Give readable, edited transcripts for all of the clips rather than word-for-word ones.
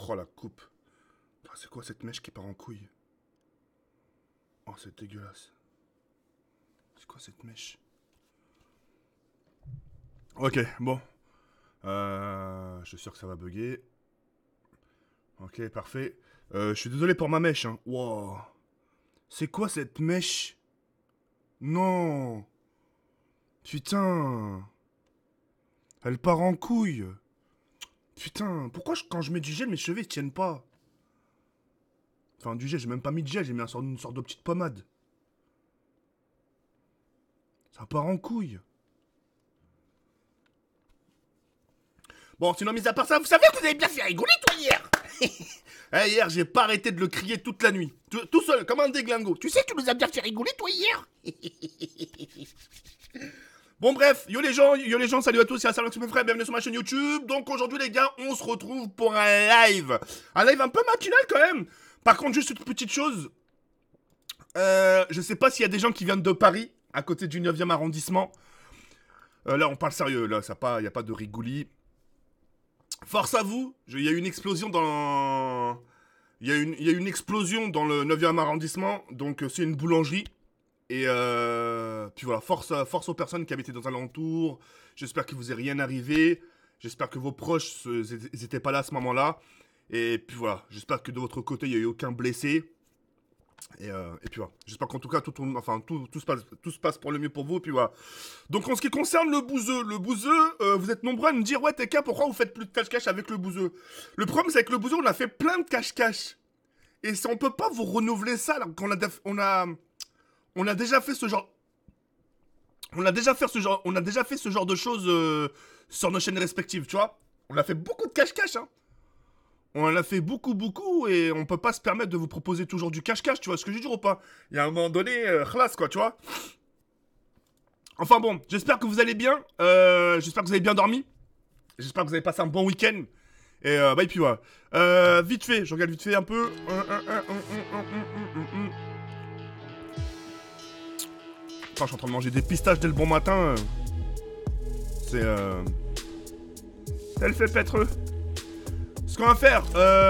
Oh, la coupe. Oh, c'est quoi cette mèche qui part en couille? Oh, c'est dégueulasse. C'est quoi cette mèche? Ok, bon. Je suis sûr que ça va bugger. Ok, parfait. Je suis désolé pour ma mèche, hein. Wow. C'est quoi cette mèche? Non. Putain. Elle part en couille. Putain, pourquoi quand je mets du gel, mes cheveux ils tiennent pas? Enfin, du gel, j'ai même pas mis de gel, j'ai mis une sorte de petite pommade. Ça part en couille. Bon, sinon, mis à part ça, vous savez que vous avez bien fait rigoler, toi, hier. Eh, hier, j'ai pas arrêté de le crier toute la nuit. Tout seul, comme un déglingo. Tu sais que tu nous as bien fait rigoler, toi, hier. Bon, bref, yo les gens, salut à tous, c'est Assalon, mes frères, bienvenue sur ma chaîne YouTube. Donc, aujourd'hui, les gars, on se retrouve pour un live. Un live un peu matinal, quand même. Par contre, juste une petite chose. Je sais pas s'il y a des gens qui viennent de Paris, à côté du 9e arrondissement. Là, on parle sérieux, là, y a pas de rigoulis. Force à vous, il y a eu une explosion dans... Il y a une explosion dans le 9e arrondissement, donc c'est une boulangerie. Et puis voilà, force aux personnes qui habitaient dans alentour. J'espère qu'il vous est rien arrivé. J'espère que vos proches n'étaient pas là à ce moment-là. Et puis voilà, j'espère que de votre côté, il n'y a eu aucun blessé. Et puis voilà, j'espère qu'en tout cas, tout se passe pour le mieux pour vous. Et puis voilà. Donc en ce qui concerne le bouseux, vous êtes nombreux à me dire, ouais TK, pourquoi vous faites plus de cache-cache avec le bouseux? Le problème c'est que le bouseux, on a fait plein de cache-cache. Et on peut pas vous renouveler ça, alors qu'on on a déjà fait ce genre... On a déjà fait ce genre de choses sur nos chaînes respectives, tu vois. On a fait beaucoup de cache-cache, hein. On en a fait beaucoup, et on peut pas se permettre de vous proposer toujours du cache-cache, tu vois ce que je veux dire ou pas? Il y a un moment donné, khlas, quoi, tu vois. Enfin bon, j'espère que vous allez bien, j'espère que vous avez bien dormi, j'espère que vous avez passé un bon week-end, et puis voilà. Vite fait, je regarde vite fait un peu. Putain, je suis en train de manger des pistaches dès le bon matin. C'est elle fait pétreux. Ce qu'on va faire,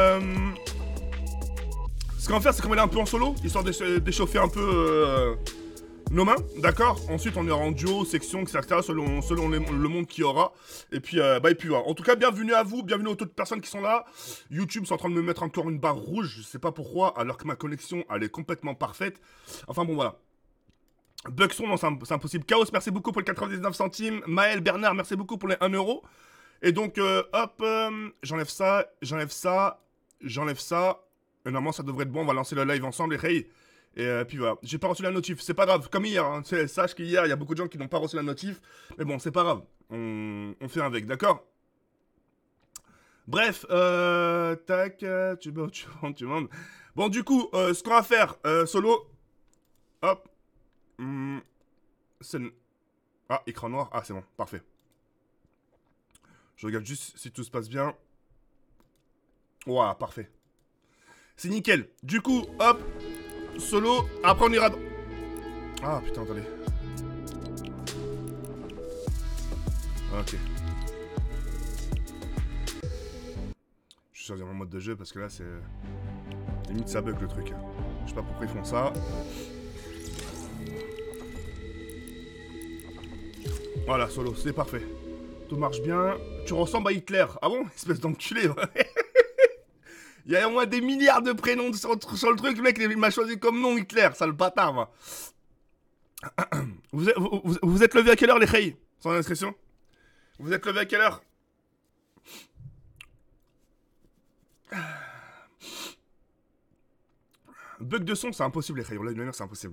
c'est qu'on va aller un peu en solo, histoire d'échauffer un peu nos mains, d'accord. Ensuite, on ira en duo, section, etc. selon le monde qu'il y aura. Et puis voilà. En tout cas, bienvenue à vous, bienvenue aux autres personnes qui sont là. YouTube, c'est en train de me mettre encore une barre rouge, je sais pas pourquoi, alors que ma connexion, elle est complètement parfaite. Enfin bon, voilà. Buxon, non, c'est impossible. Chaos, merci beaucoup pour les 99 centimes. Maël, Bernard, merci beaucoup pour les 1 euro. Et donc, hop, j'enlève ça. Et normalement, ça devrait être bon. On va lancer le live ensemble, les hey. Et puis voilà. J'ai pas reçu la notif. C'est pas grave. Comme hier. Hein. Sache qu'hier, il y a beaucoup de gens qui n'ont pas reçu la notif. Mais bon, c'est pas grave. On fait avec, d'accord? Bref, tac. Tu montes. Bon, du coup, ce qu'on va faire, solo. Hop. Ah, écran noir. Ah, c'est bon. Parfait. Je regarde juste si tout se passe bien. Ouah, parfait. C'est nickel. Du coup, hop, solo. Après, on ira... Ah, putain, attendez. Ok. Je suis sur mon mode de jeu parce que là, c'est... Limite, ça bug le truc. Je sais pas pourquoi ils font ça. Voilà, solo, c'est parfait. Tout marche bien. Tu ressembles à Hitler. Ah bon? Espèce d'enculé. Il y a au moins des milliards de prénoms sur le truc. Le mec, il m'a choisi comme nom Hitler. Sale bâtard, moi. Vous êtes levé à quelle heure, les hey? Sans inscription? Vous êtes levé à quelle heure? Bug de son, c'est impossible, les hey. On l'a une c'est impossible.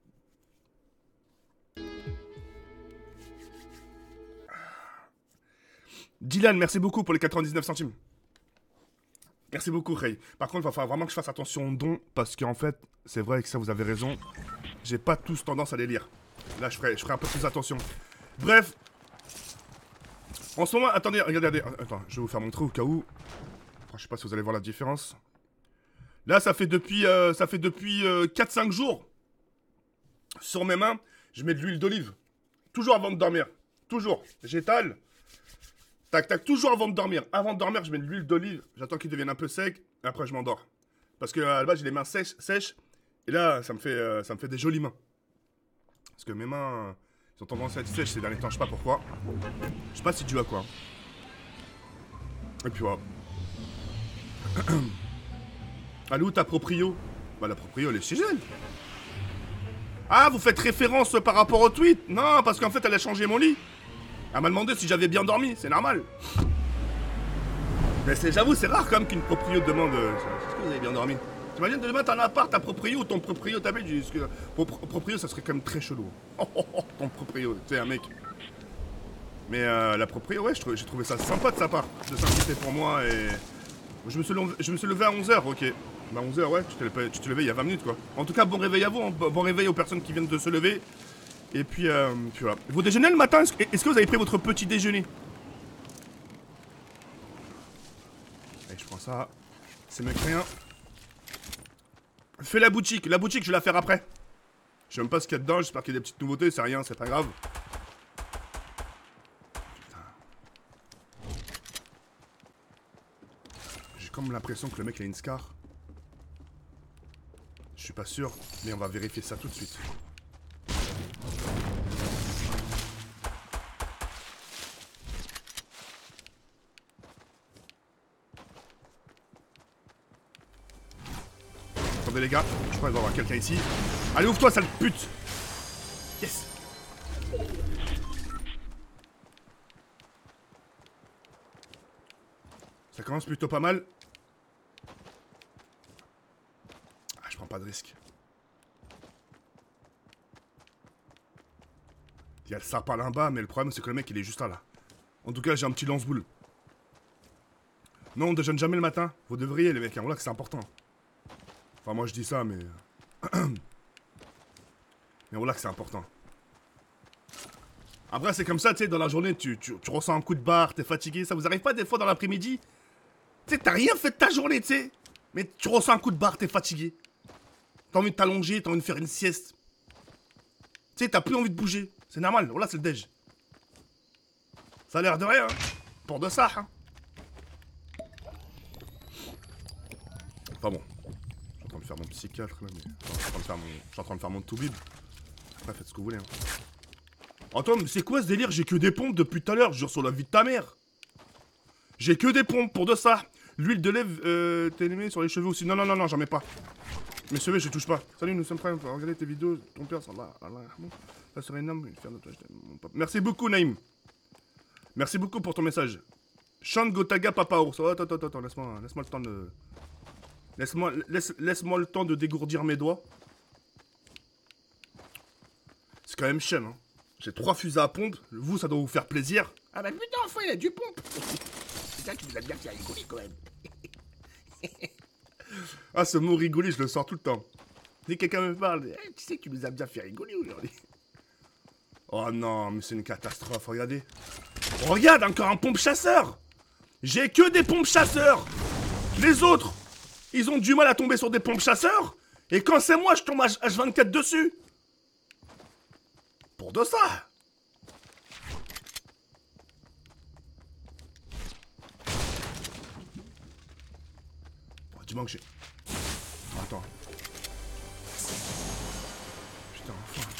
Dylan, merci beaucoup pour les 99 centimes. Merci beaucoup, Ray. Par contre, il va falloir vraiment que je fasse attention aux dons, parce qu'en fait, c'est vrai que ça, vous avez raison. J'ai pas tous tendance à les lire. Là, je ferai un peu plus attention. Bref. En ce moment, attendez, regardez. Attends, je vais vous faire montrer au cas où. Je sais pas si vous allez voir la différence. Là, ça fait depuis 4-5 jours. Sur mes mains, je mets de l'huile d'olive. Toujours avant de dormir. Toujours. J'étale. Tac, tac, toujours avant de dormir. Avant de dormir, je mets de l'huile d'olive. J'attends qu'il devienne un peu sec. Et après, je m'endors. Parce que à la base, j'ai les mains sèches. Et là, ça me fait des jolies mains. Parce que mes mains, ils ont tendance à être sèches ces derniers temps. Je sais pas pourquoi. Je sais pas si tu as quoi. Et puis voilà. Elle est où ta proprio? Bah, la proprio, elle est chez elle. Ah, vous faites référence par rapport au tweet? Non, parce qu'en fait, elle a changé mon lit. Elle m'a demandé si j'avais bien dormi, c'est normal. Mais j'avoue, c'est rare quand même qu'une proprio demande est-ce que vous avez bien dormi? T'imagines demain t'as un appart, ta proprio ou ton proprio t'appelle, je dis proprio ça serait quand même très chelou. Ton proprio, tu sais un mec. Mais la proprio, ouais, j'ai trouvé ça sympa de sa part, de s'inquiéter pour moi et... Je me suis levé à 11h, ok. Bah 11h, ouais, tu t'es levé il y a 20 minutes quoi. En tout cas, bon réveil à vous, hein. Bon réveil aux personnes qui viennent de se lever. Et puis voilà. Vous déjeunez le matin? Est-ce que vous avez pris votre petit déjeuner? Allez, je prends ça. C'est mieux que rien. Fais la boutique. La boutique, je vais la faire après. Je sais même pas ce qu'il y a dedans. J'espère qu'il y a des petites nouveautés. C'est rien, c'est pas grave. Putain. J'ai comme l'impression que le mec il a une scar. Je suis pas sûr, mais on va vérifier ça tout de suite. Attendez les gars, je crois qu'il va y avoir quelqu'un ici. Allez, ouvre-toi, sale pute! Yes! Ça commence plutôt pas mal. Ah, je prends pas de risque. Il y a le sapin là-bas, mais le problème c'est que le mec il est juste là. En tout cas, j'ai un petit lance-boule. Non, on déjeune jamais le matin. Vous devriez, les mecs, hein, voilà que c'est important. Enfin, moi je dis ça, mais... mais voilà que c'est important. Après, c'est comme ça, tu sais, dans la journée, tu ressens un coup de barre, t'es fatigué. Ça vous arrive pas des fois dans l'après-midi? Tu sais, t'as rien fait de ta journée, tu sais. Mais tu ressens un coup de barre, t'es fatigué. T'as envie de t'allonger, t'as envie de faire une sieste. Tu sais, t'as plus envie de bouger. C'est normal, voilà, c'est le déj. Ça a l'air de rien, hein. Pour de ça, hein. Enfin bon. Je suis en train de faire mon psychiatre, là, mais... Je suis en train de faire mon toubib. Après, faites ce que vous voulez, hein. Attends, mais c'est quoi ce délire? J'ai que des pompes depuis tout à l'heure, je jure sur la vie de ta mère. J'ai que des pompes pour de ça. L'huile de lèvres, t'es aimé sur les cheveux aussi. Non, non, non, non, j'en mets pas. Mes cheveux, je touche pas. Salut, nous sommes prêts à regarder tes vidéos. Ton père, ça va. Ça serait énorme. Merci beaucoup, Naïm. Merci beaucoup pour ton message. Chante Gotaga Papao. Attends, laisse-moi le temps de... Laisse-moi le temps de dégourdir mes doigts. C'est quand même chiant, hein. J'ai 3 fusées à pompe. Vous, ça doit vous faire plaisir. Ah bah putain, enfin, il a du pompe. Putain, tu nous as bien fait rigoler quand même. Ah, ce mot rigoler, je le sors tout le temps. Dès que quelqu'un me parle, hey, tu sais que tu nous as bien fait rigoler aujourd'hui. Oh non, mais c'est une catastrophe, regardez. Regarde, encore un pompe chasseur. J'ai que des pompes chasseurs. Les autres, ils ont du mal à tomber sur des pompes chasseurs. Et quand c'est moi, je tombe H24 dessus. Pour de ça. Oh, dis-moi que j'ai... Attends. Putain, enfin.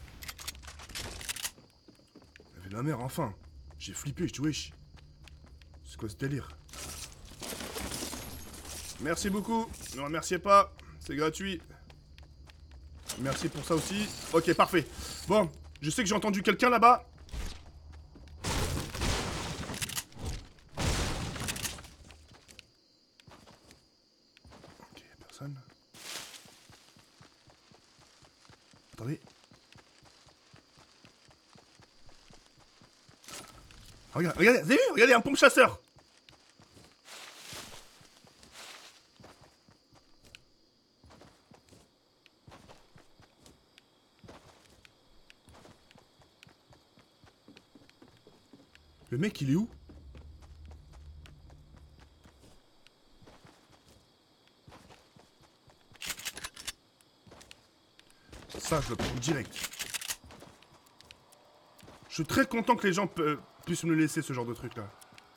Il y avait la mer, enfin. J'ai flippé, je dis wesh. C'est quoi ce délire? Merci beaucoup. Ne remerciez pas. C'est gratuit. Merci pour ça aussi. Ok, parfait. Bon, je sais que j'ai entendu quelqu'un là-bas. Ok, personne. Attendez. Regarde, regardez, vous avez vu? Regardez, un pompe chasseur. Le mec, il est où? Ça, je le prends direct. Je suis très content que les gens puissent me laisser ce genre de truc là.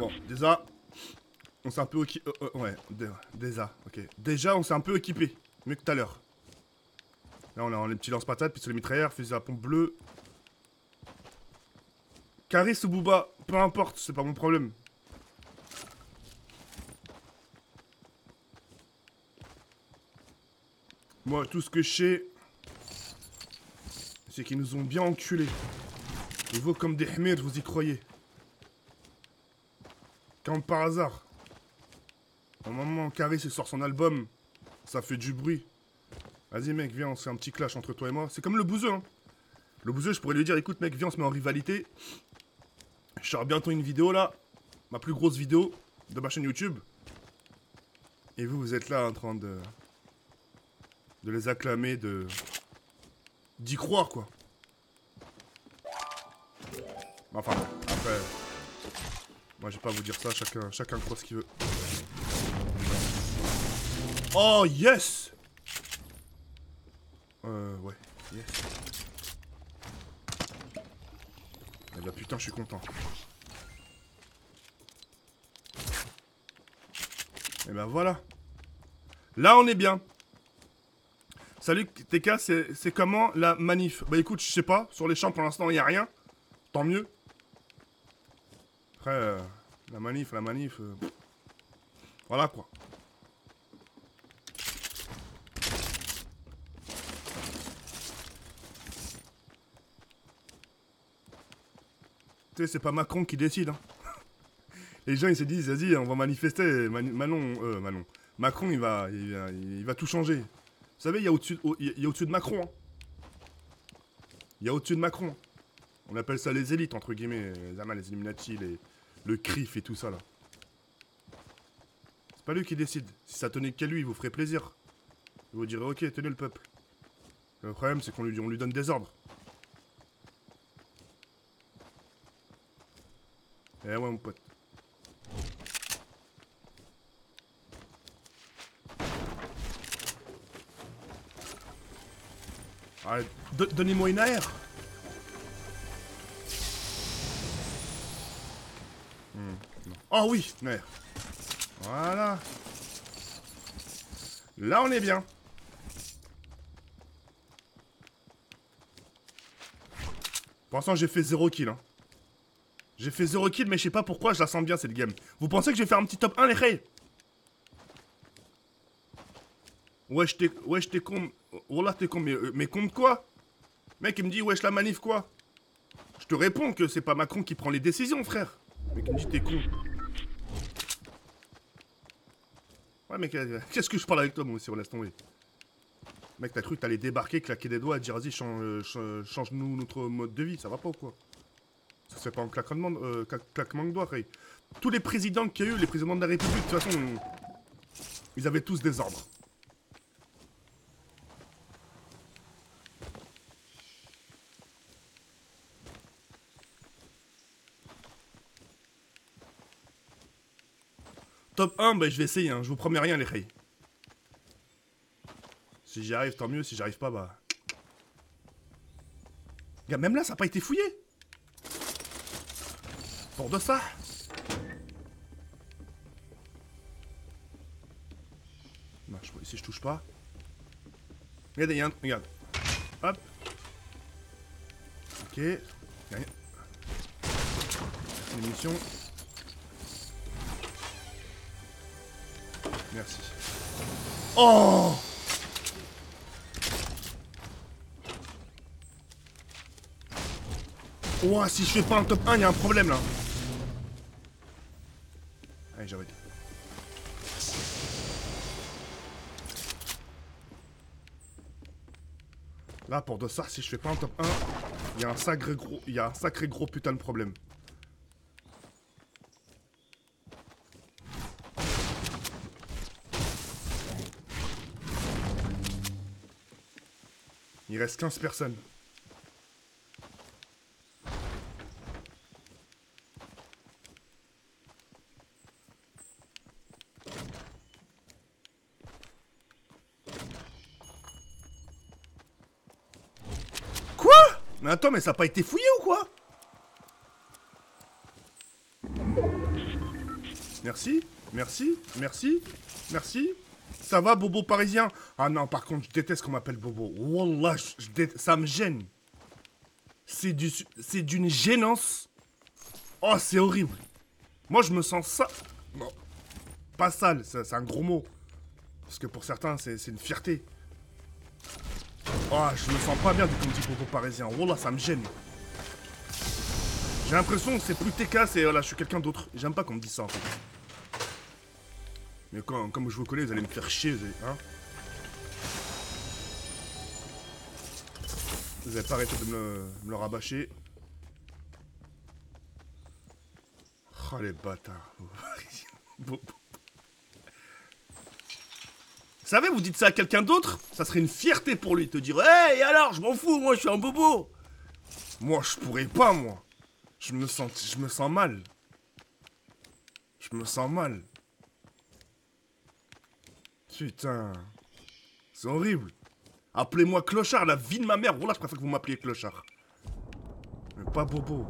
Bon, déjà, on s'est un peu équipé. Ouais, déjà, ok. Déjà, on s'est un peu équipé. Mieux que tout à l'heure. Là, on a les petits lance-patates, pistolet mitrailleur, fusil à pompe bleue. Caris ou Booba, peu importe, c'est pas mon problème. Moi, tout ce que je sais, c'est qu'ils nous ont bien enculés. Et vous, comme des hmir, vous y croyez. Comme par hasard. Au moment où Caris sort son album, ça fait du bruit. Vas-y mec, viens, on se fait un petit clash entre toi et moi. C'est comme le bouseux, hein. Le bouseux, je pourrais lui dire, écoute mec, viens, on se met en rivalité. Je sors bientôt une vidéo là. Ma plus grosse vidéo de ma chaîne YouTube. Et vous, vous êtes là en train de les acclamer, d'y croire, quoi. Enfin, après... Moi, je vais pas vous dire ça, chacun croit ce qu'il veut. Oh, yes! Ouais, yes. Eh bah putain, je suis content. Et ben voilà. Là, on est bien. Salut TK, c'est comment la manif? Bah écoute, je sais pas. Sur les champs, pour l'instant, il n'y a rien. Tant mieux. Après, la manif... Voilà quoi. Tu sais, c'est pas Macron qui décide, hein. Les gens, ils se disent, vas-y, on va manifester. Macron, il va tout changer. Vous savez, il y a au-dessus de Macron. Hein. Il y a au-dessus de Macron. On appelle ça les élites, entre guillemets. Les Illuminati, le CRIF et tout ça, là. C'est pas lui qui décide. Si ça tenait qu'à lui, il vous ferait plaisir. Il vous dirait, ok, tenez le peuple. Le problème, c'est qu'on lui donne des ordres. Eh ouais, mon pote. Allez, donnez-moi une AR. Oh oui, une AR. Voilà. Là, on est bien. Pour l'instant, j'ai fait 0 kill. Hein. J'ai fait 0 kill, mais je sais pas pourquoi, je la sens bien cette game. Vous pensez que je vais faire un petit top 1, les rays? Wesh, t'es con. Wallah, t'es con, mais con de quoi? Mec, il me dit, wesh, la manif, quoi? Je te réponds que c'est pas Macron qui prend les décisions, frère. Mec, il me dit, t'es con. Ouais, mec, qu'est-ce que je parle avec toi, moi aussi, laisse tomber. Mec, t'as cru que t'allais débarquer, claquer des doigts et dire, vas-y, change-nous notre mode de vie, ça va pas ou quoi? Ça se fait pas en claquement de doigts, Ray. Tous les présidents qu'il y a eu, les présidents de la République, de toute façon, ils avaient tous des ordres. Top 1, bah je vais essayer, hein. Je vous promets rien, les Ray. Si j'y arrive, tant mieux. Si j'arrive pas, bah... Regarde, même là, ça n'a pas été fouillé. Pour de ça. Non, ici, je touche pas. Regarde, regarde. Hop. Ok. Rien. Une munition. Merci. Oh! Ouah, si je fais pas un top 1, il y a un problème là. Allez, j'arrête. Là, pour de ça, si je fais pas un top 1, il y a un sacré gros putain de problème. Il reste 15 personnes. Quoi? Mais attends, mais ça a pas été fouillé ou quoi? Merci, merci, merci, merci. Ça va, bobo parisien? Ah non, par contre, je déteste qu'on m'appelle bobo. Wallah, ça me gêne. C'est d'une gênance. Oh, c'est horrible. Moi, je me sens ça. Non, pas sale, c'est un gros mot. Parce que pour certains, c'est une fierté. Oh, je me sens pas bien du qu'on me dit bobo parisien. Wallah, ça me gêne. J'ai l'impression que c'est plus TK, c'est voilà, je suis quelqu'un d'autre. J'aime pas qu'on me dise ça en fait. Mais comme je vous connais, vous allez me faire chier, vous allez, hein. Vous allez pas arrêter de me le rabâcher. Oh les bâtards. Vous savez, vous dites ça à quelqu'un d'autre, ça serait une fierté pour lui de te dire hey, alors, je m'en fous, moi je suis un bobo. Moi je pourrais pas, moi. Je me sens mal. Je me sens mal. Putain. C'est horrible. Appelez-moi clochard, la vie de ma mère. Voilà, je préfère que vous m'appeliez clochard. Mais pas bobo.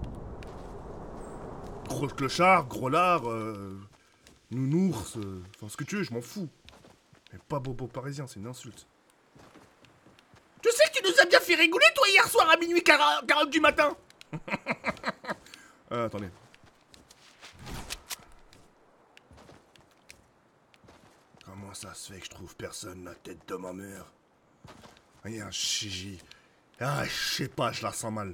Gros clochard, gros lard, nounours, enfin ce que tu veux, je m'en fous. Mais pas bobo parisien, c'est une insulte. Tu sais que tu nous as bien fait rigoler, toi, hier soir à minuit 40 du matin. Attendez. Comment ça se fait que je trouve personne la tête de ma mère? Rien, chichi. Ah, je sais pas, je la sens mal.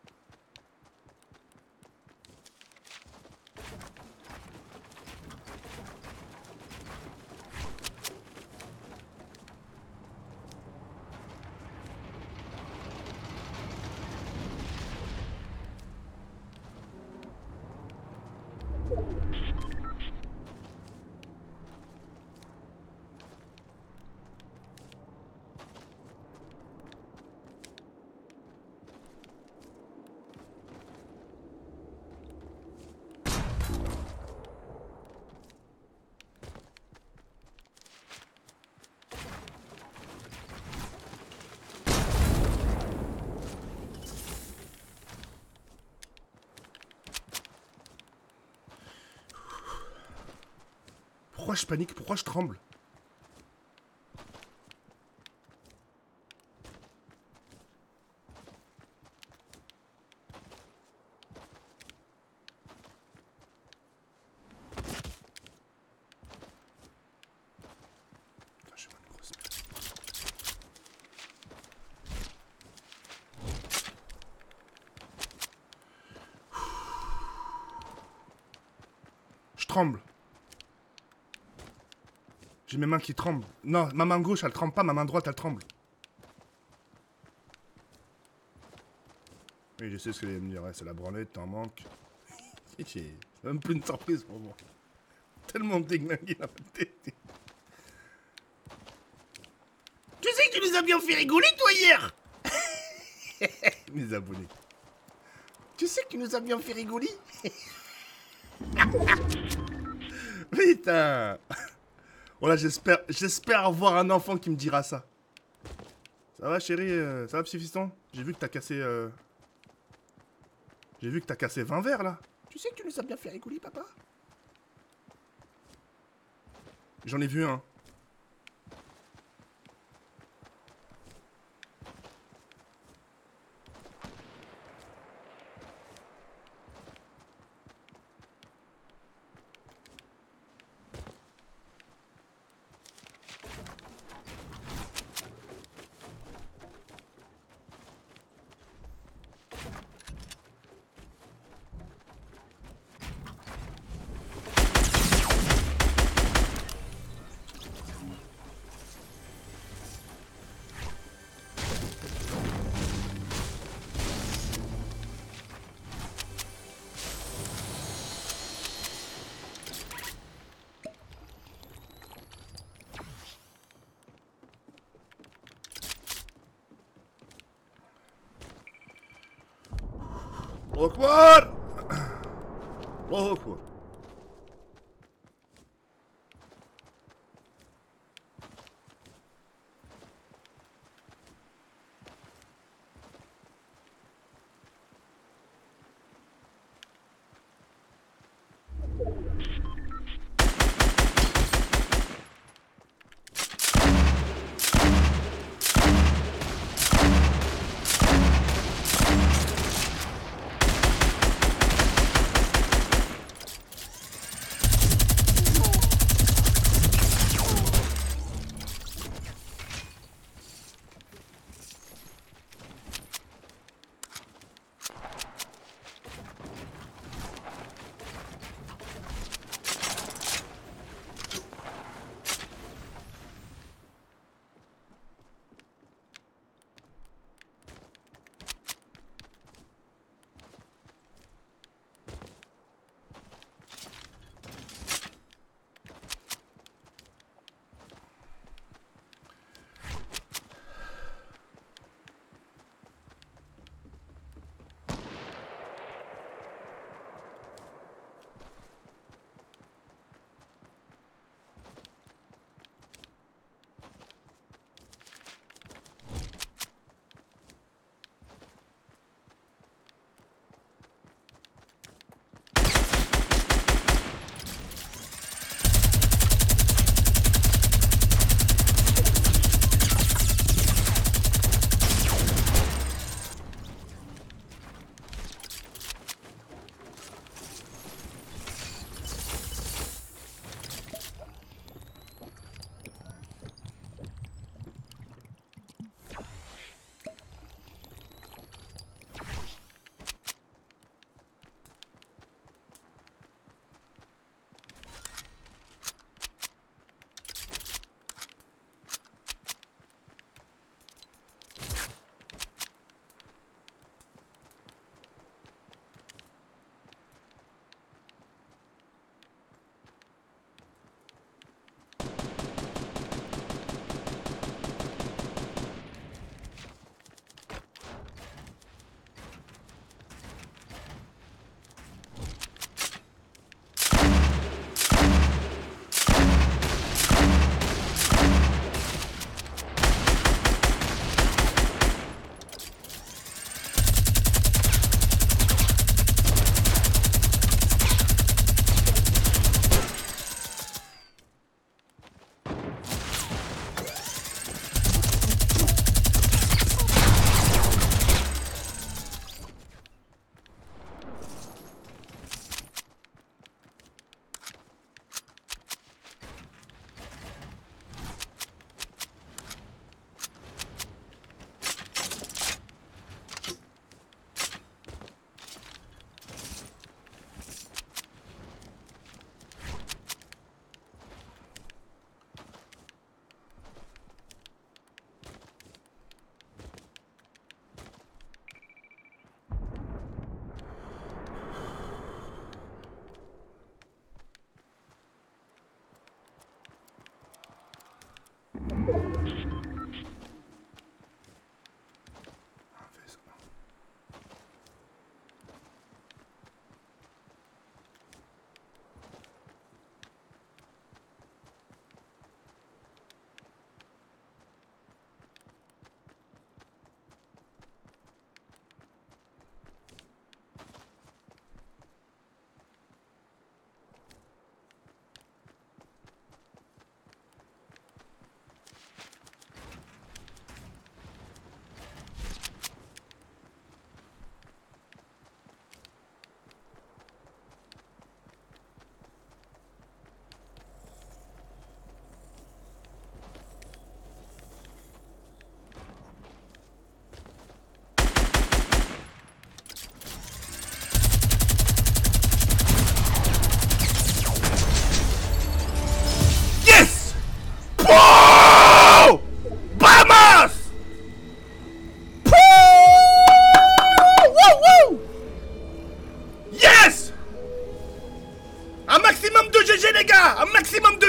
Pourquoi je panique? Pourquoi je tremble? Je tremble. J'ai mes mains qui tremblent. Non, ma main gauche, elle tremble pas, ma main droite, elle tremble. Oui, je sais ce que vous allez me dire. Ouais, c'est la branlette, t'en manques. C'est même plus une surprise pour moi. Tellement déglingué dans ma tête. Tu sais que tu nous as bien fait rigoler, toi, hier. Mes abonnés. Tu sais que tu nous as bien fait rigoler. Putain. Voilà, j'espère avoir un enfant qui me dira ça. Ça va, chérie? Ça va, petit fiston? J'ai vu que t'as cassé... J'ai vu que t'as cassé 20 verres, là. Tu sais que tu nous as bien fait rigoler, papa? J'en ai vu un. أكبر الله أكبر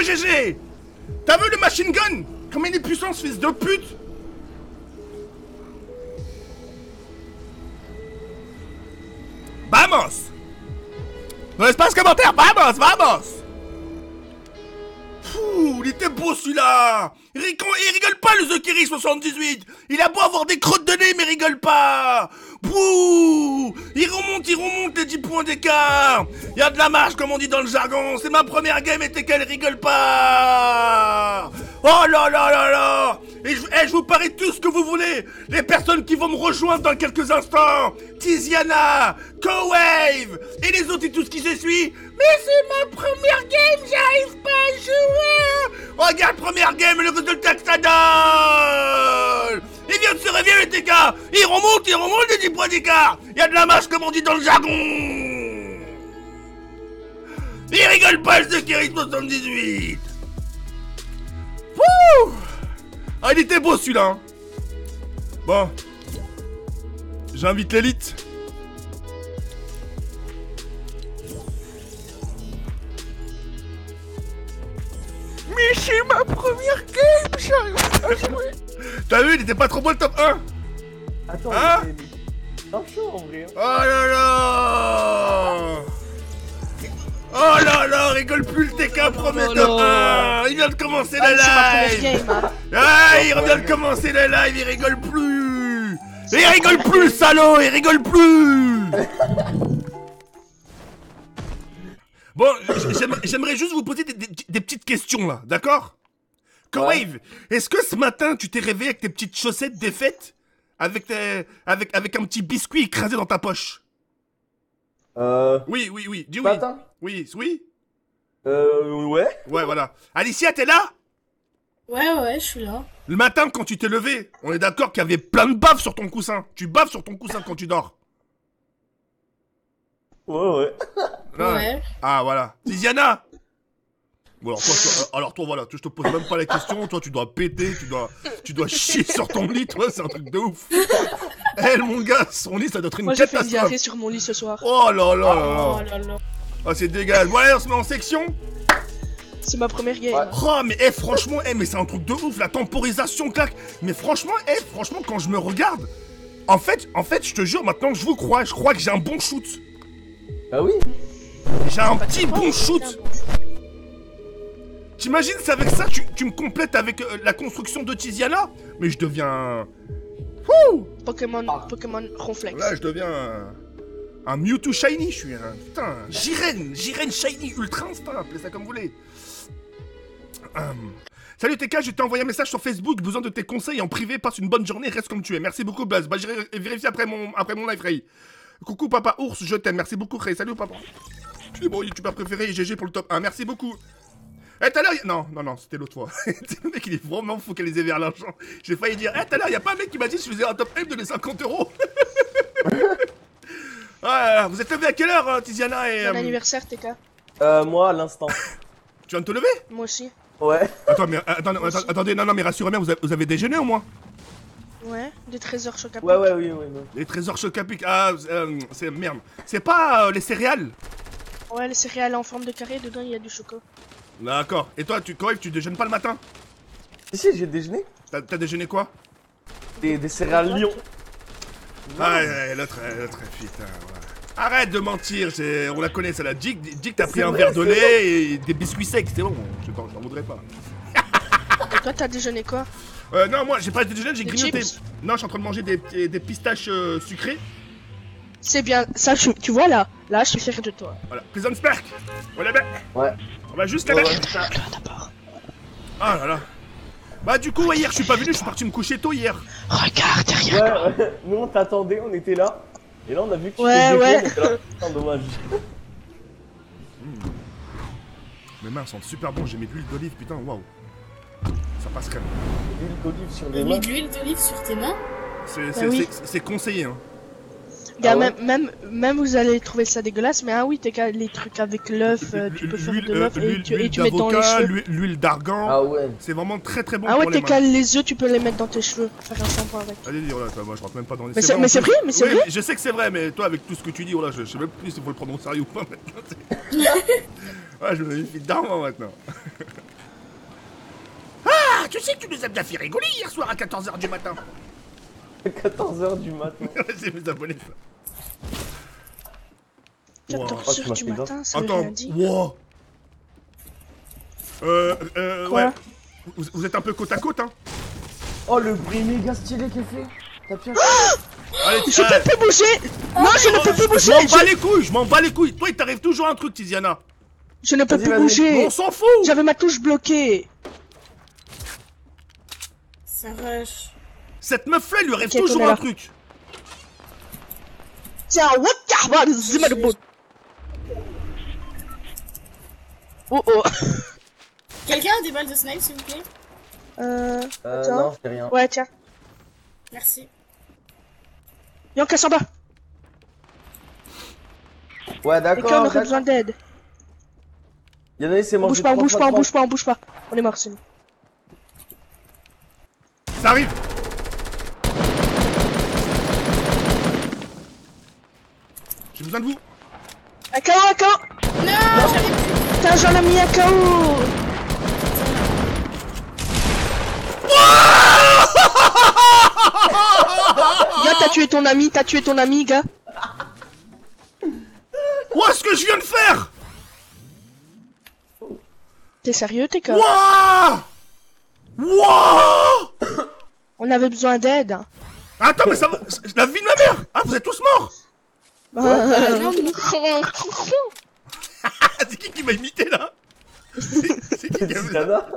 GG. T'as vu le machine gun? Comme il est puissant, ce fils de pute. Vamos. Dans l'espace commentaire, vamos, vamos. Fouh, il était beau celui-là. Il rigole pas le Zekiri 78. Il a beau avoir des crottes de nez, mais il rigole pas. Bouh. Il remonte les 10 points d'écart. Il y a de la marge, comme on dit dans le jargon. C'est ma première game et t'es qu'elle rigole pas. Oh là là là là. Et je vous parie tout ce que vous voulez. Les personnes qui vont me rejoindre dans quelques instants. Tiziana, Co-Wave et les autres et tout ce qui se suit. Mais c'est ma première game, j'arrive pas à jouer. Regarde, première game, le résultat que ça donne. Il vient de se réveiller, les gars. Il remonte les 10 points d'écart. Il y a de la marche, comme on dit dans le jargon. Il rigole pas, le Zekiri 78. Wouh. Ah, il était beau celui-là. Hein. Bon. J'invite l'élite. Mais c'est ma première game, j'arrive pas à jouer. T'as vu, il était pas trop beau le top 1. Attends, hein? C'est un chaud en vrai. Oh là là. Oh là là, rigole plus le TK premier top 1. Il vient de commencer la live. Game, hein. Ah, il vient de commencer la live, il rigole plus. Il rigole plus, salaud, il rigole plus. Bon, j'aimerais juste vous poser des petites questions là, d'accord? Co-Wave, est-ce que ce matin tu t'es réveillé avec tes petites chaussettes défaites avec un petit biscuit écrasé dans ta poche? Oui, dis oui. Matin? Oui. Ouais. Ouais, voilà. Alicia, t'es là? Ouais, je suis là. Le matin, quand tu t'es levé, on est d'accord qu'il y avait plein de baves sur ton coussin. Tu baves sur ton coussin quand tu dors. Ouais. Ouais. Ah, voilà. Tiziana. Bon, alors toi, voilà, je te pose même pas la question. Toi, tu dois péter, tu dois chier sur ton lit, toi, c'est un truc de ouf. Elle, mon gars, son lit, ça doit être une Moi j'ai fait une catastrophe. diarrhée sur mon lit ce soir. Oh là là Oh là là. là là. Oh, c'est dégueulasse. Bon, allez, on se met en section. C'est ma première game. Ouais. Oh, mais franchement, mais c'est un truc de ouf, la temporisation claque. Mais franchement, quand je me regarde, en fait, je te jure, maintenant que je vous crois, je crois que j'ai un bon shoot. Ah oui. J'ai un petit bon shoot. T'imagines, c'est avec ça, tu me complètes avec la construction de Tiziana. Mais je deviens... Wouh. Pokémon Ronflex. Là, je deviens un Mewtwo Shiny, je suis un... Putain, Jiren Shiny Ultra Instinct, appelez ça comme vous voulez. Salut TK, je t'ai envoyé un message sur Facebook, besoin de tes conseils en privé, passe une bonne journée, reste comme tu es. Merci beaucoup Buzz, bah j'irai vérifier après mon live Ray. Coucou papa ours, je t'aime, merci beaucoup Ray, salut papa. Tu es mon youtubeur préféré et GG pour le top 1, merci beaucoup. Eh tout à l'heure, non, c'était l'autre fois. Le mec il est vraiment focalisé vers l'argent. J'ai failli dire, tout à l'heure, y'a pas un mec qui m'a dit que je faisais un top M de les 50 €. Ah, vous êtes levé à quelle heure Tiziana et... Bon anniversaire TK. Moi à l'instant. Tu viens de te lever? Moi aussi. Ouais. Attendez, non, mais rassurez-moi, vous avez déjeuné au moins? Ouais, des trésors choc à pic. Ouais, oui. Les trésors choc à pic, c'est merde. C'est pas les céréales? Ouais, les céréales en forme de carré, dedans il y a du chocolat. D'accord. Et toi, tu déjeunes pas le matin? Si, j'ai déjeuné. T'as déjeuné quoi? Des céréales Lyon. Ah, l'autre, putain, ouais. Arrête de mentir, on la connaît, ça la Dick, t'as pris un verre de lait et des biscuits secs, c'est bon, je t'en voudrais pas. Et toi t'as déjeuné quoi? Non, moi j'ai pas déjeuné, j'ai Des grignoté. chips? Non, je suis en train de manger des pistaches sucrées. C'est bien, ça tu vois là je suis fier de toi. Voilà, Prison Spark. Voilà, ben. Ouais. On va juste la mettre. D'abord. Ah là là. Bah du coup, ouais, hier je suis pas venu, je suis parti me coucher tôt hier. Regarde derrière. Ouais. Nous on t'attendait, on était là. Et là on a vu que tu Ouais. t'es là. Putain, dommage. Mes mains sentent super bon, j'ai mis de l'huile d'olive, putain, waouh. Ça passe crème. L'huile d'olive sur T'as les mis mains. de l'huile d'olive sur tes mains? C'est conseillé, hein. Gars, Ah ouais. même vous allez trouver ça dégueulasse, mais ah oui, TK, les trucs avec l'œuf, tu peux faire de l'œuf et tu mets dans les cheveux. L'huile d'argan. Ah ouais. C'est vraiment très très bon Ah ouais, pour les TK, mains. les œufs, tu peux les mettre dans tes cheveux, faire un shampoing avec. Allez, oh là, moi je rentre même pas dans les... Mais c'est vrai, mais c'est Oui, vrai. je sais que c'est vrai, mais toi avec tout ce que tu dis, oh là, je sais même plus s'il faut le prendre au sérieux ou pas maintenant. Ouais, je me méfie d'argent maintenant. tu sais que tu nous as bien fait rigoler hier soir à 14h du matin. 14h du matin. C'est mes abonnés, ça. 14h du matin, ça veut Attends, rien dire. wow. Quoi? Ouais. Vous êtes un peu côte à côte, hein. Oh, le bruit méga stylé qu'elle fait. T'as bien. Allez, Je peux plus bouger! Non, je ne peux plus je bouger! m'en bats les couilles, je m'en bats les couilles. Toi, il t'arrive toujours un truc, Tiziana. Je ne peux Vas-y, plus vas-y. bouger! On s'en fout. J'avais ma touche bloquée! Ça rush. Cette meuf-là, il lui arrive Ok, toujours on est un là. truc. Tiens, what the zima de bout. Oh oh! Quelqu'un a des balles de snipe, s'il vous plaît? Attends. Non, c'est rien. Ouais, tiens. Merci. Y'en casse en bas! Ouais, Et quand on d'accord. aurait besoin d'aide. Y'en a c'est On mangé bouge pas, on 3 bouge fois pas, on 30. bouge pas, on bouge pas. On est mort, c'est nous. Ça arrive. J'ai besoin de vous. Un KO, un KO! Non, j'avais plus. Putain, j'en ai mis un KO! Gars, t'as tué ton ami, gars. Ouah, ce que je viens de faire. T'es sérieux, t'es quoi? Wouah. Wouah. On avait besoin d'aide. Attends, mais ça va. La vie de ma mère. Ah, vous êtes tous morts. C'est qui m'a imité là? C'est qui m'a Tiziana.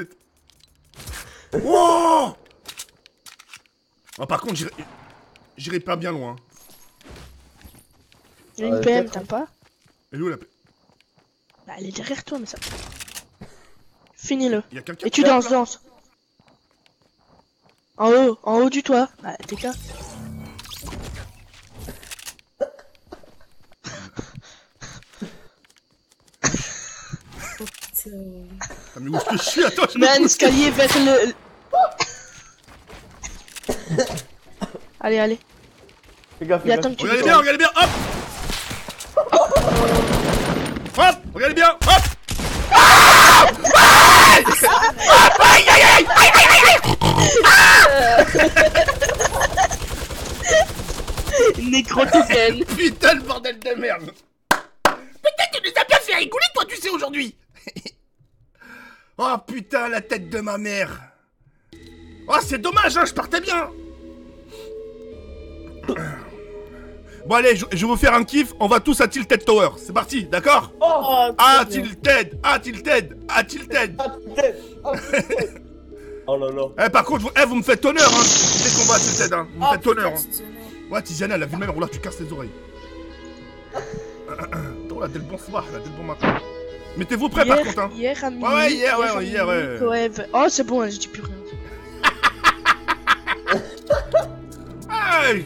Wow. Ah, par contre, j'irai pas bien loin. Il y a une PM, t'aimes pas? Elle est où la... Bah, elle est derrière toi, mais ça. Finis-le. Il y a quelqu'un Et tu qui- danses. En haut du toit. Bah, t'es qu'un. Ah, mais où est-ce que je suis? Attends, je me Mets un pousse. escalier vers le. Allez, allez. Fais gaffe, Il fais attend gaffe. que tu Regardez le bien, regardez bien, hop. Hop, regardez bien, hop. Aïe, aïe, aïe, aïe, Nécrotoken. putain, le bordel de merde. Peut-être que tu nous as bien fait rigoler, toi, tu sais, aujourd'hui. Oh, putain, la tête de ma mère. Oh, c'est dommage, hein, je partais bien. Bon, allez, je vais vous faire un kiff. On va tous à Tilted Tower. C'est parti, d'accord? Oh, Ah, putain. Tilted, ah, Tilted, ah, Tilted. Ah, putain. Ah, putain. Oh là là. Eh, par contre, vous me faites honneur, hein, dès qu'on va à Tilted, hein. Vous me Oh, faites honneur, putain, hein. c'est- Ouais, Tiziana, la vie de même, là, tu casses les oreilles. Attends, là, dès le bon soir, là, dès le bon matin. Mettez-vous prêts, par contre, hein. Hier à minuit. ouais, hier, à ouais, hier, minuit, ouais. Coev. Oh, c'est bon, hein, je dis plus rien. Aïe.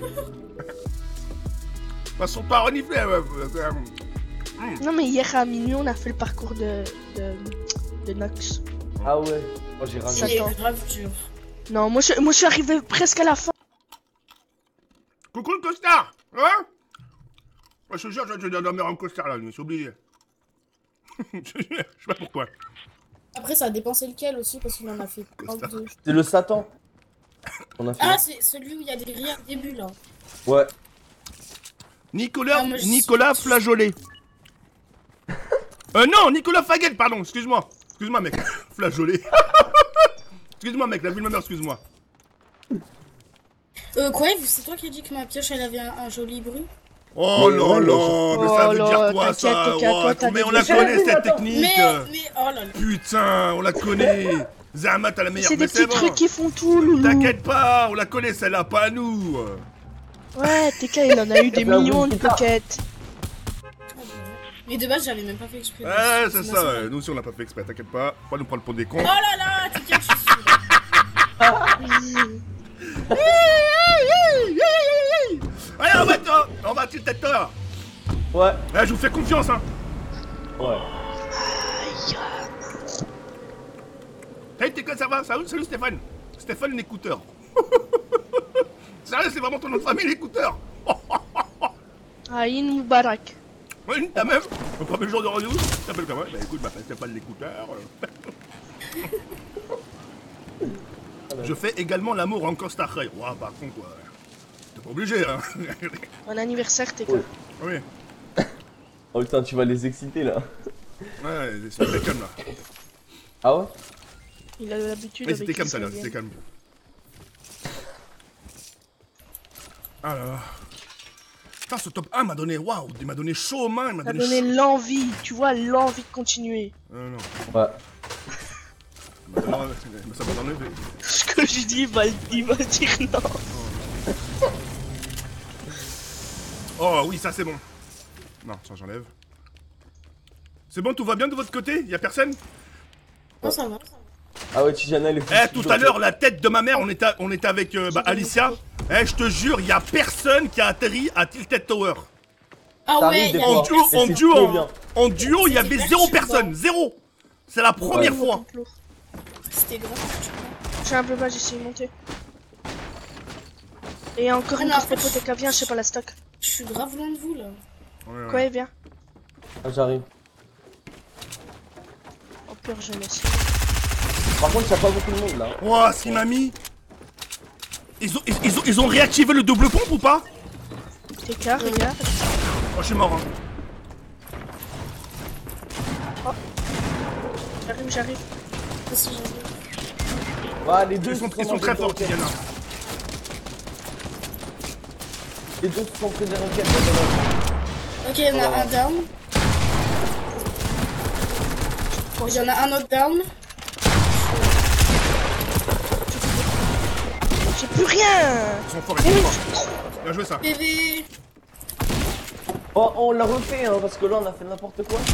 Façon pas renifler, ouais. Non, mais hier à minuit, on a fait le parcours de Nox. Ah ouais. Oh, j'ai Ça ragé. tend. C'est grave dur. Non, moi je suis arrivé presque à la fin. Coucou le costard, hein? Je te jure, je dois dormir en costard là, c'est obligé. Je sais pas pourquoi. Après, ça a dépensé lequel aussi, parce qu'il en a fait 32. C'est le Satan. On a fait. Ah, c'est celui où il y a des rires au début, là. Ouais. Nicolas, Ah, moi, je- Nicolas Flageolet. Non, Nicolas Faguel, pardon, excuse-moi. Excuse-moi, mec. Flageolet. Excuse-moi, mec, la vie de ma mère, excuse-moi. Quoi, c'est toi qui as dit que ma pioche, elle avait un joli bruit? Oh Mais là ouais, là, mais ça Oh veut là, dire quoi t'inquiète, ça? t'inquiète, Oh, toi, t'as mais on des la déjà- connaît cette technique. Mais, oh là là. Putain, on la connaît. Zahma, t'as la meilleure. C'est des mais c'est petits bon. trucs qui font tout, loulou. T'inquiète pas, on la connaît celle-là, pas à nous. Ouais, TK, il en a eu des J'avoue, millions de putain. pockets. Mais de base, j'avais même pas fait exprès. Ouais, c'est ça, ouais. Nous aussi on l'a pas fait exprès, t'inquiète pas. Pas nous prendre pour des cons. Oh là là, t'es bien, je suis sûre. Allez, on va à Tilted Tower. Ouais. Ouais, je vous fais confiance, hein. Ouais. Hey, t'es quoi, ça va? Salut Stéphane. Stéphane l'écouteur. Sérieux, c'est vraiment ton nom de famille, l'écouteur. Aïn Moubarak. Oui, t'as même. Au premier jour de rendez-vous, tu t'appelles comment? Bah écoute, je m'appelle Stéphane l'écouteur. Je fais également l'amour en Costa Rica. Ouah, par contre, t'es pas obligé, hein. Bon anniversaire, TK. Oui. Oh putain, tu vas les exciter là. Ouais, c'était calme là. Ah ouais? Il a l'habitude Mais avec c'était calme qui ça là, ça vient. c'était calme. Ah là là. Putain, ce top 1 m'a donné, waouh, il m'a donné chaud aux mains, il m'a T'as donné donné chaud. l'envie, tu vois, l'envie de continuer. Non. Ouais. Ça m'a donné. Ce que je dis, il va dire non. Oh oui, ça c'est bon. Non, ça j'enlève. C'est bon, tout va bien de votre côté? Y'a personne? Non, ça va. Ah ouais, Tijana, elle est Eh, tout à l'heure, la tête de ma mère, on était avec Alicia. Eh, je te jure, y'a personne qui a atterri à Tilted Tower. Ah Ça ouais, arrive des il y a fois. En c'est duo, trop bien. en duo, il y avait C'était zéro gratuit, personne, zéro. C'est la première fois. C'était grave. J'ai un peu pas, j'essaie de monter. Et encore une non, carte pote TK, viens, je sais pas la stock. Je suis grave loin de vous là. Ouais. Quoi, viens. Ah, j'arrive. Oh pure jeunesse. Par contre, y'a pas beaucoup de monde là. Ouah, ce qu'il m'a mis. Ils ont réactivé le double pompe ou pas? TK, regarde. Oh, je suis mort. Hein. J'arrive. Parce que j'avais- Ouais, les deux Ils sont très forts, Tiana. Les deux se sont pris des roquettes. Ok, il y en a un down. Il y en a un autre down. J'ai plus rien. Ils sont forts, ils sont forts. Bien joué ça. PV. Oh, on l'a refait, hein, parce que là, on a fait n'importe quoi.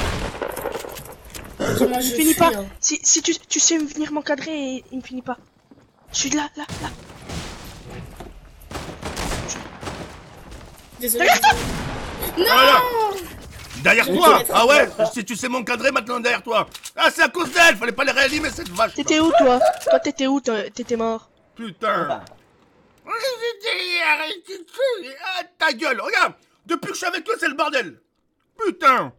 Ok, moi Il je finit fuis, pas. hein. Si tu sais venir m'encadrer, et il me finit pas. Je suis là. Désolé. Ah là. Derrière toi. Ah ouais. Si tu sais m'encadrer maintenant derrière toi. Ah, c'est à cause d'elle. Fallait pas les réanimer cette vache. T'étais où, toi? Toi, t'étais où? T'étais mort. Putain. Ah, ta gueule. Regarde. Depuis que je suis avec toi, c'est le bordel. Putain.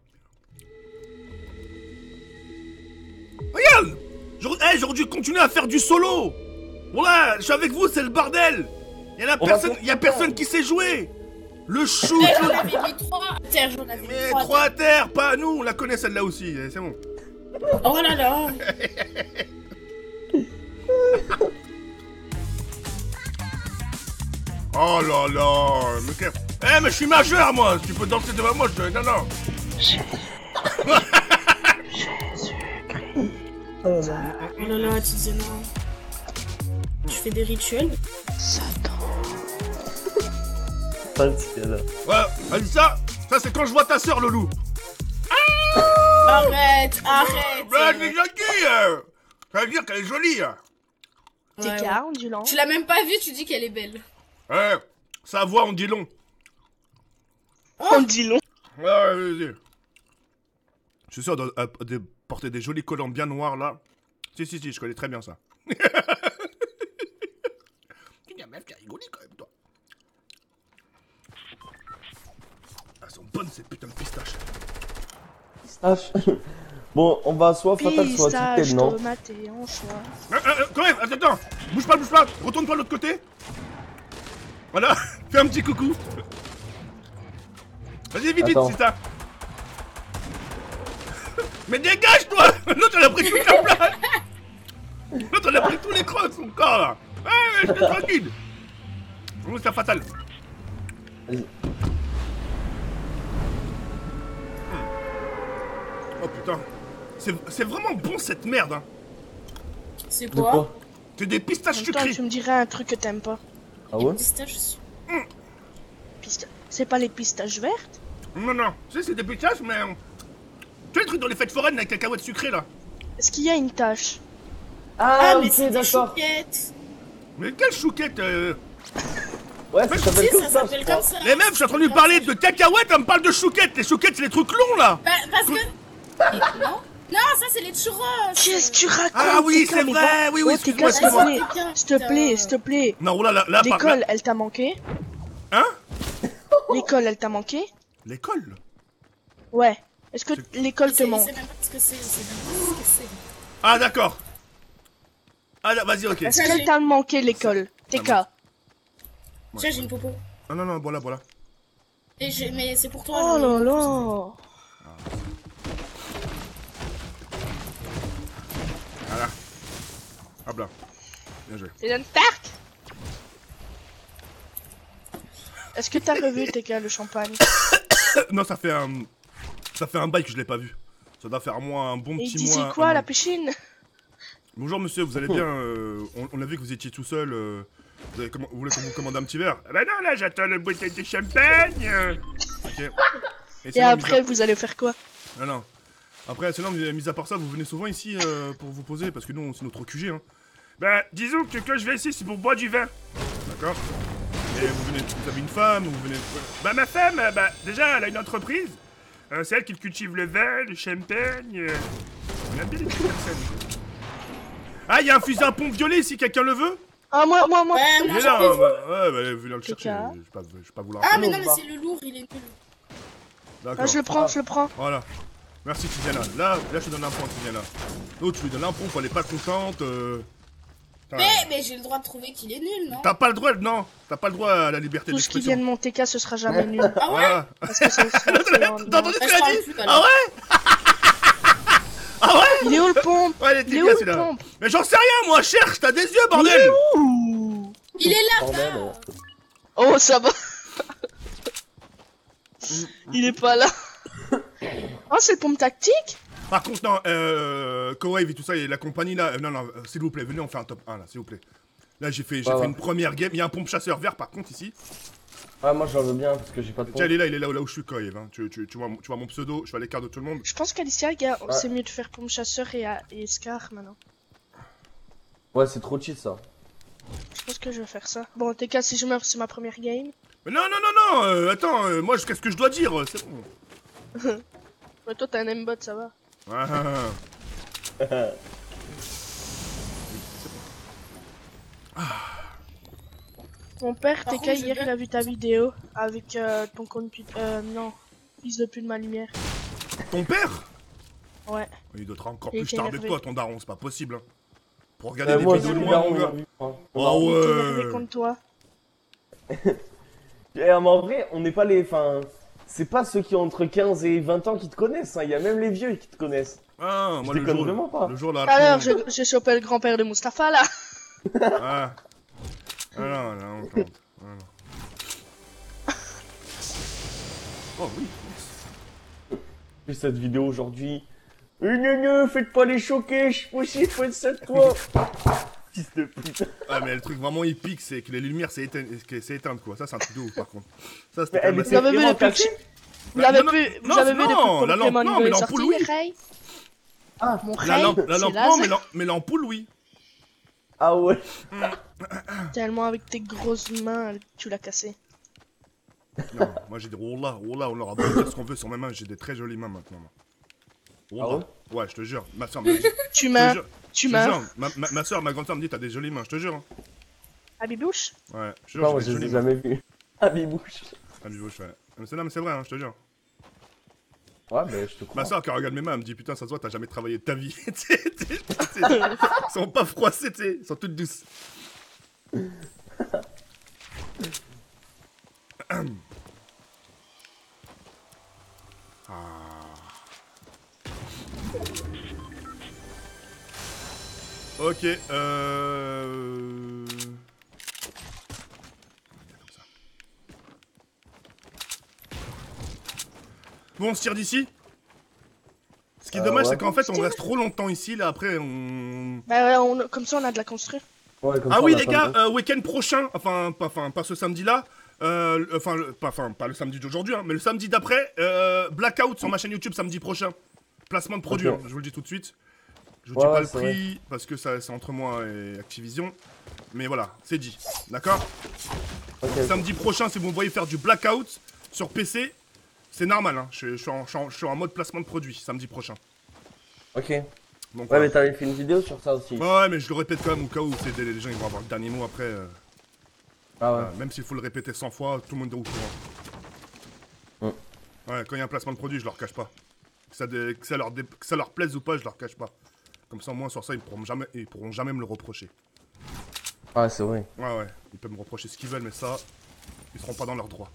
Regarde. J'aurais dû continuer à faire du solo. Voilà, je suis avec vous, c'est le bordel. Il y a personne qui sait jouer. Le shoot. J'en avais mis 3 à terre, j'en avais Mais mis 3 3 à terre, pas à nous. On la connaît celle-là aussi. C'est bon. Oh là là. Oh là là. Mais je suis majeur, moi. Tu peux danser devant moi. Non. Oh là là, tu disais non. Tu fais des rituels. Pas de Tijana. Ouais, vas-y, ça c'est quand je vois ta soeur, le loup. Arrête. Bah, c'est gentil. Ça veut dire qu'elle est jolie. Ouais, TK, ouais. ondulant. Tu l'as même pas vue, tu dis qu'elle est belle. Ouais, sa voix, on dit long. On dit long. Ouais, vas-y. Je suis sûr de porter des jolis collants bien noirs, là. Si, je connais très bien ça. Tu es une meuf qui a rigolé, quand même, toi. Elles sont bonnes, ces putains de pistaches. Pistache. Bon, on va soit fatal, soit Pistache, tilted, non? tomate et anchois. Quand même, attends. Bouge pas. Retourne-toi de l'autre côté. Voilà, fais un petit coucou. Vas-y, vite, Attends. c'est ça. Mais dégage-toi. L'autre, elle a pris toute la place. L'autre, elle a pris tous les creux de son corps, là. Ouais, je suis tranquille. On c'est fatal. Vas-y. Oh putain. C'est vraiment bon cette merde, hein. C'est De quoi? quoi? C'est des pistaches Toi, sucrées. tu me dirais un truc que t'aimes pas. Ah ouais? Pistache aussi. C'est pas les pistaches vertes? Non. Tu sais, c'est des pistaches, mais... Tu sais, les trucs dans les fêtes foraines avec cacahuètes sucrées, là. Est-ce qu'il y a une tache? Ah, mais ok, c'est des d'accord. chouquettes. Mais quelle chouquette Ouais, ça s'appelle Si, comme ça ça, s'appelle je comme crois. ça. Les meufs, je suis en train de lui parler de cacahuètes, elle me parle de chouquettes. Les chouquettes, c'est les trucs longs, là. Bah, parce que... Non, ça c'est les churros. Qu'est-ce que tu racontes? Ah oui, TK, c'est mais vrai. va- Oui, Oh, excuse-moi, TK, excuse-moi. S'il te plaît. Non, oh là, là, par- L'école, là- elle t'a manqué? Hein? L'école, elle t'a manqué? L'école? Ouais. Est-ce que l'école te C'est manque? même pas ce que c'est, c'est ce que c'est. Ah, d'accord. Ah, là, vas-y, ok. Est-ce qu'elle t'a manqué l'école? TK. moi. Tiens, j'ai une popo. Non, voilà, voilà. Mais c'est pour toi. Oh j'en ai là une. là. Voilà. Hop là. Bien joué. C'est une tarte. Est-ce que t'as revu TK le champagne? Non, ça fait un bail que je l'ai pas vu. Ça doit faire un bon Et il petit disait mois. quoi un à la mois. piscine? Bonjour monsieur, vous allez bien on a vu que vous étiez tout seul. Vous voulez qu'on vous commande un petit verre? Ah bah non, là j'attends la bouteille de champagne. Ok. Et sinon, après, vous allez faire quoi? Non. Après, sinon, mis à part ça, vous venez souvent ici pour vous poser parce que nous, c'est notre QG. Hein. Bah, disons que quand je vais ici, c'est pour boire du vin. D'accord? Et vous avez une femme, ou vous venez. Bah, ma femme, déjà, elle a une entreprise. C'est elle qui cultive le vin, le champagne. On aime bien les petites personnes. Ah, il y a un fusil à pompe violet ici, quelqu'un le veut? Ah, moi. Ouais, Il moi est là, j'en ai. ouais, venez le chercher. Cas. Je vais pas vous le Ah, rappeler. mais non, mais c'est le lourd, il est nul. D'accord. Ah, je le prends. Voilà. Merci Tiziana. Là, je te donne un point, Tiziana. L'autre, tu lui donnes un point, elle est pas contente. Mais j'ai le droit de trouver qu'il est nul, non? T'as pas le droit, non. T'as pas le droit à la liberté Tout ce qui d'expression. vient de mon TK, ce sera jamais nul. Ah ouais? Voilà. Parce que c'est T'as entendu ce Bah, qu'il je a parle dit? plus, Ah alors. ouais? Ah ouais? Il est où le pompe? Ouais, il est Il est où efficace le celui-là. pompe? Mais j'en sais rien, moi, cherche, t'as des yeux, bordel! Ouh. Il est là, Bordel. là. Oh, ça va. Il est pas là. Oh, c'est le pompe tactique? Par contre, non, Cowave et tout ça, et la compagnie là, non, s'il vous plaît, venez, on fait un top 1 là, s'il vous plaît. Là, j'ai fait Ouais. une première game, il y a un pompe chasseur vert par contre ici. Ouais, moi j'en veux bien parce que j'ai pas de Tiens, pompe. il est là où je suis, Cowave. Hein. Tu vois mon pseudo, je suis à l'écart de tout le monde. Je pense qu'Alicia, gars, Ouais. c'est mieux de faire pompe chasseur et Scar maintenant. Ouais, c'est trop cheat ça. Je pense que je vais faire ça. Bon, TK, si je meurs, c'est ma première game. Mais non, attends, moi, qu'est-ce que je dois dire? C'est bon. Ouais, toi, t'as un aimbot, ça va. Mon père, Par TK, contre, je hier, veux- il a vu ta vidéo avec ton compte non, fils de pute de ma lumière. Ton père? Ouais. Il doit être encore Il plus était tardé que énervé. toi, ton daron, c'est pas possible. Hein. Pour regarder des Moi vidéos aussi, de loin, mon on gars. a vu. Oh Il était énervé ouais. contre toi. Mais en vrai, on n'est pas les. Enfin, c'est pas ceux qui ont entre 15 et 20 ans qui te connaissent. Hein. Il y a même les vieux qui te connaissent. Ah, Je moi, le déconne jour, vraiment pas. le jour là. Alors, j'ai chopé le grand-père de Mustapha, là. Ah. Ah non, on compte. Ah, non. Oh oui. J'ai cette vidéo aujourd'hui. Faites pas les choquer, je suis aussi fan de toi. Fils de pute. Ah mais le truc vraiment épique c'est que les lumières c'est éteinte quoi. Ça c'est un truc de ouf par contre. Ça Mais c'était quand elle même était assez... Vous avez vu vraiment les pubs? cachée. Vous avez non, vu, non, vous avez vu non, les pubs la pour lampe, Pokémon non, mais Go est l'ampoule, sorti, oui. Ray? Ah, Mon La Ray, lampe, c'est non, laser. mais l'ampoule oui. ah ouais. Tellement avec tes grosses mains, tu l'as cassé. Non, moi j'ai des... Oh là, on leur a beau dire ce qu'on veut sur mes mains, j'ai des très jolies mains maintenant. moi. Oh Ah là. ouais? Ouais, je te jure. Ma soeur me dit... Tu Je te m'as, jure, tu je te m'as. jure. Ma soeur, ma grande soeur me dit t'as des jolies mains, je te jure. Hein. À Bibouche? Ouais, je te Non, jure, moi j'ai je des les ai jolies mains. jamais vus. Ah, bibouche. Ah, bibouche, ouais. Non mais c'est vrai, hein, je te jure. Ouais, mais je te crois. Ma soeur quand elle regarde mes mains, elle me dit putain ça se voit, t'as jamais travaillé de ta vie. Elles sont pas froissées, tu sais, elles sont toutes douces. Ok, Bon, on se tire d'ici. Ce qui est dommage, ouais. c'est qu'en fait, on reste trop longtemps ici, là, après, on... Bah ouais, comme ça on a de la construire. Ouais, comme Ah ça, oui, on a les pas de- gars, week-end prochain, pas ce samedi-là, pas le samedi d'aujourd'hui, hein, mais le samedi d'après, Blackout sur ma chaîne YouTube samedi prochain. Placement de produit, Ok. hein, je vous le dis tout de suite. Je vous Ouais, dis pas ouais, le c'est prix, parce que ça, c'est entre moi et Activision. Mais voilà, c'est dit, d'accord? Ok. Samedi prochain, si vous me voyez faire du Blackout sur PC, c'est normal, hein, je suis en mode placement de produit, samedi prochain. Ok. Donc, Ouais, voilà. mais t'avais fait une vidéo sur ça aussi. Ouais, mais je le répète quand même au cas où les gens ils vont avoir le dernier mot après. Ah ouais. Même s'il faut le répéter 100 fois, tout le monde est au courant. Ouais, quand il y a un placement de produit, je leur cache pas. Que ça leur plaise ou pas, je leur cache pas. Comme ça, au moins, sur ça, ils pourront jamais me le reprocher. Ah, c'est vrai. Ouais, ils peuvent me reprocher ce qu'ils veulent, mais ça, ils seront pas dans leurs droits.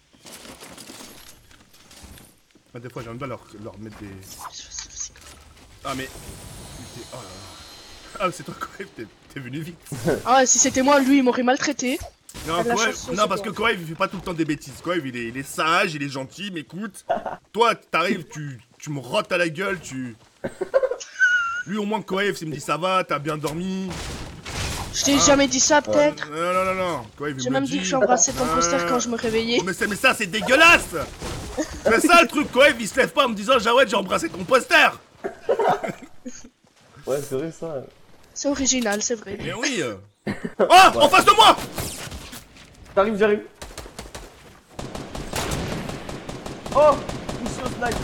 Mais des fois, j'aime bien leur mettre des... Ah, mais... Oh là là. Ah, c'est toi, Koev, t'es venu vite. Ah ouais, si c'était moi, lui, il m'aurait maltraité. Non, de la Koev, chance, non c'est parce que Koev, il fait pas tout le temps des bêtises. Koev, il est sage, il est gentil, mais écoute... Toi, t'arrives, tu me rotes à la gueule, Lui, au moins, Koev, il me dit ça va, t'as bien dormi. Je t'ai jamais dit ça, peut-être. Non. Koev, il J'ai me même dit que j'embrassais ton poster quand je me réveillais. Mais ça, c'est dégueulasse. C'est ça le truc, Koev, il se lève pas en me disant Jawed, j'ai embrassé ton poster. Ouais, c'est vrai ça. C'est original, c'est vrai. Mais oui. Oh, en face de moi. T'arrives, j'arrive. Oh, ici au snipe.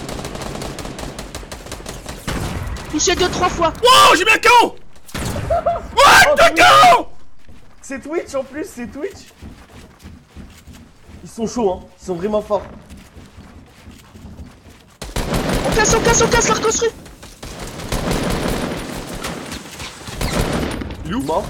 Touché 2-3 fois. Wow, j'ai mis un KO. What the KO. C'est Twitch en plus, c'est Twitch. Ils sont chauds, hein. Ils sont vraiment forts. On casse, la reconstruit. Il est où? Mort.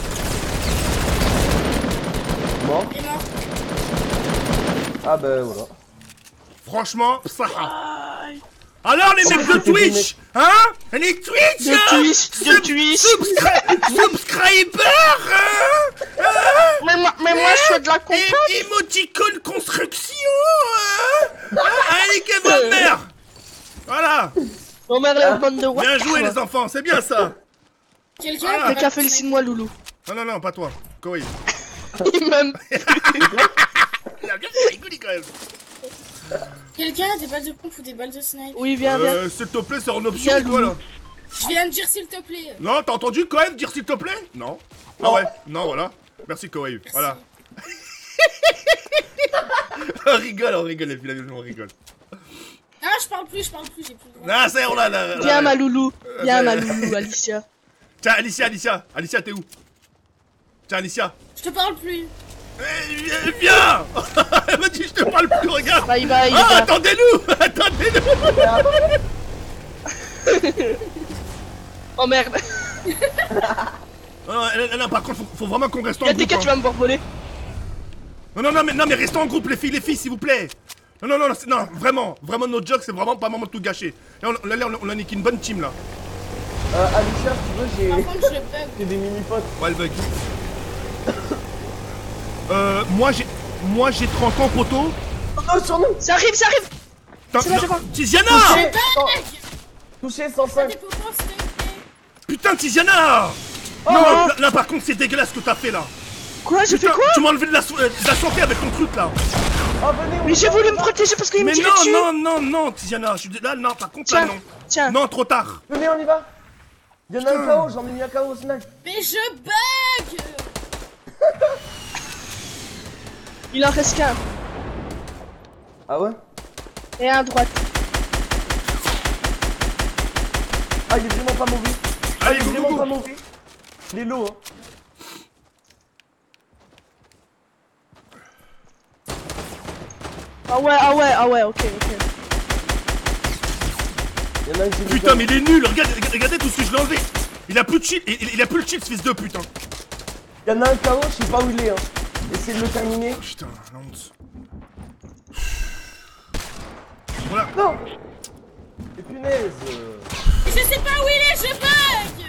Mort. Et mort. Ah ben voilà. Franchement, ça. Alors les mecs de Twitch, hein? Les Twitch, De Twitch. subscribers, hein? Mais moi, je fais de la compo. Emoticon construction, hein? Allez, que bonne mère. Voilà. On mère la bande de Bien joué les enfants, c'est bien ça. Quelqu'un Ah, a Quelqu'un félicite-moi, Loulou. Non, pas toi. Koei. Il m'aime. Il a bien rigolé quand même. Quelqu'un a des balles de pompe ou des balles de snipe? Oui, viens. S'il te plaît, c'est en option Viens, ou quoi là? Loulou. Je viens de dire s'il te plaît. Non, t'as entendu Koei dire s'il te plaît? Non. Ah Non. ouais, non, voilà. Merci Koei, voilà. On rigole les filles, on rigole. Ah, je parle plus, j'ai plus le droit. Ah, c'est on là. Viens, ma Loulou. Viens, ma Loulou, Alicia. Tiens, Alicia, t'es où? Tiens, Alicia. Je te parle plus. Viens. Elle m'a dit je te parle plus, regarde. Bah, il va. Ah, attendez-nous. Oh merde. Non, par contre, faut vraiment qu'on reste en Y'a groupe. des cas, tu vas me voir voler. Non, mais restez en groupe, les filles, s'il vous plaît. Non, vraiment, notre joke, c'est vraiment pas moment de tout gâcher. Là, on a niqué une bonne team, là. Alicia, si tu veux, Par contre, je bug. j'ai des mini-potes. Ouais, le bug. Moi, j'ai 30 ans, poteau. Oh non, sur nous. Ça arrive. C'est là, devant. Tiziana. Touché T'as 105. des popos, s'il te plaît. Putain, Tiziana. Non, là, par contre, c'est dégueulasse ce que t'as fait, là. Quoi, j'ai fait Putain, quoi? tu m'as enlevé de la santé avec ton truc, là. Oh, venez, Mais j'ai voulu me protéger parce qu'il me Mais tirait dessus. non, Tiziana, je suis là, non, par contre, là, non. Tiens. Non, trop tard. venez, on y va. Il y en a un KO, j'en ai mis un KO au snipe. Mais je bug. Il en reste qu'un. Ah ouais? Et un à droite. Ah, il est vraiment pas mauvais. Allez, Il est vraiment pas go. mauvais. Il est low, hein. Ah ouais, ok. Il y en a un qui Putain, mais il est nul, regardez tout ce que je l'ai enlevé. Il a plus de cheat, il a plus le cheat, ce fils de putain. Il y en a un KO, je sais pas où il est, hein. Essayez de le terminer. Putain, la honte. Voilà. Non. Et punaise. Je sais pas où il est, je bug.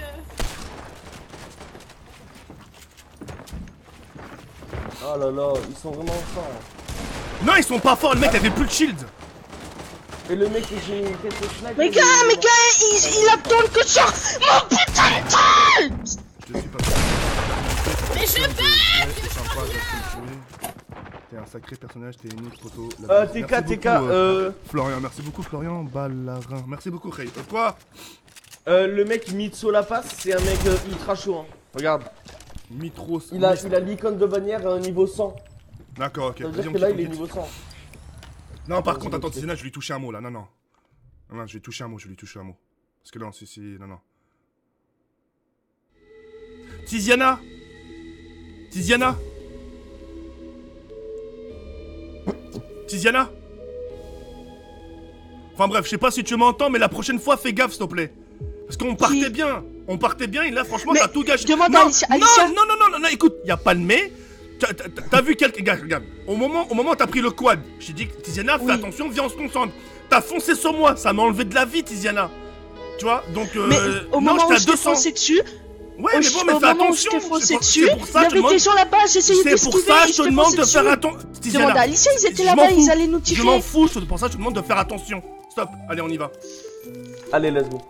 Oh là là, ils sont vraiment forts. Non, ils sont pas forts, le mec avait plus de shield. Et le mec que j'ai quelques snipes. Mais gars, il attend que sur mon putain de tête. Je te suis pas. Mais je bug. C'est sympa, t'es un sacré personnage, t'es unique, photo. TK, Florian, merci beaucoup, Florian Ballarin. Merci beaucoup, Ray. Quoi? le mec Mitso La Passe, c'est un mec ultra chaud, hein. Regarde. Mitros. Il a l'icône de bannière niveau 100. D'accord, ok. Ça veut Vas-y, dire on que là, quitte, il est on quitte. niveau 100. Non, par contre, Vas-y, attends, ok. Tiziana, je vais lui toucher un mot là. Non, je vais lui toucher un mot, Parce que là, non. Tiziana. Enfin bref, je sais pas si tu m'entends, mais la prochaine fois, fais gaffe, s'il te plaît. Parce qu'on partait bien. On partait bien et là, franchement, Mais t'as tout gâché. demande non, à Alicia. Alicia. non, écoute, y a pas de mais. T'as vu quelqu'un. Regarde, au moment où t'as pris le quad, j'ai dit, Tiziana, fais Oui. attention, viens, on se concentre. T'as foncé sur moi, ça m'a enlevé de la vie, Tiziana. Tu vois, donc. Mais au non, moment où j'étais à je t'ai 200. foncé dessus, Ouais, mais bon, mais au fais moment où attention. je t'ai foncé C'est dessus, pour il ça, y je te avait demande. des gens là-bas, j'essayais C'est pour d'esquiver ça, et je te t'ai demande foncé de faire dessus. attention. Demande à Alicia, ils étaient Je là-bas, m'en fous. ils allaient nous tirer. Je m'en fous, pour ça, je te demande de faire attention. Stop, allez, on y va. Allez, let's go.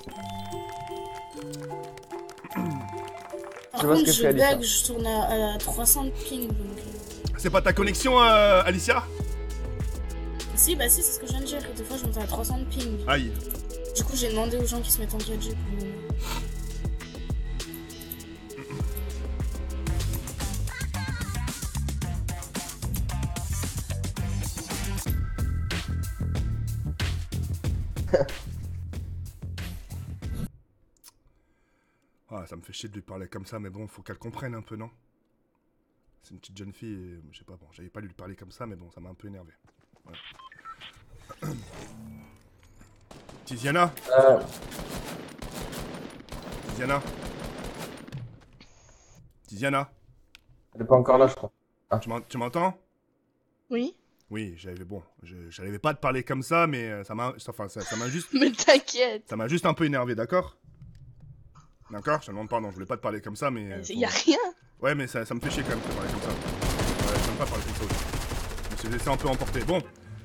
Par Je vois ce contre, que je fait Alicia. bug, je tourne à 300 de ping. Donc... C'est pas ta connexion, Alicia? Si, bah si, c'est ce que je viens de dire. Des fois, je monte à 300 de ping. Aïe. Du coup, j'ai demandé aux gens qui se mettent en 4G pour le moment. Ah, ça me fait chier de lui parler comme ça, mais bon, faut qu'elle comprenne un peu, non? C'est une petite jeune fille, et, je sais pas, bon, j'avais pas lui parler comme ça, mais bon, ça m'a un peu énervé. Voilà. Tiziana? Tiziana? Tiziana? Elle est pas encore là, je crois. Tu m'entends? Oui. Oui, j'arrivais pas à te parler comme ça, mais ça m'a juste, Mais t'inquiète. ça m'a juste un peu énervé, d'accord? D'accord? Je te demande pardon, je voulais pas te parler comme ça, mais... Y a rien. Ouais, mais ça me fait chier quand même de te parler comme ça. Ouais, j'aime pas parler comme ça aussi. Je me suis laissé un peu emporter. Bon.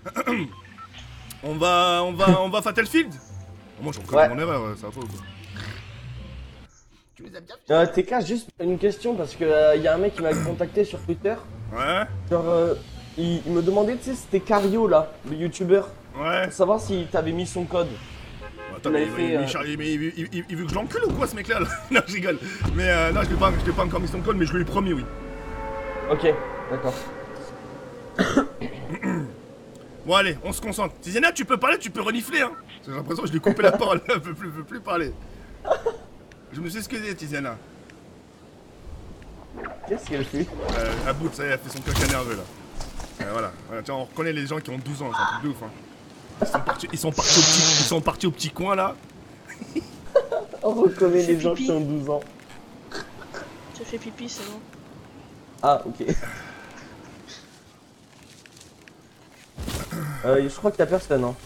on va Fatalfield? Moi, je reconnais Ouais. mon erreur, ça va pas ou quoi? TK, juste une question parce que y a un mec qui m'a contacté sur Twitter. Ouais? Genre, il me demandait, tu sais, c'était Cario là, le youtubeur, Ouais? pour savoir si t'avais mis son code. Attends, Il mais avait fait, il veut que je l'encule ou quoi, ce mec-là? Non, je rigole. Mais non, je l'ai pas encore mis son code, mais je lui ai promis, oui. Ok, d'accord. Bon, allez, on se concentre. Tiziana, tu peux parler, tu peux renifler, hein. J'ai l'impression que je lui ai coupé la parole, elle veut plus parler. Je me suis excusé, Tiziana. Qu'est-ce qu'elle fait? À bout, ça y est, elle fait son caca nerveux, là. Voilà, tiens, on reconnaît les gens qui ont 12 ans, c'est un truc de ouf, hein. Ils sont partis au petit coin, là. On reconnaît Fais les gens pipi. qui ont 12 ans. J'ai fait pipi, c'est bon. Ah, ok. Je crois qu'il y a personne, hein.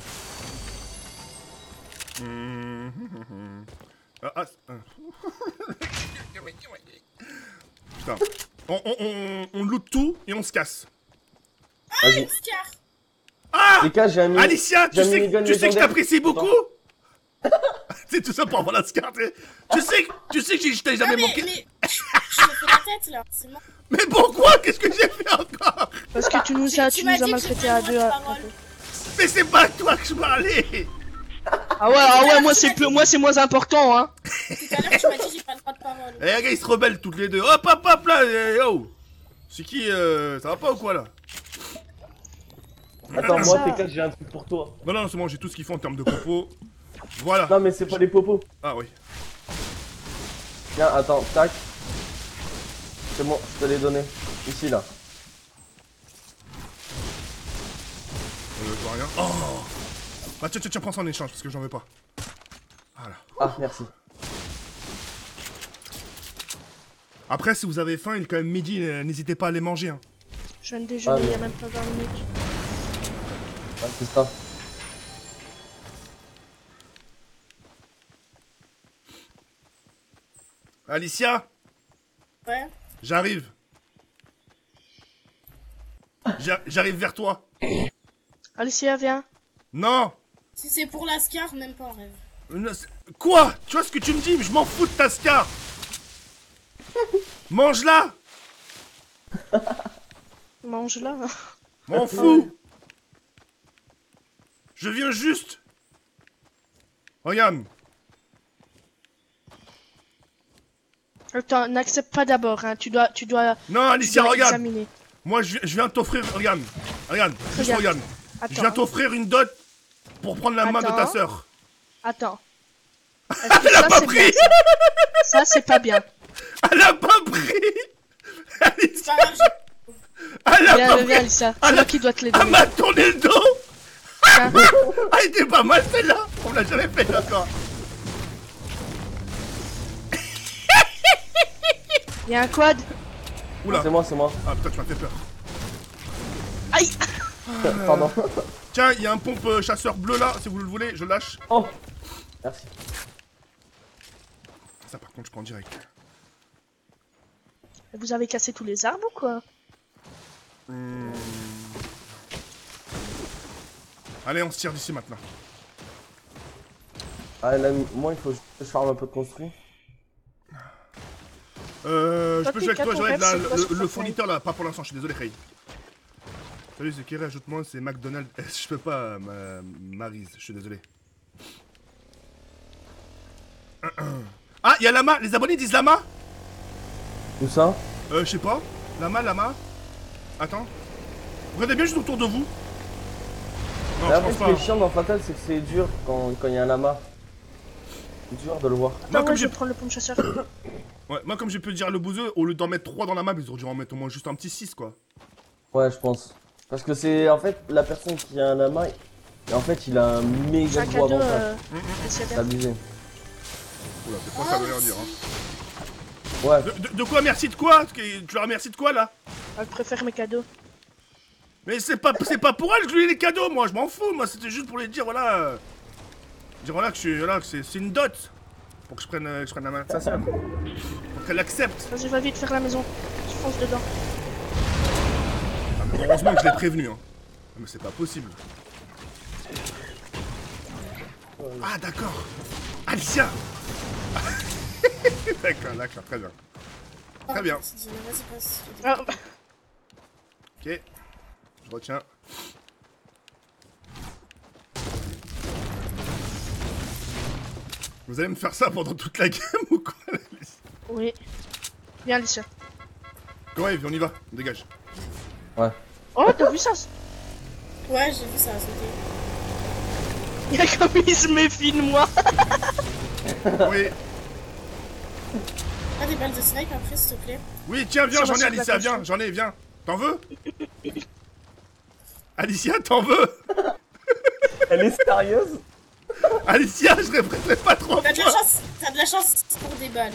Putain. On loot tout et on se casse. Vas-y. Scar. Ah! TK, j'ai un mini... Alicia, j'ai un minigun tu sais que je légendaire. t'apprécie beaucoup? C'est tout ça pour avoir la carte. Tu sais que je t'ai jamais Ah, manqué. mais je me fais la tête là, c'est bon. Mais pourquoi? Qu'est-ce que j'ai fait encore? Parce que tu nous as Tu m'as dit que maltraité j'étais à une deux. bonne parole. Mais c'est pas à toi que je parlais. Ah ouais, moi c'est moins important, hein. Tout à l'heure, tu m'as dit que j'ai pas le droit de parole. Eh, les gars, ils se rebellent toutes les deux. Hop, hop, hop, là. Yo. C'est qui, ça va pas ou quoi, là? Attends, moi, Ça. TK, j'ai un truc pour toi. Non, c'est bon, j'ai tout ce qu'il faut en termes de propos. Voilà. Non, mais c'est pas les popos. Ah oui. Tiens, attends, tac. C'est bon, je te l'ai donné. Ici, là. Je vois rien. Oh. Bah tiens, prends ça en échange parce que j'en veux pas. Voilà. Ah, merci. Après, si vous avez faim, il est quand même midi, n'hésitez pas à les manger. Hein. Je viens de déjeuner Ah, il y a mais- même pas 20 minutes. Ah, c'est ça. Alicia, Ouais. j'arrive. J'arrive vers toi. Alicia, viens. Non. Si c'est pour la Scar, même pas en rêve. Quoi? Tu vois ce que tu me dis? Mais je m'en fous de ta scar. Mange-la. Mange-la. M'en fous. Je viens juste. Regarde. Attends, n'accepte pas d'abord, hein. Tu dois Non, Alicia, regarde. examiner. Moi, je viens t'offrir. Regarde. Juste regarde. Je viens Attends, t'offrir une dot pour prendre la main de ta Attends. sœur. attends. Est-ce que Elle a ça, pas c'est pris. bien, ça, c'est pas bien. Elle a pas pris. C'est Alicia, pas grave, elle a pas Viens, pris. Alicia. C'est moi qui dois te les Elle donner. m'a tourné le dos. Tiens. Elle était pas mal celle-là. On l'a jamais fait encore. Y'a un quad. Oula. C'est moi, c'est moi. Ah putain, tu m'as fait peur. Aïe. Pardon. Tiens, il y a un pompe chasseur bleu là, si vous le voulez, je lâche. Oh. Merci. Ça par contre, je prends en direct. Vous avez cassé tous les arbres ou quoi? Allez, on se tire d'ici maintenant. Ah là, moi il faut que je farme un peu de construit. Je peux jouer avec toi, ton je vais être rêve, là, c'est quoi sur le Fortnite? fournisseur là, pas pour l'instant, je suis désolé, Ray. Salut, c'est Kéré, ajoute-moi, c'est McDonald's. Je peux pas, Maryse, je suis désolé. Ah, il y a Lama, les abonnés disent Lama. Où ça? Je sais pas. Lama. Attends. Regardez bien juste autour de vous. Non, Là, je pense ce qui est pas. chiant dans Fatal, c'est que c'est dur quand il y a un lama. C'est dur de le voir. Moi, Attends, comme ouais, je j'ai vais prendre le pompe chasseur. ouais, moi, comme j'ai pu dire le bouseux, au lieu d'en mettre 3 dans la map, ils auraient dû en mettre au moins juste un petit 6 quoi. Ouais, je pense. Parce que c'est en fait la personne qui a un lama, et en fait il a un J'ai méga un gros cadeau. avantage. C'est C'est bien. abusé. Oula, c'est pas ça veut rien dire. Hein. Ouais. De quoi merci de quoi? Tu leur remercies de quoi là? Je préfère mes cadeaux. Mais c'est pas pour elle que je lui ai les cadeaux, moi je m'en fous, moi c'était juste pour les dire voilà. Dire voilà que je suis voilà que c'est une dot. Pour que je prenne la main de sa sœur. Pour qu'elle accepte. Vas-y, va vite faire la maison. Je fonce dedans. Ah, mais heureusement que je l'ai prévenu hein. Ah, mais c'est pas possible. Ah d'accord. Alicia. D'accord, très bien. Très bien. Vas-y, passe. Ah, Ok. Je retiens. Vous allez me faire ça pendant toute la game ou quoi? oui. Viens, Alicia. Ouais, on y va, on dégage. Ouais. Oh, t'as vu ça? Ouais, j'ai vu ça, c'était. Il y a comme il se méfie de moi. Oui, Ah, des balles de snipe après, s'il te plaît. oui, tiens, viens, Ça j'en va ai sur Alicia, la viens, console. j'en ai, viens. T'en veux? Alicia, t'en veux? Elle est sérieuse? Alicia, je répéterai pas trop T'as de la fois. chance, t'as de la chance pour des balles.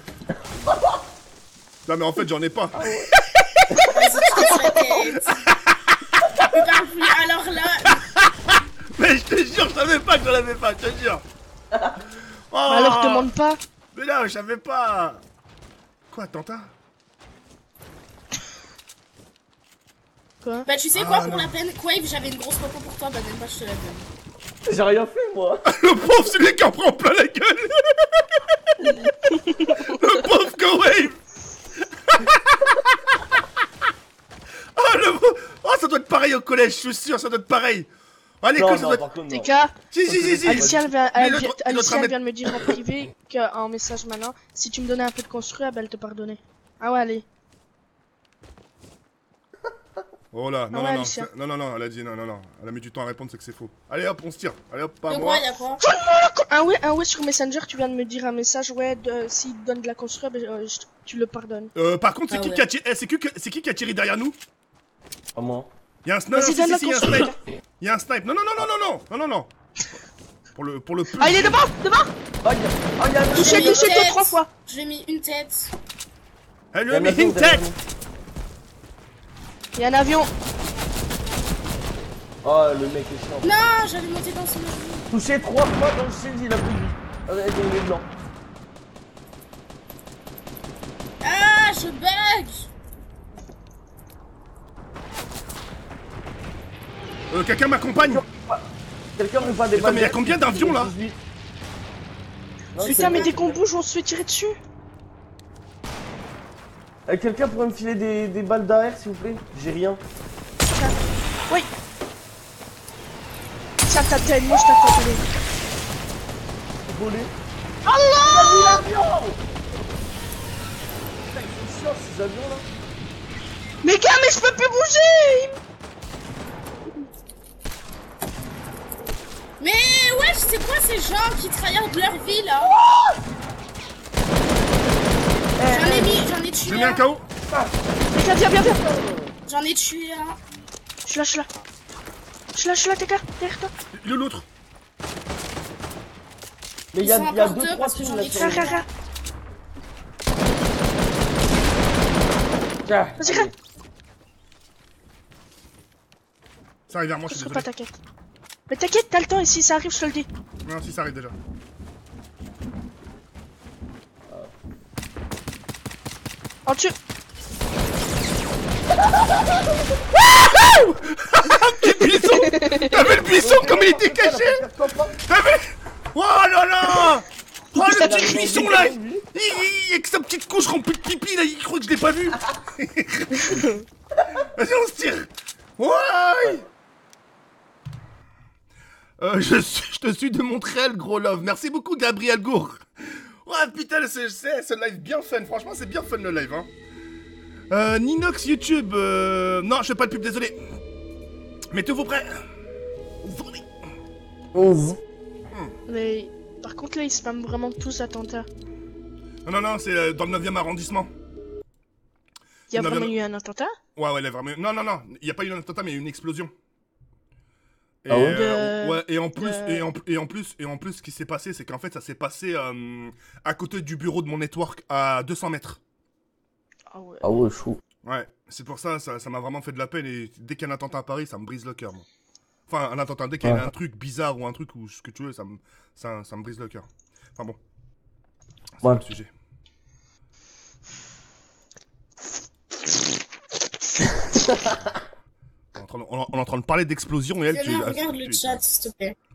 Non mais en fait, j'en ai pas. Vas-y, tu casses la tête. Tu parles plus, alors là. Mais je te jure, je savais pas que j'en avais pas, je te jure. Oh, Alors, demande pas. Mais là, je savais pas. Quoi, Tanta? Quoi? Bah, tu sais quoi, pour non. la peine, Quave, j'avais une grosse popo pour toi, bah, même pas, je te la donne. J'ai rien fait moi. Le pauvre, celui qui en prend plein la gueule. Le pauvre Kowave. Oh, oh, ça doit être pareil au collège, je suis sûr, ça doit être pareil. À l'école, Non, ça non, doit être... par contre non. TK, Si. Alicia, elle vient, Mais elle l'autre- vient- l'autre Alicia, elle ramène- vient de me dire en privé qu'en message maintenant, si tu me donnais un peu de construit, elle te pardonnait. Ah ouais, allez. Oh là, non, Ah ouais, non, Alicia. non, elle a dit non. Elle a mis du temps à répondre, c'est que c'est faux. Allez hop, on se tire. Allez hop, pas De moi. quoi, y'a quoi? Un ouais, sur Messenger, tu viens de me dire un message, ouais, s'il te donne de la construire, ben, tu le pardonnes. Par contre, c'est Ah qui ouais. qui a tiré c'est qui a tiré derrière nous? Pas moi. Il y a un snipe, Vas-y, donne la il y a un construire. snipe. Il y a un snipe. Non. Pour le peu. Ah, il est devant, devant. Ah, il y a un Touché, mis une touché, tête. 3 fois. Je lui ai mis une tête. Elle lui Il y a a mis un avion une derrière tête. nous. Il y a un avion. Oh, le mec est chiant. Non, j'allais monter dans son avion. Touché 3 fois dans le shield, il a plus de vie. Avec les blancs. Ah, je bug. Quelqu'un m'accompagne. Quelqu'un veut pas des Attends, balles mais il y a d'air combien d'avions, là? 18. Non, Putain, c'est mais bon. dès qu'on bouge, on se fait tirer dessus. Quelqu'un pourrait me filer des balles d'AR s'il vous plaît? J'ai rien. Oui. Tiens, ta tête, moi je t'attendais. Volé. Allah! Putain, ils sont chiants ces avions là. Mais gars, mais je peux plus bouger! Mais ouais, c'est quoi ces gens qui tryhardent leur vie là? J'en ai tué J'ai mis un un. KO. Les gars, viens. J'en ai tué un. Je suis là. TK, derrière toi. Il est où l'autre? Mais il Ils y a sont 2-3 encore deux parce que teams j'en là ai sur tué. le- Tiens. Vas-y, crève. Ça arrive vers moi, je Je suis serai pas, désolé. t'inquiète. Mais t'inquiète, t'as le temps, et si ça arrive, je te le dis. Non, si ça arrive déjà. En dessus. Petit buisson. T'as vu le buisson comme il était caché? T'as vu? Oh là là. Oh le petit buisson là. Avec sa petite couche remplie de pipi là, il croit que je l'ai pas vu. Vas-y, on se tire. Ouais. Je te suis de Montréal, gros love. Merci beaucoup, Gabriel Gour. Ouais, putain, ce live bien fun. Franchement, c'est bien fun le live. Hein. Ninox YouTube. Non, je fais pas de pub, désolé. Mettez-vous prêts. Mais par contre, là, ils spamment vraiment tous attentats. Non, c'est dans le 9e arrondissement. Il y a Non, vraiment non. eu un attentat? Ouais, là, vraiment. Non, il n'y a pas eu un attentat, mais il y a eu une explosion. Et, Ah ouais ouais, et en plus, ce qui s'est passé, c'est qu'en fait, ça s'est passé à côté du bureau de mon network, à 200 mètres. Ah ouais. Ah ouais, chaud. Ouais, c'est pour ça m'a vraiment fait de la peine, et dès qu'il y a un attentat à Paris, ça me brise le cœur, moi. Enfin, un attentat, dès qu'il y a un truc bizarre ou un truc ou ce que tu veux, ça me brise le cœur. Enfin bon. C'est Ouais. pas le sujet. On est en train de parler d'explosion et elle, Viens, regarde le chat, s'il te plaît.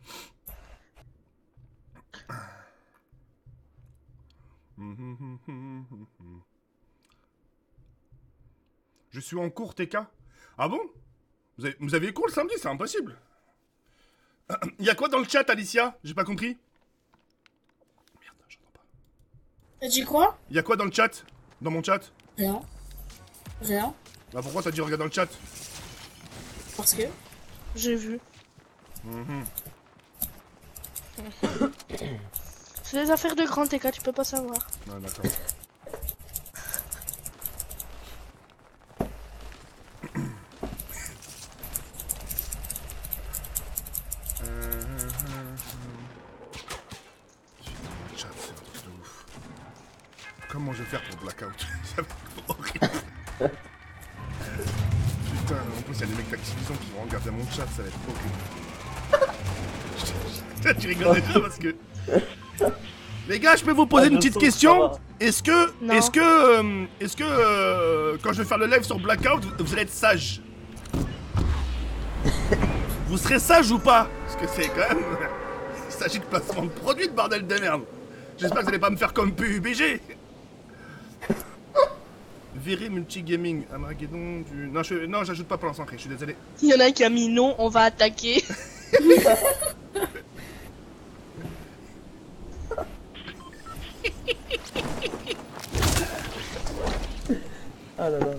Je suis en cours, TK. Ah bon? Vous avez cours le samedi? C'est impossible. Il y a quoi dans le chat, Alicia? J'ai pas compris. Merde, j'entends pas. T'as dit quoi? Il y a quoi dans le chat? Dans mon chat? Rien. Rien. Bah pourquoi t'as dit regarde dans le chat? Parce que. J'ai vu. C'est des affaires de grand TK, tu peux pas savoir. Ah d'accord. Le chat, c'est un truc de ouf. Comment je vais faire pour blackout? Ça va être horrible. Putain, en plus il y a des mecs d'Activision qui vont regarder mon chat, ça va être horrible. Tu rigoles déjà parce que... Les gars, je peux vous poser une petite question? Est-ce que quand je vais faire le live sur Blackout, vous allez être sage? Vous serez sage ou pas? Parce que c'est quand même... Il s'agit de placement de produits, de bordel de merde. J'espère que vous allez pas me faire comme PUBG. Viré multigaming, Armageddon du... Non, j'ajoute pas pour l'instant, je suis désolé. Il y en a un qui a mis non, on va attaquer. Ah là là.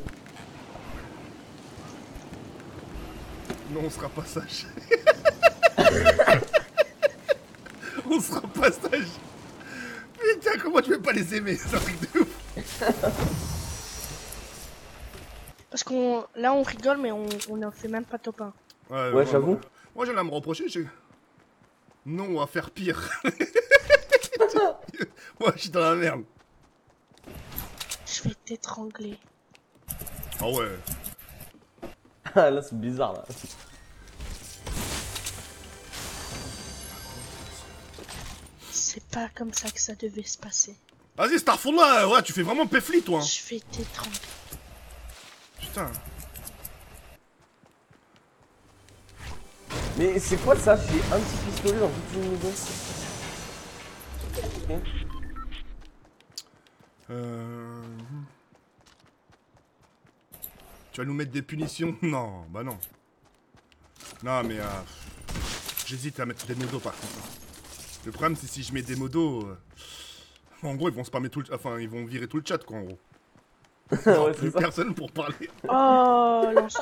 Non, on sera pas sage. On sera pas sage. Putain, comment tu veux pas les aimer? C'est un truc de ouf. Parce qu'on là on rigole mais on en fait même pas top 1. Ouais, j'avoue. Moi, j'en ai à me reprocher. Non, on va faire pire. Moi, je suis dans la merde. Je vais t'étrangler. Ah ouais. Ah là, c'est bizarre là. C'est pas comme ça que ça devait se passer. Vas-y, Starfall là, ouais, tu fais vraiment péfli, toi. Hein. Je vais t'étrangler. Putain. Mais c'est quoi ça? J'ai un petit pistolet dans toute une maison. Ok. Tu vas nous mettre des punitions? Non, bah non. Non, mais j'hésite à mettre des modos par contre. Le problème, c'est si je mets des modos. En gros, ils vont spammer tout le... Enfin, ils vont virer tout le chat, quoi, en gros. Ouais, Plus c'est ça. personne pour parler. Oh lance.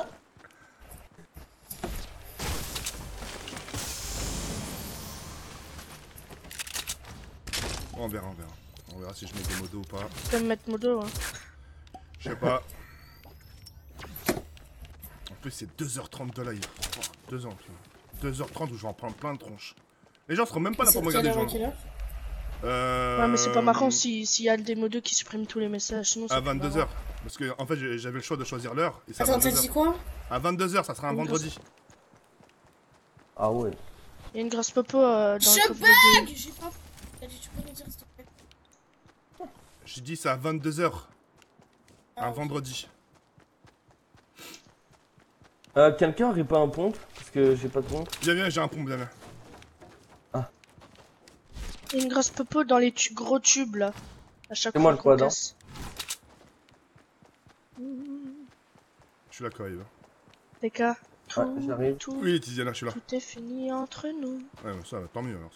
On verra, on verra. On verra si je mets des modos ou pas. Tu peux me mettre modo hein. Je sais pas. En plus, c'est 2h30 de live. Oh, 2 ans, tu vois. 2h30 où je vais en prendre plein de tronches. Les gens seront même pas là pour me regarder. Quelle heure? Ouais mais c'est pas marrant s'il y a des modos qui suppriment tous les messages sinon À c'est pas 22h. marrant. Parce que en fait j'avais le choix de choisir l'heure. Et c'est à Attends, t'as 22 dit heures. quoi? À 22 h, ça sera un vendredi. Ah ouais. Il y a une grosse popo dans le Je coffre bug! J'ai pas. T'as dit, tu peux me dire s'il te plaît? J'ai dit c'est à 22 h. Un Ah, vendredi. Quelqu'un aurait pas un pompe? Parce que j'ai pas de pompe. Viens, j'ai un pompe, viens. Il y a une grosse popo dans les gros tubes là. À chaque C'est moi fois le qu'on quad, hein. casse. Je suis là, Coïve. Les gars, Ouais, j'arrive. Oui, Tiziana, je suis là. tout est fini entre nous. Ouais, bah, ça va, tant mieux alors.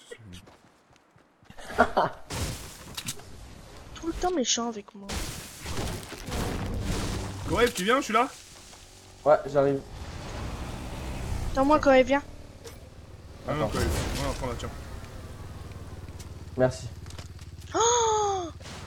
Tout le temps méchant avec moi. Coïve, tu viens, je suis là. Ouais, j'arrive. Attends-moi quand elle vient. Ah non, Coïve. Ouais, prends la tiens. Merci. Oh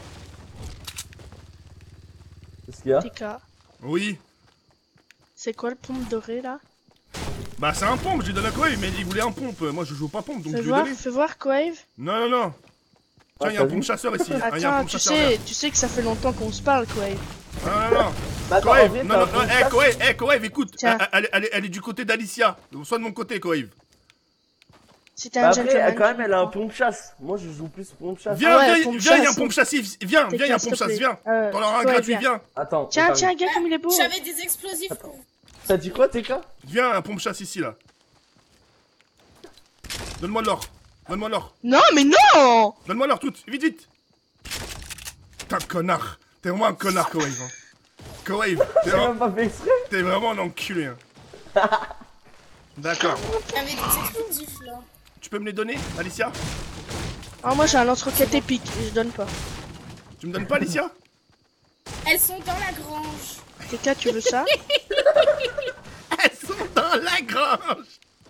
Qu'est-ce qu'il y a? TK, Oui. c'est quoi le pompe doré là? Bah, c'est un pompe, j'ai donné à Coïve, mais il voulait un pompe. Moi, je joue pas pompe, donc je lui ai donné. Fais voir Quave. Non. Tiens, Ah, il y a un t'as pompe vu? chasseur ici. Ah, il y a un Attends, pompe chasseur. là. tu sais que ça fait longtemps qu'on se parle Quave. Non. Bah, attends, en Coïve, vrai, non, t'as un pompe chasse? Coïve, écoute. Tiens. Elle est du côté d'Alicia. Soit de mon côté, Coïve. Si t'es Bah un après, gentleman. quand même, elle a un pompe chasse. Moi, je joue plus pompe chasse. Viens, ouais, viens, pompe il y a un chasse. pompe chasse. Viens, il y a un pompe chasse, viens. T'en auras un ouais, gratuit, viens. Attends. Tiens, j'arrive. gars, comme il est beau. J'avais des explosifs pour. T'as dit quoi, TK? Viens, un pompe chasse ici, là. Donne-moi l'or. Non, mais non! Donne-moi l'or, toute. Vite. Putain de connard. T'es vraiment un connard, Coïve. Coïve, J'ai même pas fait exprès. t'es vraiment un enculé. Hein. D'accord. J'avais des explosifs là. Tu peux me les donner, Alicia? Ah, moi j'ai un lance-roquette épique, et je donne pas. Tu me donnes pas, Alicia? Elles sont dans la grange. TK, tu veux ça? Elles sont dans la grange.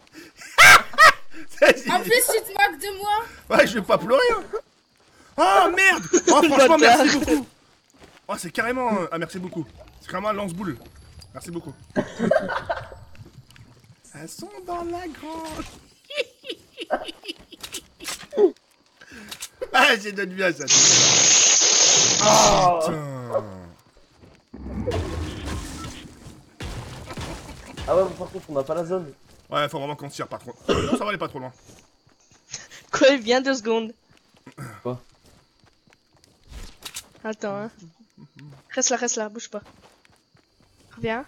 En plus, tu te moques de moi. Ouais, je vais pas pleurer. Hein. Oh merde. Oh franchement, merci beaucoup. Oh, c'est carrément. Ah, merci beaucoup. C'est carrément un lance-boule. Merci beaucoup. Elles sont dans la grange. Ah, j'ai donné bien ça. Oh. Putain. Ah ouais, par contre, on a pas la zone. Ouais, faut vraiment qu'on tire par contre. Non, ça va aller pas trop loin. Quoi, viens 2 secondes. Quoi? Attends, hein. Reste là, bouge pas. Reviens.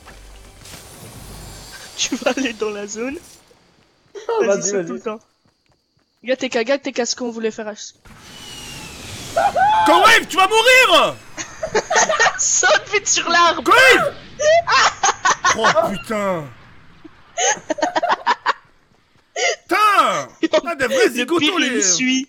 Tu vas aller dans la zone. Vas-y, saute tout le temps. Gars, TK, ce qu'on voulait faire. Coïve, tu vas mourir. Saute vite sur l'arbre! Coïve. Oh putain. Putain. Ah, des vrais Le zigotos pire, il me les. suit.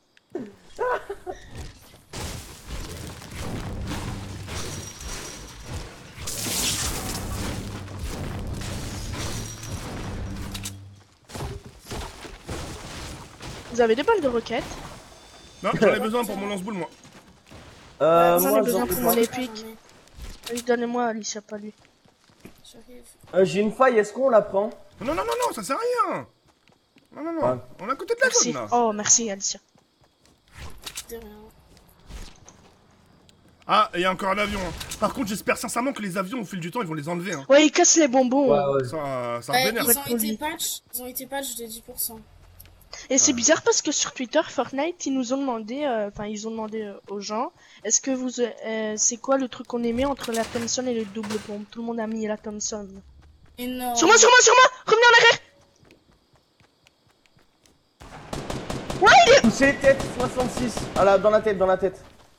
Vous avez des balles de roquette? Non, j'en ai besoin pour mon lance-boule, moi. J'en ai Moi, besoin j'en pour ai mon pas. épique. Vas-y, donnez-moi Alicia, pas lui. J'arrive. J'ai une faille, est-ce qu'on la prend? Non, ça sert à rien. Non. Ouais. On est à côté de la Merci. zone là. Oh, merci Alicia. De rien. Ah, et il y a encore un avion. Hein. Par contre, j'espère sincèrement que les avions, au fil du temps, ils vont les enlever. Hein. Ouais, il casse les bonbons. Ouais, hein. ouais. Ça Ouais, vénère. ils ont poli. été patch. Ils ont été patch de 10%. Et c'est bizarre parce que sur Twitter, Fortnite, ils nous ont demandé, ils ont demandé aux gens, est-ce que vous, c'est quoi le truc qu'on aimait entre la Thompson et le double pompe? Tout le monde a mis la Thompson. Et non. Sur moi! Revenez en arrière! Touché, tête, 66. Ah là, dans la tête.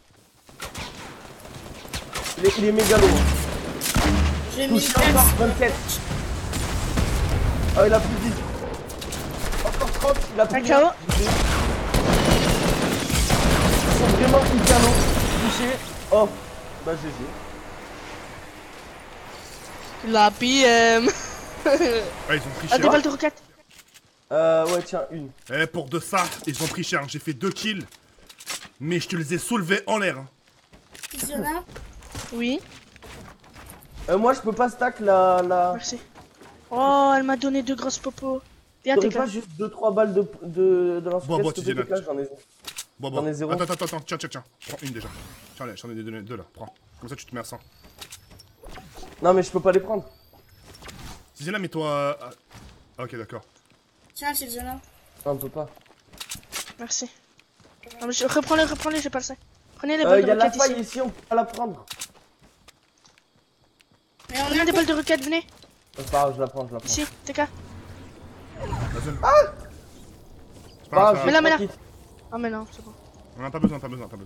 Il est mégalo. J'ai mis Touché 4. encore, 27. Ah, il a plus 10. Encore 30, il a plus Un 10. KO. Ils sont vraiment hyper longs. Touché. Oh, bah GG. La PM! Ah, ils ont pris Ah, des cher. balles de roquette! Ouais, tiens, une. Eh, pour de ça, ils ont pris cher. J'ai fait 2 kills. Mais je te les ai soulevés en l'air. Hein. Tiziana. Oui, Moi, je peux pas stack la. merci. Oh, elle m'a donné 2 grosses popos. Viens, T'aurais t'es pas juste 2-3 balles de lance-roquette, Bon, s'il te plaît, Tiziana. TK, j'en ai. Bon, J'en ai zéro. Attends, tiens. Prends une déjà. Tiens, allez, j'en ai deux là, prends. Comme ça, tu te mets à 100. Non, mais je peux pas les prendre. Tiziana, mets-toi. Ah, ok, d'accord. Tiens, c'est déjà là. Non, on peut pas. Merci. Non, mais reprends-les, j'ai pas le sac. Prenez les balles Il y de a la roquette faille ici. ici, on peut pas la prendre. Mais on Prenez a des balles de roquette, venez. C'est pas grave, je la prends. Ici, TK. La zone. C'est Pas grave, grave, j'ai Mais là, trois mais kits. Ah, mais non, c'est bon. on en a pas besoin.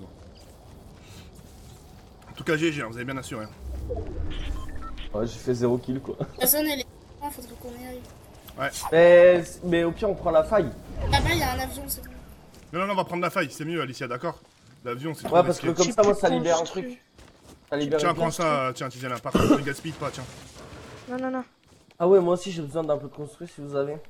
En tout cas, GG, hein, vous avez bien assuré. Hein. Ouais, j'ai fait 0 kill quoi. la zone, elle est. Il faudrait qu'on y aille. Mais au pire, on prend la faille. Là-bas, il y a un avion, c'est bon. Non, on va prendre la faille, c'est mieux, Alicia, d'accord? L'avion, c'est trop Ouais, parce que risqué. comme ça, moi, ça libère un truc. Ça libère Tiens, une prends place. ça, tiens, Tiziana, par contre, ne gaspille pas, tiens. Non. Ah ouais, moi aussi, j'ai besoin d'un peu de construire si vous avez.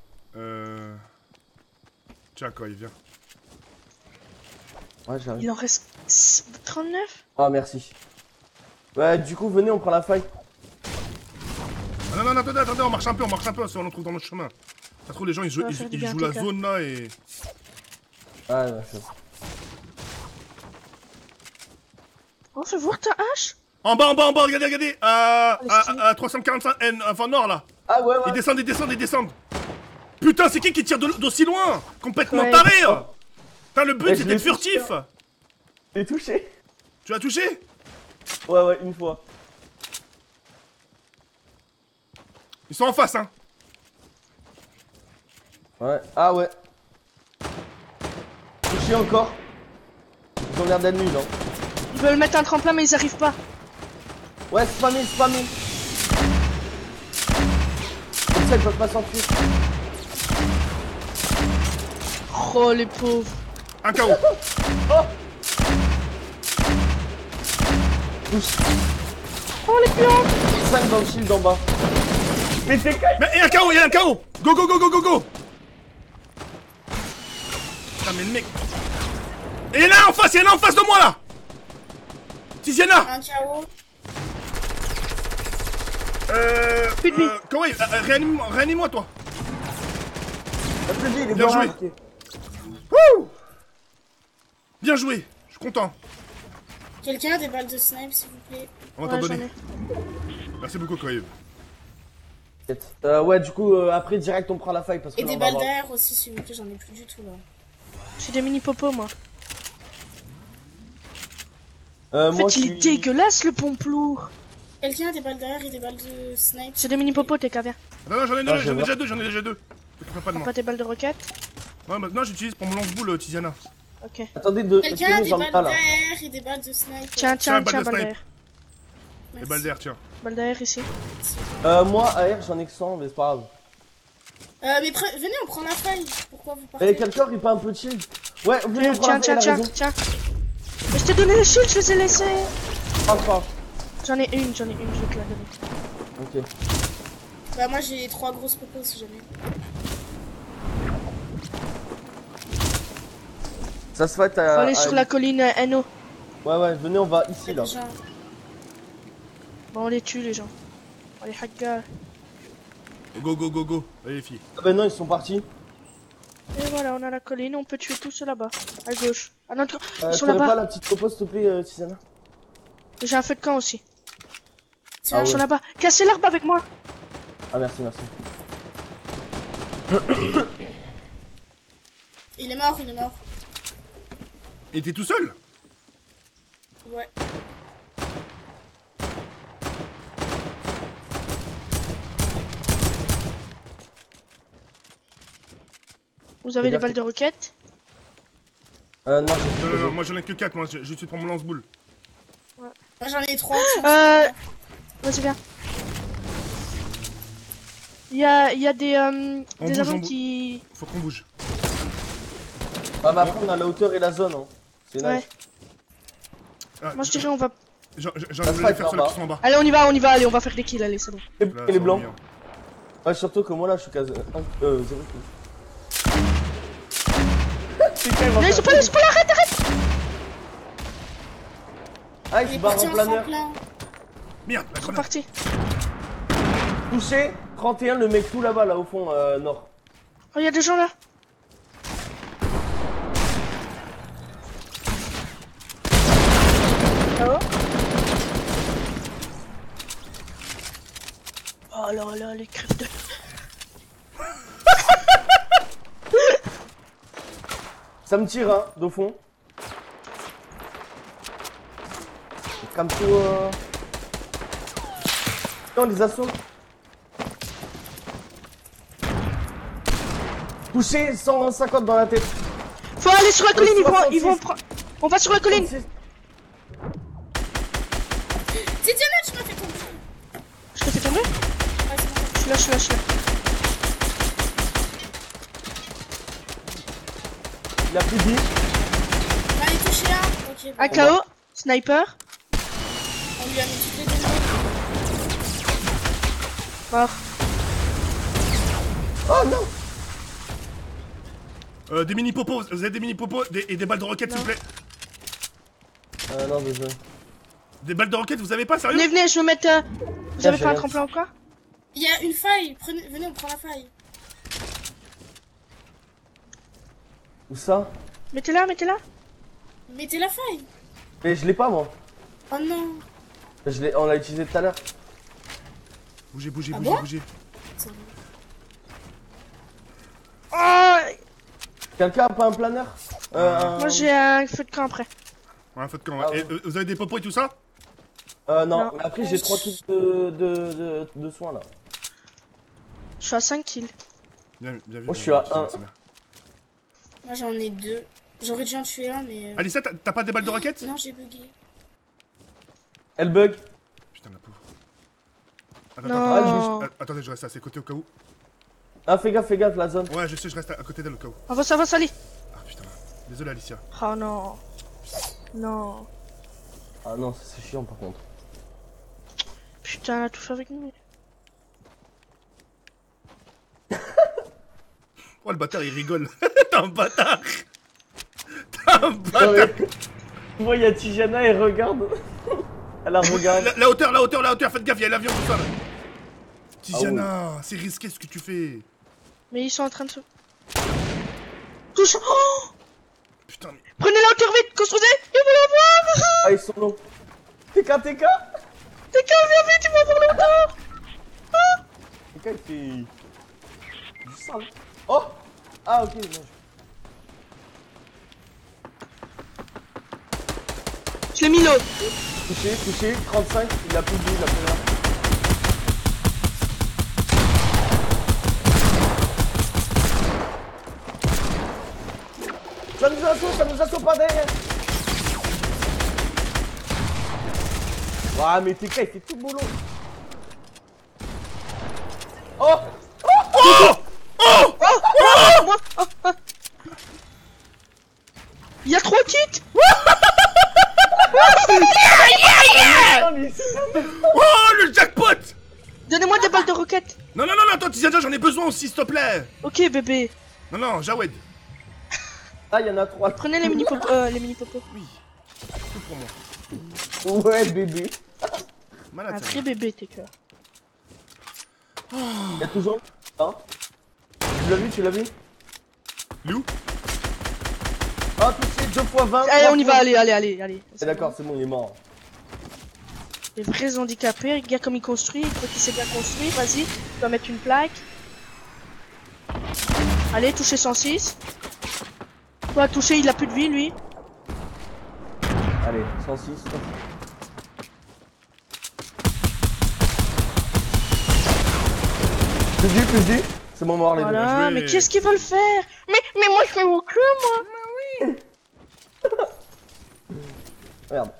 Tiens, quoi, il vient. Ouais, j'arrive. Il en reste 39. Ah, merci. Ouais, du coup, venez, on prend la faille. Ah, non, attendez, on marche un peu, si on en trouve dans notre chemin. Ça se trouve, les gens, ils jouent, Ouais, ça fait ils du bien, jouent la TK. zone là et. Ouais, c'est Oh, fais voir ta hache. En bas, regardez, Allez, à 345 N, enfin nord là. Ah ouais, Ils ouais. descendent. Putain, c'est qui tire d'aussi loin? Complètement Ouais. taré. Putain, le but Ouais, je c'était de l'ai furtif. touché, T'es touché? Tu l'as touché? Ouais, une fois. Ils sont en face, hein. Ouais, ah ouais. Touché encore. Ils ont l'air d'être nuls, hein. Ils veulent mettre un tremplin, mais ils arrivent pas. Ouais, spammé. Comme ça, ils peuvent pas s'enfuir. Oh, les pauvres. Un KO. Oh Touche. Oh, les pions. 5 dans le shield en bas. Mais t'es calme. Mais il y a un KO. Go. Putain, mais le mec. Et il y en a un en face, de moi là. Tiziana. Un KO. Plus de vie. Kawaii, réanime-moi toi. Il est Bien bien joué. joué. Bien joué, je suis content. Quelqu'un a des balles de snipe, s'il vous plaît. On va t'en Ouais, j'en donner. ai. Merci beaucoup, Kawaii. Ouais, du coup, après, direct, on prend la faille parce que Et là, des on va balles avoir- d'air aussi, s'il vous plaît, j'en ai plus du tout là. J'ai des mini popos, moi. Moi, En fait, je il suis- est dégueulasse, le pompe lourd. Quelqu'un a des balles d'air et des balles de snipe. J'ai des mini popos, TK, viens. Non, j'en ai Ah, je vois. déjà deux. Ne fais pas de moi. Pas tes balles de roquette. Ouais, bah, non, j'utilise pour mon lance-boule, Tiziana. Ok. Attendez, de. Quelqu'un a des j'en ai balles pas là. d'air et des balles de snipe. Tiens, balle de balle snipe. d'air. Les Merci. balles d'air, tiens. Balle d'air ici. Moi, AR, j'en ai que 100, mais c'est pas grave. Mais venez, on prend la faille. Pourquoi vous partez? Et quelqu'un, il pas un peu de shield? Ouais, venez, on prend la Tiens, faille, elle a raison. tiens. Mais je t'ai donné le shield, je les ai laissés. Enfin. J'en ai une, je vais te la donner. Ok. Bah, moi j'ai 3 grosses popos si jamais. Ça se fait Faut à. aller sur la colline NO. Ouais, venez, on va ici là. Déjà. Bon, on les tue, les gens. On les hacka. Go. Allez, les filles. Ah bah non, ils sont partis. Et voilà, on a la colline, on peut tuer tous ceux là-bas. À gauche. À notre... Ils sont T'aurais pas là-bas. la petite topo, s'il te plaît, Tisana? J'ai un feu de camp aussi. Tiens, Ah Ils sont ouais. là-bas. Cassez l'arbre avec moi. Ah, merci. il est mort. Et t'es tout seul? Ouais. Vous avez Fais des gaffe. balles de roquette? Non, Non, moi j'en ai que 4, moi je suis pour mon lance-boule. Moi j'en ai 3. Vas-y, viens. Il y a des bouge, on avants bouge. qui... Faut qu'on bouge. Ah, bah après, on a la hauteur et la zone, hein. C'est Ouais. nice. Ah, Moi, je dirais on va... J'ai Ça envie de fight les faire en ceux-là bas. qui sont en bas. Allez, on y va, allez, on va faire des kills, allez, c'est bon. Et Là, les c'est blancs. ennuyant. Ouais, surtout que moi là, je suis quasi. 0 Non, ils sont pas là, arrête. Ah, Il il est se barre parti en en planeur. tremplin. Merde, la Ils sont grenade. partis. Touché, 31, le mec tout là-bas, là au fond, nord. Oh, il y a des gens là. KO. Oh là là, les crèves de... Ça me tire, hein, de fond. Comme tout. Non, les assauts. Touché 150 dans la tête. Faut aller sur la colline, ils vont prendre... On va sur la colline. Tiens, tu m'as fait tomber. Je te fais tomber? Ouais, c'est bon. Je suis là. Il a plus de vie. Allez, toucher un. Ok, bon. Un KO, sniper, On lui a mis toutes les deux. mort. Oh non. Des mini popos, vous avez des mini popos et des balles de roquette, s'il vous plaît. Non, désolé. Des balles de roquette, vous avez pas, sérieux? Venez, je veux mettre... Vous avez j'ai fait un rien. tremplin ou quoi? Il y a une faille. Venez, on prend la faille. Où ça? Mettez-la. Mettez la faille. Mais je l'ai pas, moi. Oh non. On l'a utilisé tout à l'heure. Bougez. Ah bon? C'est bon. Oh, Quelqu'un a pas un planeur? moi j'ai un feu de camp après. Ouais, faut de camp. Ah Et, ouais. vous avez des popos et tout ça? Non. Non. Mais après, j'ai 3 kits de soins, là. Je suis à 5 kills. Bien vu. Moi, je suis à c'est bien, un. c'est bien. Moi j'en ai 2. J'aurais dû en tuer un, mais. Alissa, t'as pas des balles de roquette? Non, j'ai bugué. Elle bug. Putain, la pauvre. Non. Attendez, je reste à ses côtés au cas où. Ah, fais gaffe, la zone. Ouais, je sais, je reste à côté d'elle au cas où. Avance, allez. Ah putain. Désolé, Alicia. Oh non. Non. Ah non, ça, c'est chiant par contre. Putain, elle a touché avec nous. Oh, le bâtard, il rigole. T'es un bâtard. T'es un Non, bâtard. mais... Moi, il y a Tijana, elle regarde. Elle a regardé. La hauteur, faites gaffe, il y a l'avion tout ça là. Tiziana, c'est risqué ce que tu fais. Mais ils sont en train de se... Touche. Oh, Putain, mais... prenez la hauteur vite, construisez. Ils vont la voir. Ah, ils sont longs. TK. T'es qu'un viens vite, ils vont voir la hauteur. TK, il fait... du sale. Oh. Ah, ok, non. Je l'ai mis l'autre. Touché, 35, il a plus de vie, la première. Ça nous assaut pas derrière. Ouais, mais TK, il fait tout boulot. Oh. Il y a 3 kits. Ah, mais c'est- Oh, le jackpot. Donnez-moi des balles de roquette. Non, attends, Tiziana, j'en ai besoin aussi, s'il te plaît. Ok, bébé. Non, Jawed. Ah, il y en a 3. Prenez les mini popos. Oui. Tout pour moi. Ouais, bébé. Malade, Un ça. vrai bébé, t'es que. Il y a toujours. Hein? Tu l'as vu? Lou. Ah, touché 2 x 20. Allez, on y va, allez. C'est d'accord, c'est bon, il est mort. Les vrais handicapés, regarde comme il construit, il faut qu'il s'est bien construit, vas-y, tu vas mettre une plaque. Allez, toucher 106. Toi, toucher, il a plus de vie, lui. Allez, 106. Plus de vie. C'est bon, mort les deux. Voilà, joué. mais qu'est-ce qu'ils veulent faire? Mais moi, je fais mon cul, moi. Merde.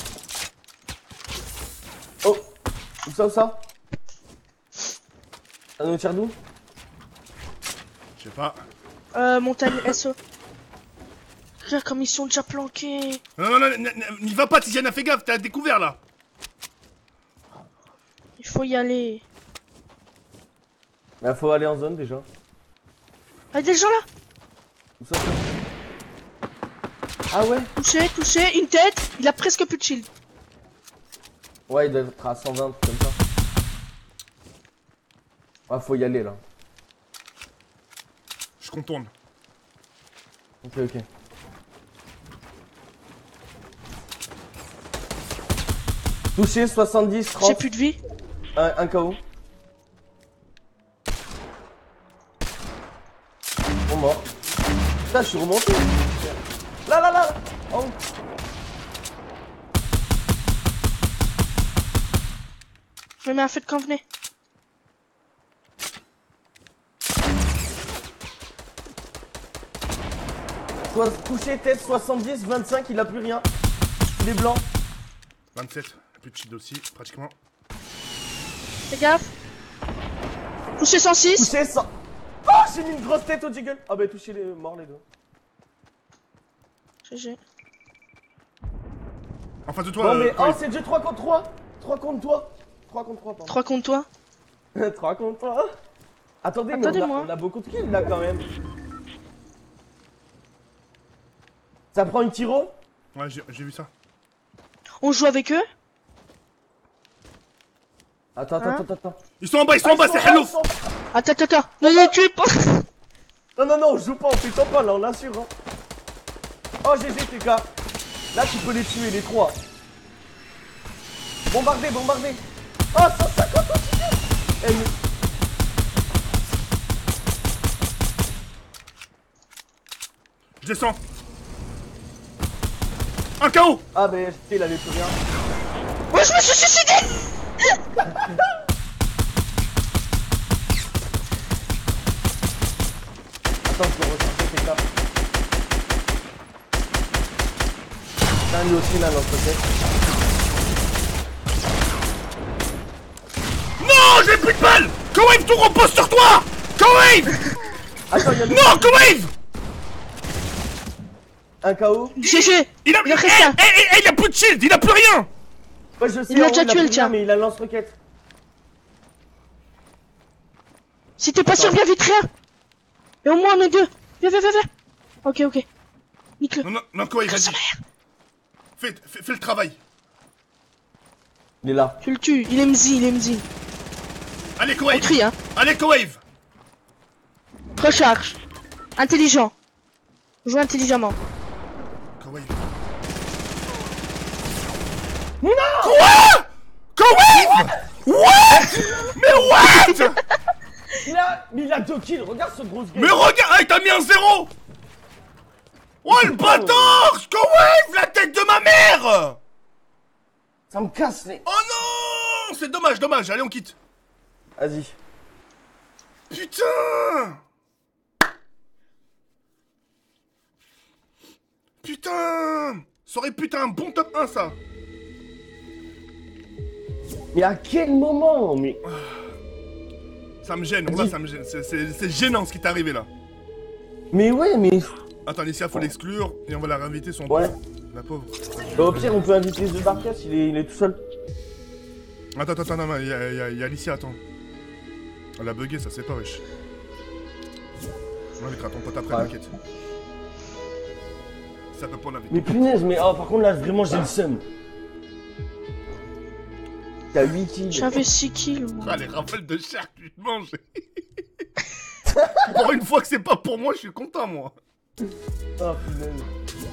Oh. Où ça? Ça nous tire d'où? Je sais pas. Montagne SO. Regarde comme ils sont déjà planqués. Non, n'y va pas, Tiziana, fais gaffe, t'as découvert là. Il faut y aller. Bah, faut aller en zone déjà. Ah, des gens là. Où ça? Ah ouais? Touché, une tête, il a presque plus de shield. Ouais, il doit être à 120, comme ça. Ouais, faut y aller là. Je contourne. Ok. Touché, 70, J'ai 30. plus de vie. Un KO. Bon mort. Putain, je suis remonté. Là, là, là. Oh. Je me mets un feu de camp, venez. Touché, tête, 70, 25, il a plus rien. Il est blanc. 27, plus de shield aussi, pratiquement. Fais gaffe. Touché 106. Touché, 100. Oh, j'ai mis une grosse tête au jiggle. Ah bah touché les morts les deux. GG. En face de toi, Non mais Koei. oh c'est déjà 3 contre 3. 3 contre toi. 3 contre 3 pardon. 3 contre toi. 3 contre 3. Attendez, mais Attendez-moi. on a beaucoup de kills là quand même. Ça prend une tiro. Ouais, j'ai vu ça. On joue avec eux. Attends, Hein attends. Ils sont en bas, c'est hello. Attends. Ne les tuez pas. Non, on joue pas, on fait top 1 là, on assure. Hein. Oh GG TK. Là tu peux les tuer les 3. Bombardez. Oh 150 au jiggle. Eh, mais... Je descends. Un KO. Ah bah il avait plus rien. Moi je me suis suicidé. Attends, je peux recharger TK. Putain, lui aussi là, l'entretien. Non, j'ai plus de balles. Koei, tout repose sur toi. Koei. Attends, il y a Non, Koei. un KO. GG. Il a reste un. il a plus de shield, il a plus rien. Ouais, je sais, Il l'a en haut, déjà tué, plus le tien. rien, mais il a lance-roquette. Si t'es pas sûr, viens vite, rien. Et au moins on est deux. Viens. Ok. Nique-le. Non, Koei, Grâce vas-y. à mère. Fais le travail. Il est là. Tu le tues. Il est mzi. Allez, On Koei. crie, hein. Allez, Koei. Recharge. Intelligent. Joue intelligemment. Koei. Non. Quoi? Koei. What? Mais what? Il a 2 kills, regarde ce gros game. Mais regarde, hey, t'as mis un 0. Oh le bâtard. Koei, la tête de ma mère. Ça me casse les... Oh non, c'est dommage. Allez, on quitte. Vas-y. Putain. Ça aurait pu être un bon top 1, ça. Mais à quel moment? Mais... Ça me gêne, là, ça me gêne. C'est gênant ce qui t'est arrivé là. Mais ouais, mais... Attends, Alicia, faut l'exclure et on va la réinviter son Ouais. La pauvre. Bah, au pire, on peut inviter The Darkest, il est tout seul. Attends, non, il y a Alicia, attends. Elle a bugué, ça c'est pas wesh. On invitera ton pote après, Ouais. t'inquiète. Ça peut pas l'inviter. Mais punaise, mais oh, par contre là, vraiment, j'ai le seum. T'as 8 kills. J'avais 6 kills, moi. Ah, les rafales de chair que tu te manges. Pour une fois que c'est pas pour moi, je suis content, moi. Oh, punaise.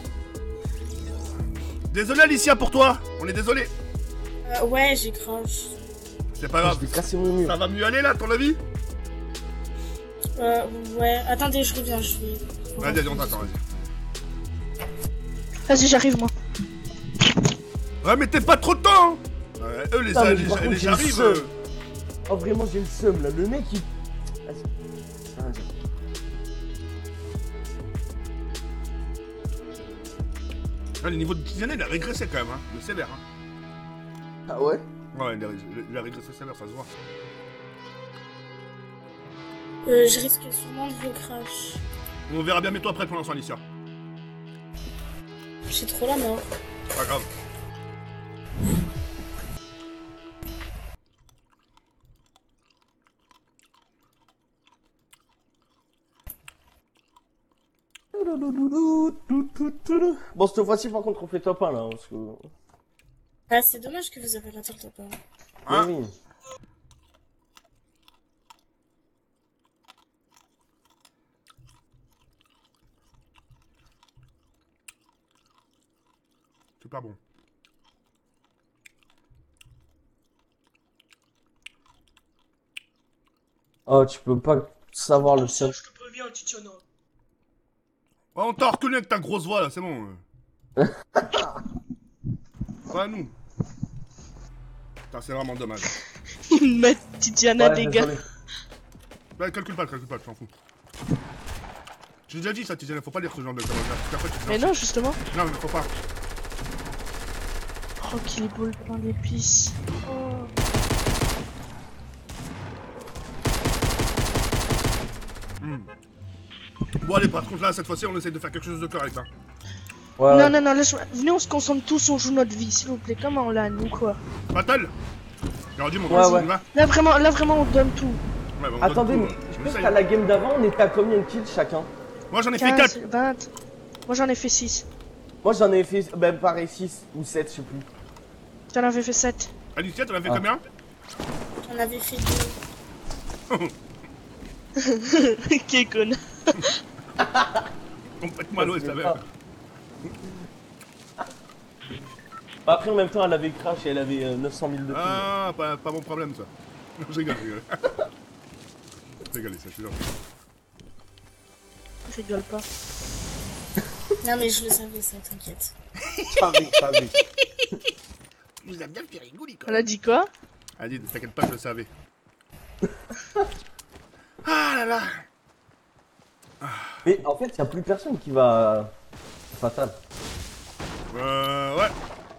Désolé, Alicia, pour toi. On est désolé. Ouais, j'ai crash. C'est pas grave. Je vais casser mon mur. Ça va mieux aller là, ton avis? Ouais. Attendez, je reviens, je vais... Vas-y, on t'attend, vas-y. Vas-y, j'arrive, moi. Ouais, mais t'es pas trop de temps, hein. Eux, les Putain, mais par contre, j'ai le arrivent. seum. Oh, vraiment, j'ai le seum là. Le mec, il. Vas-y. Ah, Le niveau de Tiziana, il a régressé quand même, hein. Le sévère, hein. Ah ouais? Ouais, il a régressé sévère, ça se voit. Je risque sûrement de recrash. On verra bien bientôt après pour l'instant, Alicia. J'ai trop la mort. Pas grave. Bon, cette fois-ci, par contre, on fait top 1 là. Parce que... Ah, c'est dommage que vous avez raté le top 1. Hein? Oui. Super bon. Oh, tu peux pas savoir le seul. Je te préviens, Titiana. Oh, on t'a reconnu avec ta grosse voix là, c'est bon. Pas nous. Putain, c'est vraiment dommage. Mais Titiana, Ouais, des gars. désolé. Bah, calcule pas, je t'en fous. J'ai déjà dit ça, Tiziana, faut pas lire ce genre de commentaires. Parce qu'après, tu te Mais lances. non, justement. Non, mais faut pas. Oh, qu'il est beau le pain d'épices. Oh. Bon, allez, par contre, là, cette fois-ci, on essaie de faire quelque chose de correct. Hein. Ouais, Non, ouais. non, non, laisse-moi. Venez, on se concentre tous, on joue notre vie, s'il vous plaît. Comme en LAN ou quoi. Battle. J'aurais dit mon Ouais, gars, ouais. on y va. Là, vraiment, on donne tout. Ouais, bah, on Attendez, donne mais tout, je on pense essaye. qu'à la game d'avant, on était à combien de kills chacun? Moi, j'en ai fait 15, 4. 20. Moi, j'en ai fait 6. Moi, j'en ai fait, ben, pareil, 6 ou 7, je sais plus. T'en avais fait 7. Alicia, t'en as fait Ah. combien? On avait fait 2. Quel con. Complètement à l'ouest, Ça la se fait mère. Après, en même temps, elle avait crash et elle avait 900 000 de kills. Ah, pas mon problème, ça. Non, je rigole. Rigolez, ça, je suis gentil. Je rigole pas. Non, mais je le savais, ça, t'inquiète. Ça arrive. Vous avez bien fait rigoler, On a dit quoi? Allez, t'inquiète pas, je le savais. Ah là là. Mais en fait, y a plus personne qui va. Fatal. Ouais.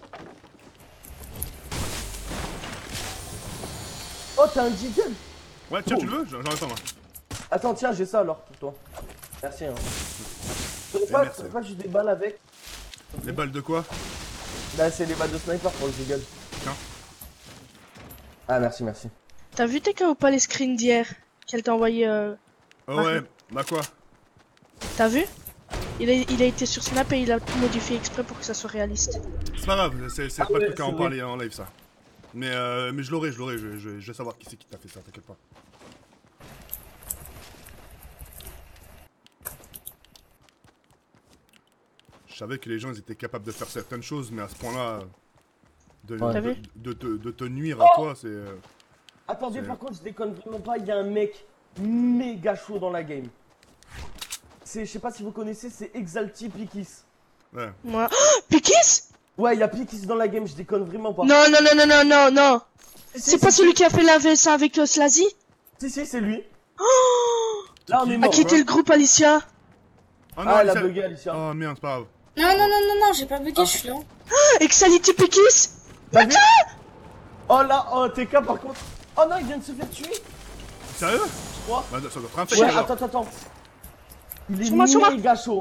Oh, t'as un jiggle. Ouais, tiens, Oh. tu le veux? J'en ai pas, moi. Attends, tiens, j'ai ça alors pour toi. Merci. Hein. merci. Faudrait pas que j'ai des balles avec. Les balles de quoi? Là, c'est les balles de sniper pour le jiggle. Tiens. Ah, merci. T'as vu tes cas ou pas les screens d'hier? Qu'elle t'a envoyé Oh ouais, bah quoi? T'as vu? Il a été sur Snap et il a tout modifié exprès pour que ça soit réaliste. C'est pas grave, c'est Ah pas le ouais, truc à en c'est parler en live, ça. Mais je l'aurai, je vais savoir qui c'est qui t'a fait ça, t'inquiète pas. Je savais que les gens ils étaient capables de faire certaines choses, mais à ce point-là, Ouais. T'as vu? de te nuire à toi, c'est... Attendez, C'est- par contre, je déconne vraiment pas. Il y a un mec méga chaud dans la game. Je sais pas si vous connaissez, c'est Exalti Pikis. Ouais. Moi. Oh, Pikis? Ouais, il y a Pikis dans la game, je déconne vraiment pas. Non, non, non, non, non, non, non. Si, C'est pas si, celui qui a fait la VSA avec Slazy? Si, c'est lui. Oh, Là, on est qui a mort. quitté le groupe, Alicia. Oh Ah, elle a Alicia- bugué, Alicia. Oh merde, c'est pas grave. Non, j'ai pas bugué, Ah. je suis là. Exality Pikis. T'as vu? Oh là, oh, TK par contre. Oh non, il vient de se faire tuer. Sérieux? Je crois. Bah, ça doit faire un fake Ouais, alors. attends. Il est Sur moi. méga chaud.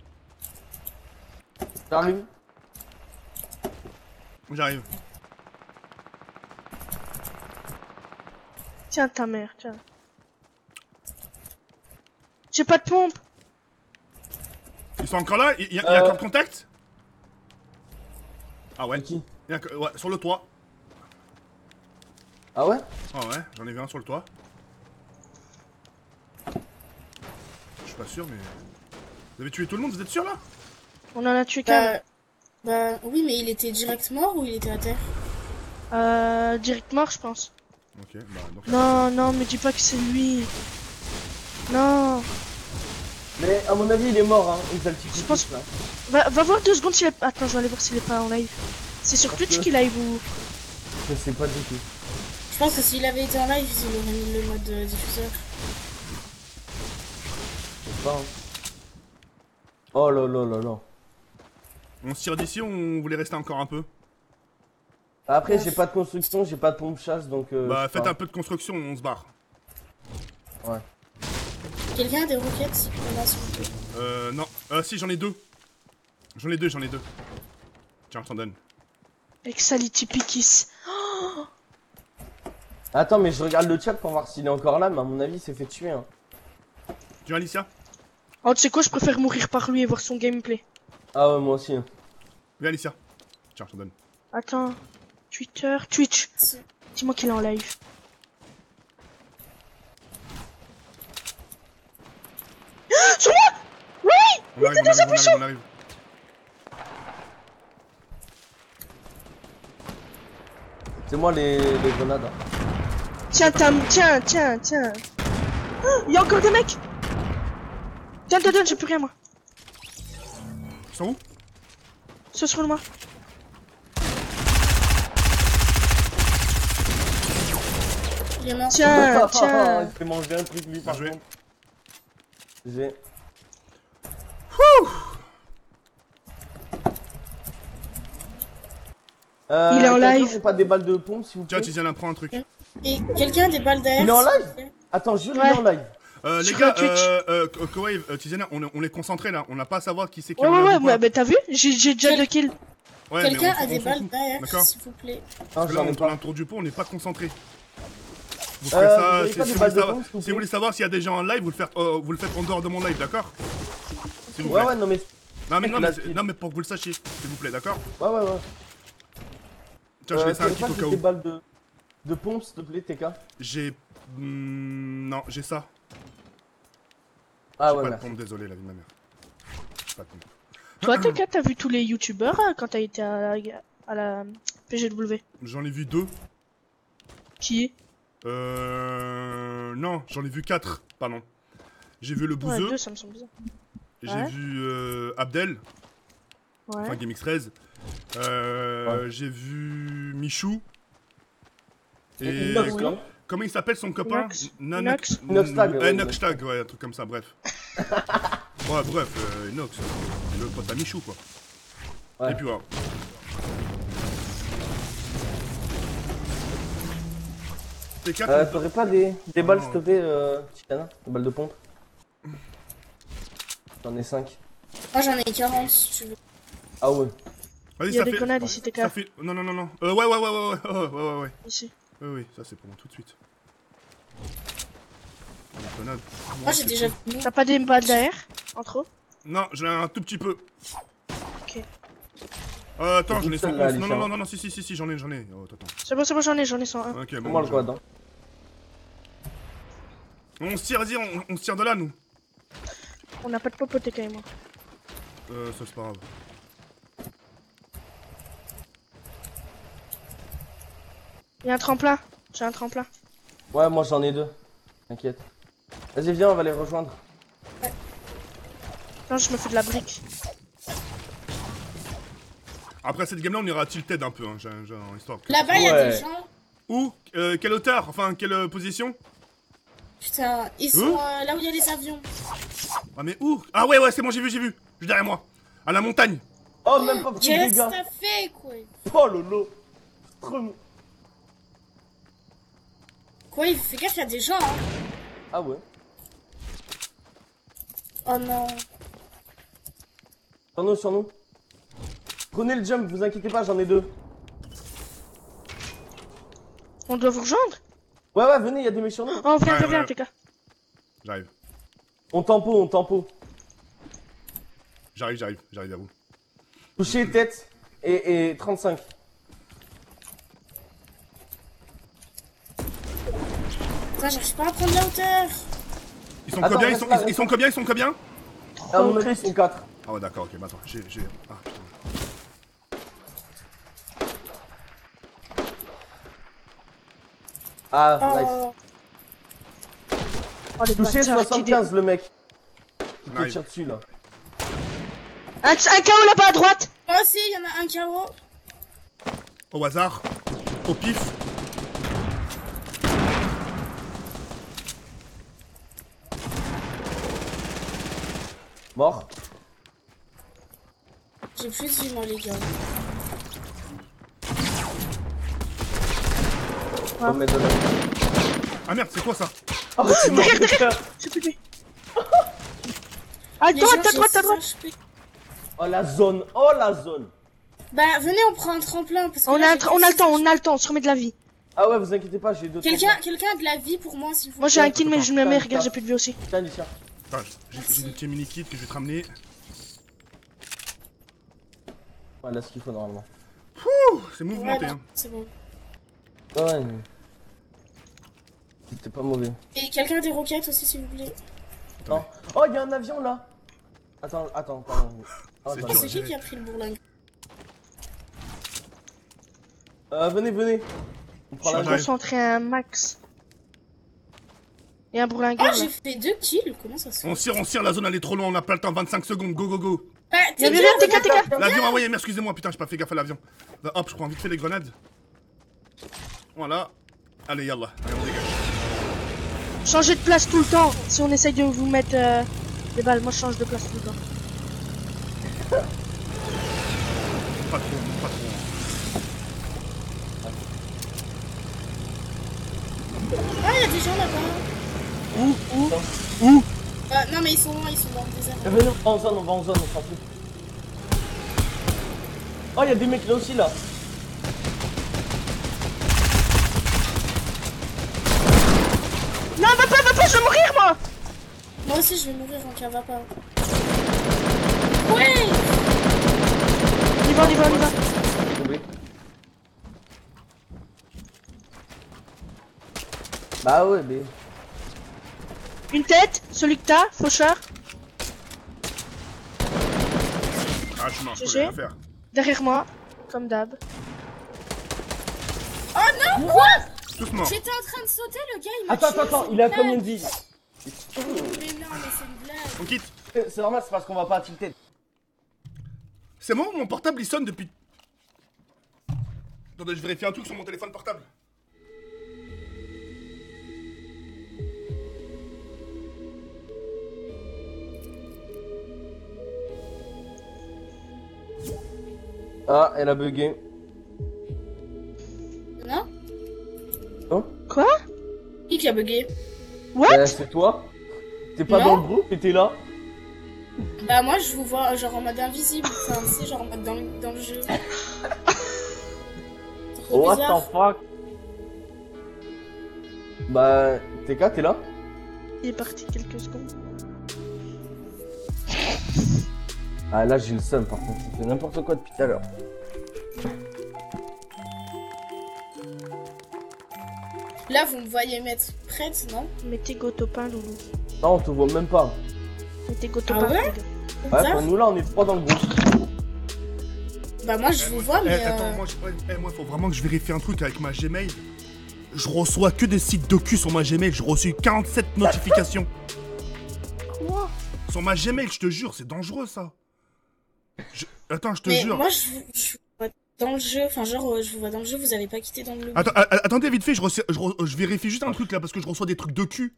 J'arrive. J'arrive. Tiens ta mère, tiens. J'ai pas de pompe. Ils sont encore là? Il y a encore contact? Ah ouais. Qui? Ouais, sur le toit. Ah ouais? Ah ouais, j'en ai vu un sur le toit. Je suis pas sûr, mais... Vous avez tué tout le monde, vous êtes sûr là? On en a tué qu'un. Oui, mais il était direct mort ou il était à terre? Direct mort, je pense. Ok, bah donc... Non, non, me dis pas que c'est lui. Non. Mais à mon avis, il est mort, hein, Exalti Pikis, pense- là. Va voir 2 secondes s'il est... Attends, je vais aller voir s'il est pas en live. C'est sur Parce Twitch que- qu'il live ou... Je sais pas du tout. Je pense que s'il avait été en live, il aurait mis le mode diffuseur. Je sais pas, hein. Oh là là là là. On se tire d'ici ou on voulait rester encore un peu? Après, j'ai pas de construction, j'ai pas de pompe chasse, donc... Bah je sais faites pas. un peu de construction, on se barre. Ouais. Quelqu'un a des roquettes? Là, s'il vous plaît. Non. Si, j'en ai deux. J'en ai deux. Tiens, je t'en donne. Exality Pikis. Attends, mais je regarde le chat pour voir s'il est encore là, mais à mon avis, il s'est fait tuer, hein. Tu viens, Alicia? Oh, tu sais quoi, je préfère mourir par lui et voir son gameplay. Ah ouais, moi aussi. Hein. Viens, Alicia. Tiens, je t'en donne. Attends. Twitch. C'est- Dis-moi qu'il est en live. Sur moi. On arrive. C'est moi les grenades. Hein. Tiens, tiens. Il y a encore des mecs. Tiens, j'ai plus rien moi. Ils sont où? Ce sur le moi. Il est mort. Tiens, tiens. Il fait manger un truc lui par joué. contre. J'ai. Il est en quelqu'un live. fait pas des balles de pompe s'il vous Tiens, plaît. Tiziana, prends un truc. Et quelqu'un a des balles d'air. Il est en s'il live vous plaît. Attends, jure, il Ouais. est en live. Les Sur gars, Twitch. Kowave, Tiziana, on est concentrés là. On n'a pas à savoir qui c'est qui Ouais, est en ouais, live ouais, ou pas. bah t'as vu? J'ai déjà 2 kills. Ouais, mais Quelqu'un on- a des on s'en balles fout. d'air, D'accord. s'il vous plaît. Non, Parce que là, j'en ai on tourne pas. un tour du pot, on n'est pas concentré. Vous vous ferez ça, avez si pas si des vous balles voulez de savoir- pompe, s'il vous si vous voulez savoir s'il y a des gens en live, vous le faites en dehors de mon live, d'accord? S'il vous plaît. Ouais, ouais, non mais. Non, mais pour que vous le sachiez, s'il vous plaît, d'accord? Ouais, ouais, ouais. Tiens, je laisse un t'aurais kit pas au cas des où. balles de pompe s'il te plaît, TK. J'ai. Non, j'ai ça. Ah J'ai ouais, pas de merci. pompe, désolé, la vie de ma mère. J'ai pas de pompe. Toi, t'as vu tous les youtubeurs quand t'as été à la PGW? J'en ai vu 2. Qui? Non, j'en ai vu 4, pardon. J'ai vu le Ouais, Bouzeux, 2, ça me semble bizarre. j'ai Ouais. vu Abdel, Ouais. enfin GameX13. J'ai vu Michou. Et Inox, là. comment il s'appelle son copain? Inox. Inox. Inoxtag, ouais, Inoxtag, ouais, un truc comme ça, bref. Ouais, bref, Inox, le pote à Michou, quoi. Ouais. Et puis voilà. T4, T'aurais pas des balles non. s'il te plaît, Tiziana? Des balles de pompe? J'en ai 5. Moi j'en ai 40 si tu veux. Ah ouais. vas-y, Il y a ça des fait. grenades ici, TK. Ça fait. Non, non, non, non. Ouais. Ici. Oui, ça c'est pour moi tout de suite. Les grenades. Moi j'ai c'est déjà tout. fini. T'as pas des balles d'air en trop? Non, j'en ai un tout petit peu. Ok. Attends, j'en ai Toute seule, 111. là, Non, Alicia. non, si, j'en ai. Oh, attends. C'est bon, j'en ai 101. Ok, Comment bon. le code, hein? On se tire, vas-y, on se tire de là, nous. On n'a pas de popo, TK et moi. Ça c'est pas grave. Il y a un tremplin. J'ai un tremplin. Ouais, moi j'en ai 2. T'inquiète. Vas-y, viens, on va les rejoindre. Non, je me fais de la brique. Après cette game là, on ira tilted un peu, hein, j'ai en histoire. Là-bas il y a Ouais. des gens. Où quelle hauteur? Enfin, quelle position? Putain, ils sont là où il y a les avions. Ah, mais où? Ah, ouais, c'est bon, j'ai vu. Juste derrière moi. À la montagne. Oh, même pas pris de Qu'est-ce dégâts. que t'as fait quoi? Oh lolo. Trop. Quoi, il fait gaffe, il y a des gens hein. Ah ouais. Oh non. Sur nous. Prenez le jump, vous inquiétez pas, j'en ai 2. On doit vous rejoindre? Ouais, venez, il y a des mecs sur nous. Oh, viens, Ouais. TK. J'arrive. On tempo. J'arrive à vous. Touchez tête et 35. Putain, j'arrive pas à prendre la hauteur. Ils sont Attends, combien? reste là, Ils sont combien? À mon Oh, avis, ils sont 4. Ah ouais, d'accord, ok, bah attends, j'ai... Ah, putain. Ah, nice. Oh. Oh, les Touché bâtards, 75 le mec. Qui te Nice. tire dessus là. Un KO là-bas à droite. Moi aussi, il y en a un KO. Au hasard. Au pif. Mort. J'ai plus de vie, moi, les gars. On met de la... Ah merde, c'est quoi ça? Oh, c'est mort. C'est plus lui. À Les droite, gens, à droite, j'ai à droite. 6 HP. Oh la zone. Oh la zone. Bah, venez, on prend un tremplin. Parce que On là, a, j'ai on a le plus temps, 6 on a le temps, on se remet de la vie. Ah ouais, vous inquiétez pas, j'ai 2 Quelqu'un a de la vie pour moi, s'il vous plaît. Moi j'ai un kill, mais je me mets, Attends. regarde, j'ai plus de vie aussi. Tiens, Alicia. Attends, j'ai des petits mini-kits que je vais te ramener. Ouais, là, ce qu'il faut normalement. Ouh, c'est Ouais, mouvementé, non, hein. c'est bon. Ouais. C'était pas mauvais. Et quelqu'un a des roquettes aussi, s'il vous plaît. Non. Oh, il y a un avion là. Attends, pardon. Oh, C'est j'en ai- dur. C'est qui a pris le bourlingue? Venez. On Je prend suis l'avion. j'arrive. concentré à un max. Et un bourlingueur. Oh, là. j'ai fait 2 kills. Comment ça se fait? On tire, la zone elle est trop loin, on a pas le temps, 25 secondes, go go go. Bah, Viens, t'es viens, bien, viens, TK. L'avion envoyé, mais excusez-moi, putain, j'ai pas fait gaffe à l'avion. Hop, je prends vite fait les grenades. Voilà. Allez, yallah, allez, on dégage. Changez de place tout le temps. Si on essaye de vous mettre des balles, moi je change de place tout le temps. Pas trop, pas trop. Ah, il y a des gens là-bas. Où Non, mais ils sont loin, ils sont dans le désert. Venez, on va en zone, on s'en fout. Oh, il y a des mecs là aussi là. Non, va pas, je vais mourir moi. Moi aussi, je vais mourir, donc elle va pas. Ouais. On y va. Tombé. Bah ouais, mais. Une tête, celui que t'as, faucheur. Ah, je suis mort, je peux GG. rien faire. Derrière moi, comme d'hab. Oh non, quoi? Tous morts. J'étais en train de sauter, le gars, il m'a Attends, tué, il a c'est combien une de vie? blague. Mais non, mais c'est une blague. On quitte. C'est normal, c'est parce qu'on va pas tilter. C'est moi, mon portable il sonne depuis. Attendez, je vérifie un truc sur mon téléphone portable. Ah, elle a bugué. Non? Quoi? Qui a bugué? What? C'est toi? T'es pas Non. dans le groupe et t'es là? Bah moi je vous vois genre en mode invisible, enfin tu sais genre en mode dans le jeu. Trop What bizarre. the fuck? Bah, TK, t'es là? Il est parti quelques secondes. Ah là j'ai le seum par contre, il fait n'importe quoi depuis tout à l'heure. Là vous me voyez mettre prête, non? Mettez Gotopin, Loulou. Non, on te voit même pas. Mettez Gotopin, Ah ouais? les gars. Ouais, Bizarre. pour nous là on est trois dans le groupe. Bah moi je vous vois mais Attends, moi, faut vraiment que je vérifie un truc avec ma Gmail. Je reçois que des sites docu sur ma Gmail. J'ai reçu 47 notifications. Quoi? Sur ma Gmail, je te jure, c'est dangereux ça. Attends, je te mais jure. moi je vous vois dans le jeu, enfin genre je vous vois dans le jeu, vous avez pas quitté dans le lobby. Attendez vite fait, je vérifie juste un truc là parce que je reçois des trucs de cul.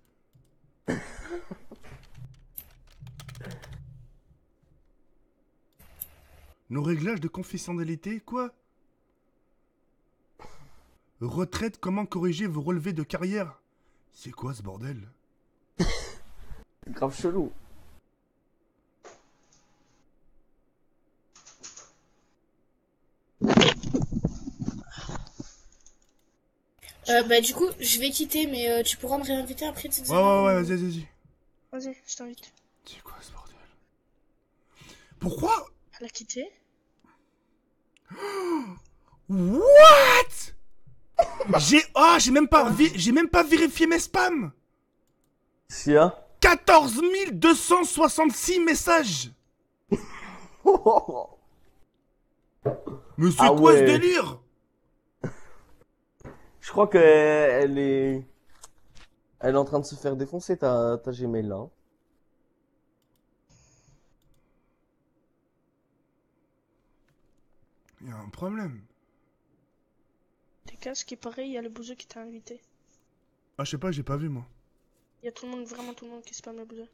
Nos réglages de confidentialité, quoi? Retraite, comment corriger vos relevés de carrière? C'est quoi ce bordel? C'est grave chelou. Bah du coup je vais quitter mais tu pourras me réinviter après tu sais. Ouais, vas-y. Vas-y, je t'invite. C'est quoi ce bordel? Pourquoi? Elle a quitté. What? J'ai même pas vérifié mes spams. Si hein? 14 266 messages. Mais c'est Ah quoi ce ouais. délire? Je crois qu'elle est... Elle est en train de se faire défoncer ta Gmail là. Hein. Il y a un problème. T'es casse qui est pareil, il y a le bouseux qui t'a invité. Ah, je sais pas, j'ai pas vu moi. Il y a tout le monde, vraiment tout le monde qui spamme le bouseux.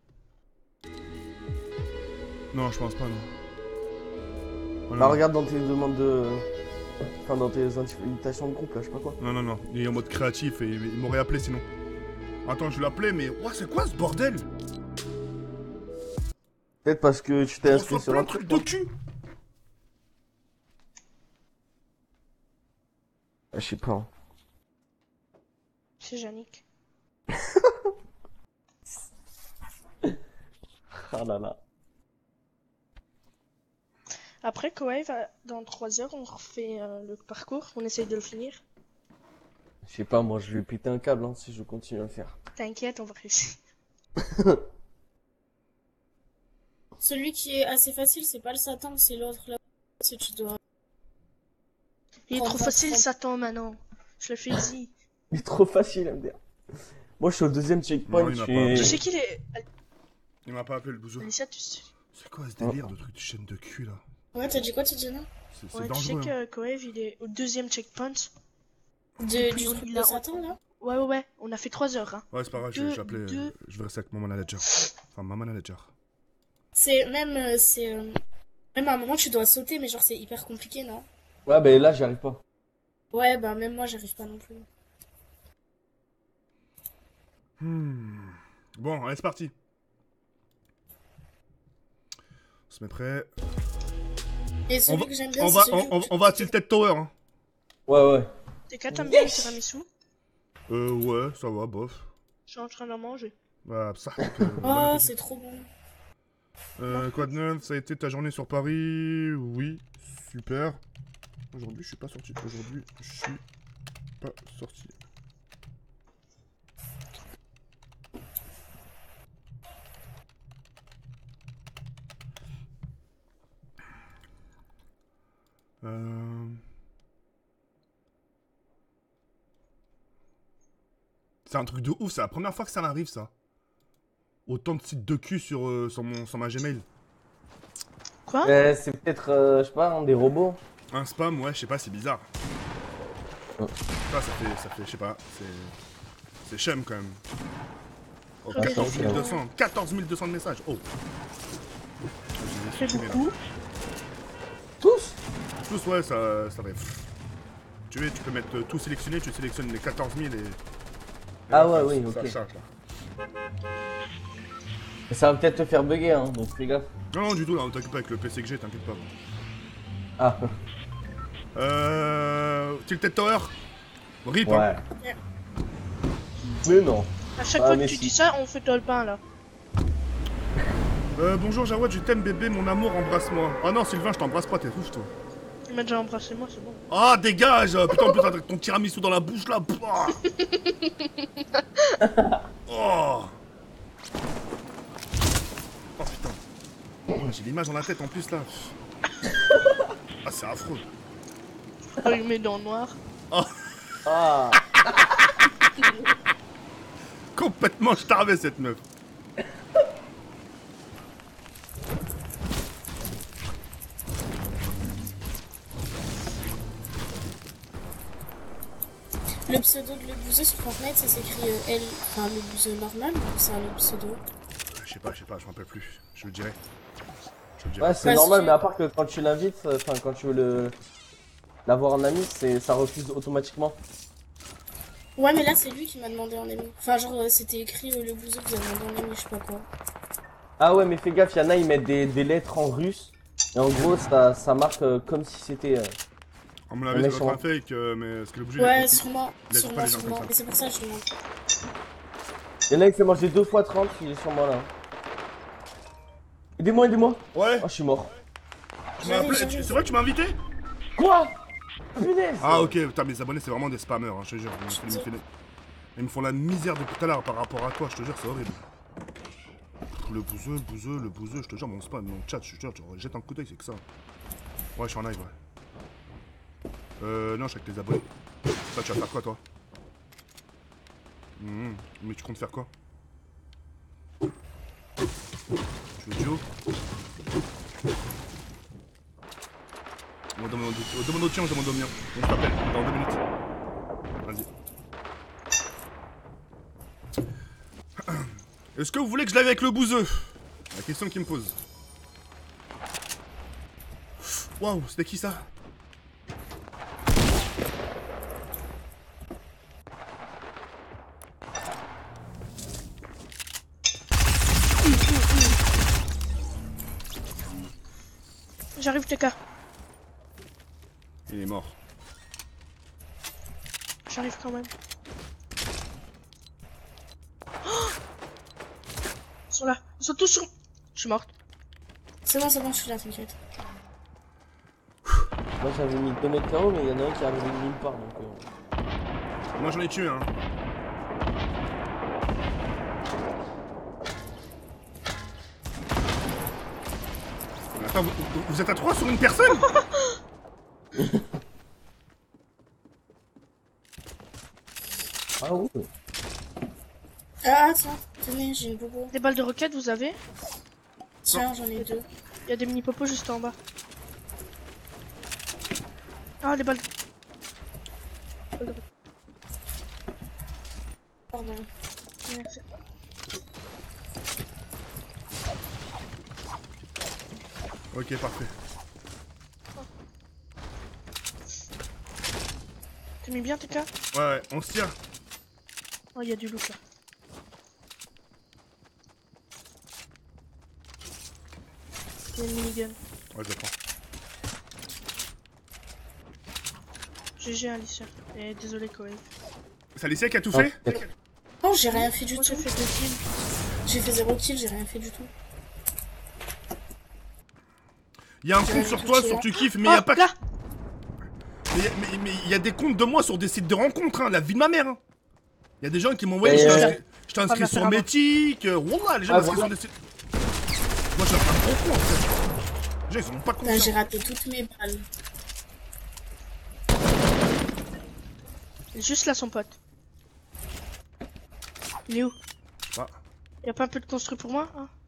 Non, je pense pas, non. Oh, Bah non. regarde dans tes demandes de... Enfin dans tes invitations de groupe là, je sais pas quoi. Non, il est en mode créatif et il m'aurait appelé sinon. Attends, je vais l'appeler, mais... Ouah, c'est quoi ce bordel? Peut-être parce que tu t'es On inscrit reçoit sur plein un de trucs truc. de cul. Je sais pas. Hein. C'est Yannick. Ah là là. Après, Kowave, dans 3 heures, on refait le parcours, on essaye de le finir. Je sais pas, moi je vais péter un câble hein, si je continue à le faire. T'inquiète, on va réussir. Celui qui est assez facile c'est pas le Satan, c'est l'autre là. Si tu dois. Il est Prends trop pas, facile, prends. Satan, maintenant. Je le fais easy. Il est trop facile à me dire. Moi, je suis au deuxième checkpoint. Non, il je m'a suis... pas. Tu sais qu'il est. Il m'a pas appelé le bouseux. Alicia, tu sais. C'est quoi ce délire de truc de chaîne de cul là? Ouais, t'as dit quoi, Tidjana? C'est Ouais, tu sais dangereux. Hein. que Koev, il est au deuxième checkpoint. Du puis truc il de a- Satan, là? Ouais. On a fait 3 heures, hein. Ouais, c'est pas grave, Deux- j'ai appelé. deux- Je vais rester avec mon manager. Enfin, ma manager. C'est même, même à un moment, tu dois sauter, mais genre, c'est hyper compliqué, non? Ouais, bah là, j'y arrive pas. Ouais, bah, même moi, j'arrive pas non plus. Bon, allez, c'est parti. On se met prêt. Et On celui va, que j'aime bien, on c'est va, celui où tu- on va à Tilted Tower. Hein. Ouais. T'es qu'à t'aimes bien le tiramisu? Ouais, ça va, bof. Je suis en train d'en manger. Bah, ça. Oh, c'est trop bon. Quoi de neuf? Ça a été ta journée sur Paris? Oui, super. Aujourd'hui, je suis pas sorti. Aujourd'hui, je suis pas sorti. C'est un truc de ouf, c'est la première fois que ça m'arrive ça. Autant de sites de cul sur, sur ma Gmail. Quoi? C'est peut-être, je sais pas, des robots. Un spam, ouais, je sais pas, c'est bizarre. Oh. Ça fait, je sais pas, c'est chem quand même. Oh, Attends, 14 200 de messages, oh. C'est beaucoup. Tous? Tous, ouais, ça va. Tu peux mettre tout sélectionné, tu sélectionnes les 14 000 et... Ah ouais, oui, ça ok. charge, là. Ça va peut-être te faire bugger, hein, donc fais gaffe. Non, du tout, là, t'inquiète pas avec le PC que j'ai, t'inquiète pas. Ah, Tilted Tower. RIP, hein. ouais. Mais non. À chaque Ah, fois que mais tu si. dis ça, on fait toi le pain là. Bonjour Jawad, je t'aime bébé, mon amour, embrasse-moi. Ah non, Sylvain, je t'embrasse pas, t'es ouf, toi. Il m'a déjà embrassé moi, c'est bon. Ah, dégage! Putain, en plus, avec ton tiramisu dans la bouche, là. Pouah. Oh! Oh, putain. Oh, j'ai l'image dans la tête, en plus, là. Ah, c'est affreux. Il met dans le noir. Ah. Complètement starvé, cette meuf. Le pseudo de le bouseux sur Fortnite, ça s'écrit L, enfin le bouseux normal, ou c'est un autre pseudo? Je sais pas, je m'en rappelle plus. Je le dirai. Je le dirai. Ouais, c'est Parce normal, que- mais à part que quand tu l'invites, enfin, quand tu veux l'avoir en ami, ça refuse automatiquement. Ouais, mais là, c'est lui qui m'a demandé en ami. Enfin, genre, c'était écrit le bouseux que vous avez demandé en ami, je sais pas quoi. Ah ouais, mais fais gaffe, y'en a, ils mettent des lettres en russe. Et en gros, ça marque comme si c'était... On me l'avait dit, méchant. un fake, mais est-ce que le bouger Ouais, sûrement, il a dit pas les gens comme ça. Et c'est pour ça que je demande. Y'en a, il fait manger 2 fois 30, il est sur moi là. Aidez-moi. Ouais, Oh, je suis mort. tu m'as appelé. C'est vrai que tu m'as invité? Quoi? Punaise. Ah, ok, putain, mes abonnés, c'est vraiment des spammers, hein, je te jure. Ils me font la misère depuis tout à l'heure par rapport à toi, je te jure, c'est horrible. Le bouseux, je te jure, mon spam, mon chat, je te jure, tu jettes un coup d'œil, c'est que ça. Ouais, je suis en live, ouais. Non, je suis avec les abonnés. Ça, tu vas faire quoi, toi? Mais tu comptes faire quoi? Tu veux duo? On demande au tien, on demande au mien. On t'appelle dans 2 minutes. Vas-y. Est-ce que vous voulez que je l'aille avec le bouseux? La question qu'il me pose. Waouh, c'était qui ça? J'arrive, TK. Il est mort. J'arrive quand même. Oh, ils sont là. Ils sont tous sur... Je suis morte. C'est bon, je suis là, t'inquiète. Moi j'avais mis 2 mètres KO, mais il y en a un qui est arrivé de nulle part donc. Moi j'en ai tué hein. Attends, vous êtes à 3 sur une personne? Ah ouais. tiens. Tenez, j'ai une bobo. Des balles de roquette, vous avez? Tiens, j'en ai 2. Il y a des mini popos juste en bas. Ah, des balles. Pardon. Merci. Ok, parfait. T'as mis bien tes cas? Ouais, on se tire. Oh, il y a du loot là. Il y a une minigun. Ouais, je le prends. GG Alicia. Et désolé Koei. C'est Alicia qui a tout Ah, fait? d'accord. Non, j'ai rien fait du Moi tout. j'ai fait 2 kills. J'ai fait 0 kill, j'ai rien fait du tout. Il y a un compte sur toi, sur tu kiffes, mais il y a Oh, pas que. là. Mais il y a des comptes de moi sur des sites de rencontres, hein, la vie de ma mère. Hein. Il y a des gens qui m'ont envoyé, Et je t'ai inscrit Ah, sur bah, Mythique, Wallah, les gens Ah, m'inscrivent voilà. sur des sites. Moi, j'ai un gros con en fait. Les gens, ils ont pas Là, confiance. j'ai raté toutes mes balles. Il est juste là son pote. Il est où? Ah. Y'a pas un peu de construit pour moi hein?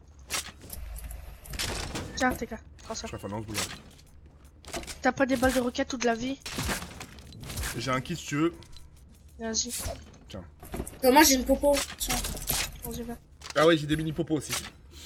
Tiens, TK, prends ça. Je préfère dans ce boulot. T'as pas des balles de roquette ou de la vie? J'ai un kit si tu veux. Vas-y, Moi, j'ai une popo. Tiens. vas-y, va. Ah ouais, j'ai des mini popos aussi.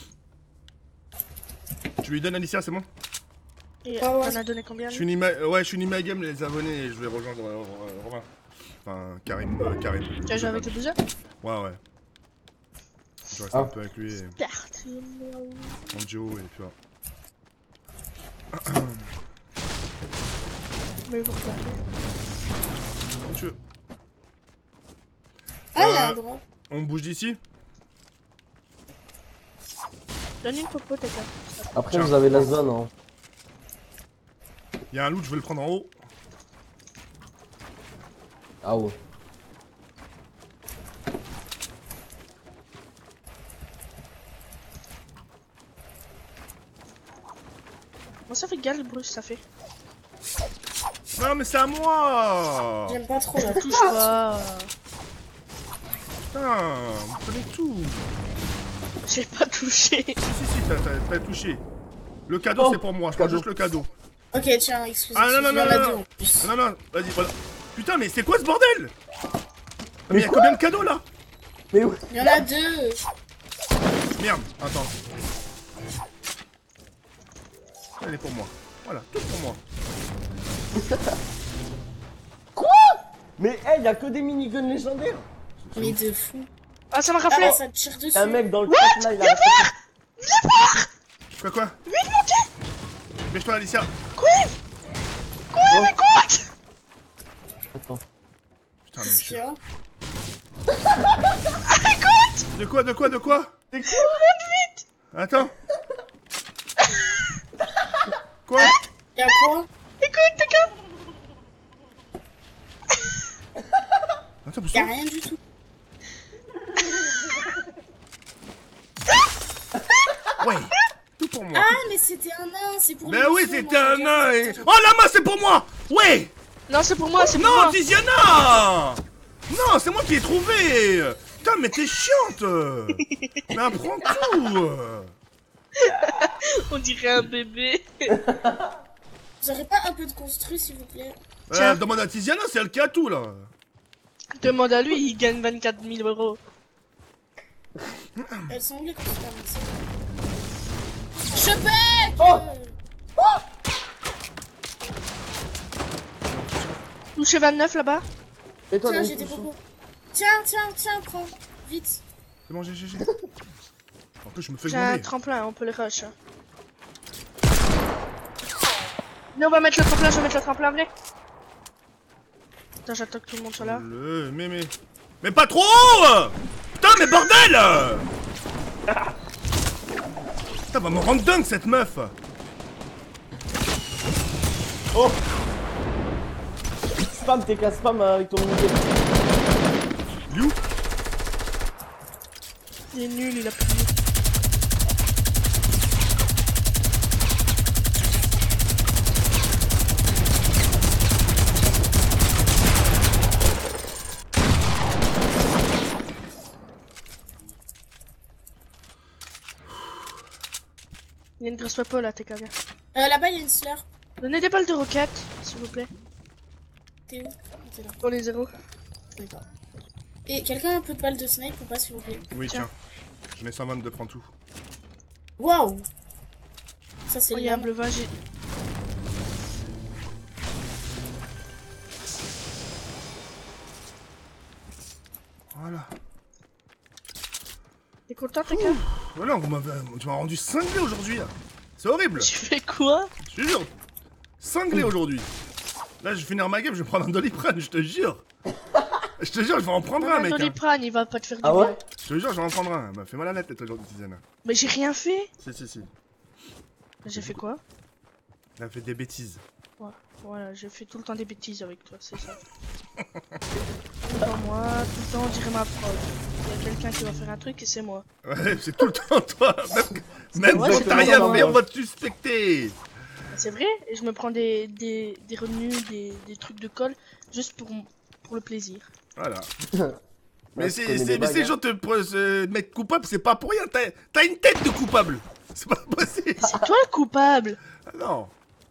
Tu lui donnes Alicia, c'est bon? Et Ah ouais. t'en as donné combien? Je lui suis une game les abonnés et je vais rejoindre Romain. Enfin, Karim. Tu as joué avec le buzzer? Ouais, ouais. Je reste Ah. un peu avec lui et Parti. en duo et puis voilà. Mais pourquoi? Comme tu veux. Ah, il y a un drop. On bouge d'ici? Donne une popo, TK. Après, Tiens. vous avez la zone. Hein. Il y a un loot, je vais le prendre en haut. Ah ouais. Bon, ça fait gale le bruit, ça fait. Non, mais c'est à moi! J'aime pas trop la Touche pas. Putain, vous prenez tout! J'ai pas touché. Si, t'as touché. Le cadeau, Oh, c'est pour moi, je prends cadeau. juste le cadeau. Ok, tiens, excuse-moi. Ah, non, non, Il y en non, a non, deux non. en plus. Non, non, vas-y, voilà. Putain, mais c'est quoi ce bordel? Mais Mais y'a quoi combien de cadeaux là? Mais ouais. Il y en a deux. Merde, attends. Elle est pour moi. Voilà, tout pour moi. Mais hey, y a que des miniguns légendaires. Mais de fou. Ah, ça m'a Ah, raflé. là, ça te tire dessus. Un mec dans le chat là, il a. Quoi? Mets-toi, Alicia. Attends. Putain, mais Qu'est-ce je qu'il y a? De quoi? C'est quoi? Attends. Quoi? Y'a quoi? Attends, Y'a pousse-toi. rien du tout. Ouais, tout pour moi. Ah, mais c'était un nain, c'est pour Mais l'émission, oui, c'était moi, un regarde, nain et... c'était- Oh, la main, c'est pour moi! Ouais! Non, c'est pour moi, c'est pour Non, moi. Tiziana! Non, c'est moi qui l'ai trouvé! Putain, mais t'es chiante! Mais apprends tout! On dirait un bébé. Vous aurez pas un peu de construit, s'il vous plaît? Tiens. Demande à Tiziana, c'est elle qui a tout, là. Demande à lui, il gagne 24 000 euros. Elles sont où les construits? Chopec! Oh Touché 29 là-bas. Et toi, Tiens, dans j'ai le des couchon bobos. Tiens, prends. Vite. C'est bon, GG. En plus, je me fais J'ai un gronder. tremplin, on peut le rush. Nous on va mettre le tremplin, je vais mettre le tremplin, venez. Attends, j'attends que tout le monde soit là. Mais pas trop! Putain, mais bordel! Putain, va me rendre dingue, cette meuf! Oh Spam, t'es qu'à spam avec ton minigun. Il est où? Il est nul, il a plus de vie. Il y a une grosse papa là, t'es qu'à bien. Là-bas, il y a une slurp. Donnez des balles de roquette, s'il vous plaît. T'es où? T'es là. Pour les zéros. D'accord. Et quelqu'un a un peu de balles de snipe ou pas, s'il vous plaît? Oui, Tiens. tiens. J'en ai 122, prends tout. Waouh! Ça, c'est Oh, il y a un bien. bleuvage. Voilà. T'es content, t'es qu'à? Voilà, tu m'as rendu cinglé aujourd'hui. Là. C'est horrible. Tu fais quoi? Je te jure. Cinglé aujourd'hui. Là, je vais finir ma game, je vais prendre un Doliprane, je te jure. Je te jure, je vais en prendre un, mec. Hein. Doliprane, il va pas te faire du Ah bien. ouais? Je te jure, je vais en prendre un. Bah, fais mal à la tête aujourd'hui, Tiziana. Mais j'ai rien fait. Si. J'ai fait quoi? Elle a fait des bêtises. Ouais. Voilà, je fais tout le temps des bêtises avec toi, c'est ça. Tout le temps moi, tout le temps on dirait ma prof. Il y a quelqu'un qui va faire un truc et c'est moi. Ouais, c'est tout le temps toi. Même vrai, quand c'est t'as tout le rien temps fait, moi. on va te suspecter. C'est vrai, et je me prends des revenus, des trucs de colle, juste pour le plaisir. Voilà. Ouais, Mais tu connais des mais ces bagues, gens te mettent coupable, c'est pas pour rien. T'as une tête de coupable. C'est pas possible. C'est toi le coupable! Ah non.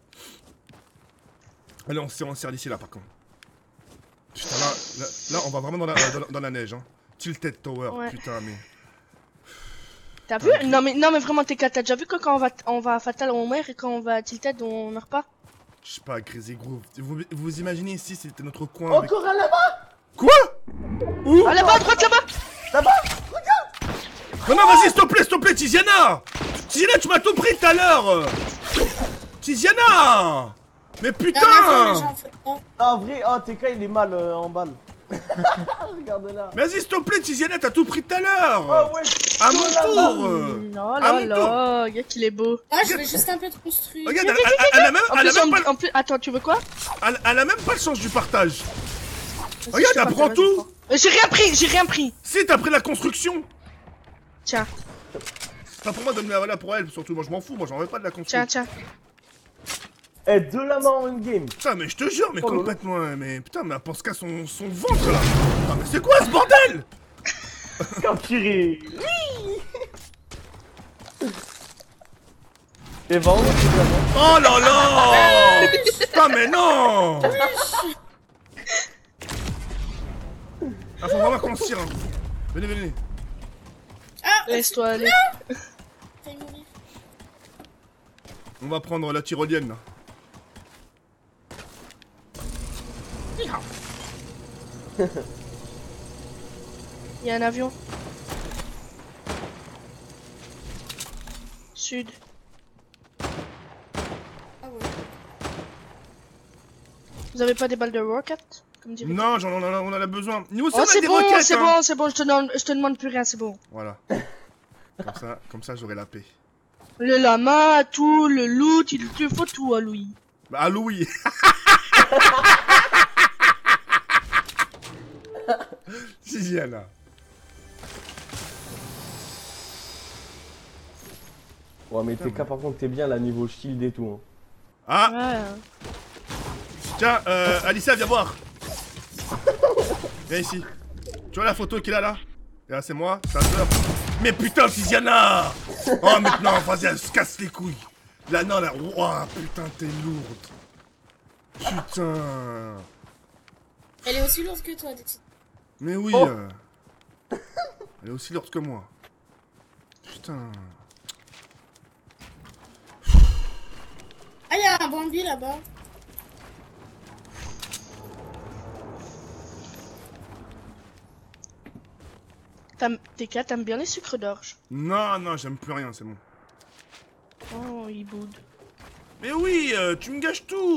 Allez, on se serre d'ici là, par contre. Putain, là, on va vraiment dans la neige, hein. Tilted Tower, Ouais. putain, mais... T'as vu? Non mais vraiment t'as déjà vu que quand on va à Fatal on meurt et quand on va à Tilted on meurt pas? Je sais pas, Crazy Groove. Vous imaginez ici, c'était notre coin avec... Encore un là-bas! Quoi? Où? Ah là-bas à droite là-bas! Là-bas! Non, non, vas-y, s'il te plaît, Tiziana! Tiziana, tu m'as tout pris tout à l'heure! Tiziana! Mais Non, mais les putain! gens, faites pas. Ah, en vrai, oh, TK il est mal en balle. Regarde là. Vas-y, s'il te plaît, Tiziana, t'as tout pris tout à l'heure! Oh ouais! À mon tour! Non à là mon là, gars qu'il est beau. Ah, je vais juste un peu te construire. Regarde, elle a même, En elle a plus, même pas, en plus, attends, tu veux quoi? elle a même pas le sens du partage. Vas-y, Regarde, je te elle prend partage, tout. je prends. J'ai rien pris. Si, t'as pris la construction. Tiens, Enfin, pour moi, donne-la voilà, pour elle, surtout. Moi, je m'en fous, moi, j'en veux pas de la construction. tiens. Eh, deux la main en une game. Putain, mais je te jure, mais Oh, complètement. Mais putain, mais elle pense qu'à son ventre là. Putain, mais c'est quoi ce bordel? Capturé. Et va où, deux la main? Oh là là. Putain, mais non. Ah, faut vraiment qu'on se tire. Hein. Venez. Ah, Laisse-toi aller. failli mourir. On va prendre la tyrolienne là. Il y a un avion. Sud. Ah ouais. Vous avez pas des balles de rocket? Comme dirait. Non, on en a besoin. Nous aussi, Oh on a c'est des bon, roquettes. c'est hein. bon, c'est bon, je te demande plus rien, c'est bon. Voilà. Comme ça, j'aurai la paix. Le lama, tout, le loot, il te faut tout à Louis. Bah, ah, Louis. Tiziana. Ouais, mais TK par contre, t'es bien là, niveau shield et tout. Hein. Ah, Ouais. tiens, Alicia, viens voir. Viens ici. Tu vois la photo qu'il a là? Et là, c'est moi, sa sœur. Mais putain, Tiziana! Oh, maintenant, vas-y, elle se casse les couilles. Là, non, là, ouah, putain, t'es lourde. Putain. Elle est aussi lourde que toi, Dexy. Mais oui. Oh. Elle est aussi lourde que moi. Putain. Ah, il y a un Bambi là-bas. TK, t'aimes bien les sucres d'orge? Non, j'aime plus rien, c'est bon. Oh, il boude. Mais oui, tu me gâches tout.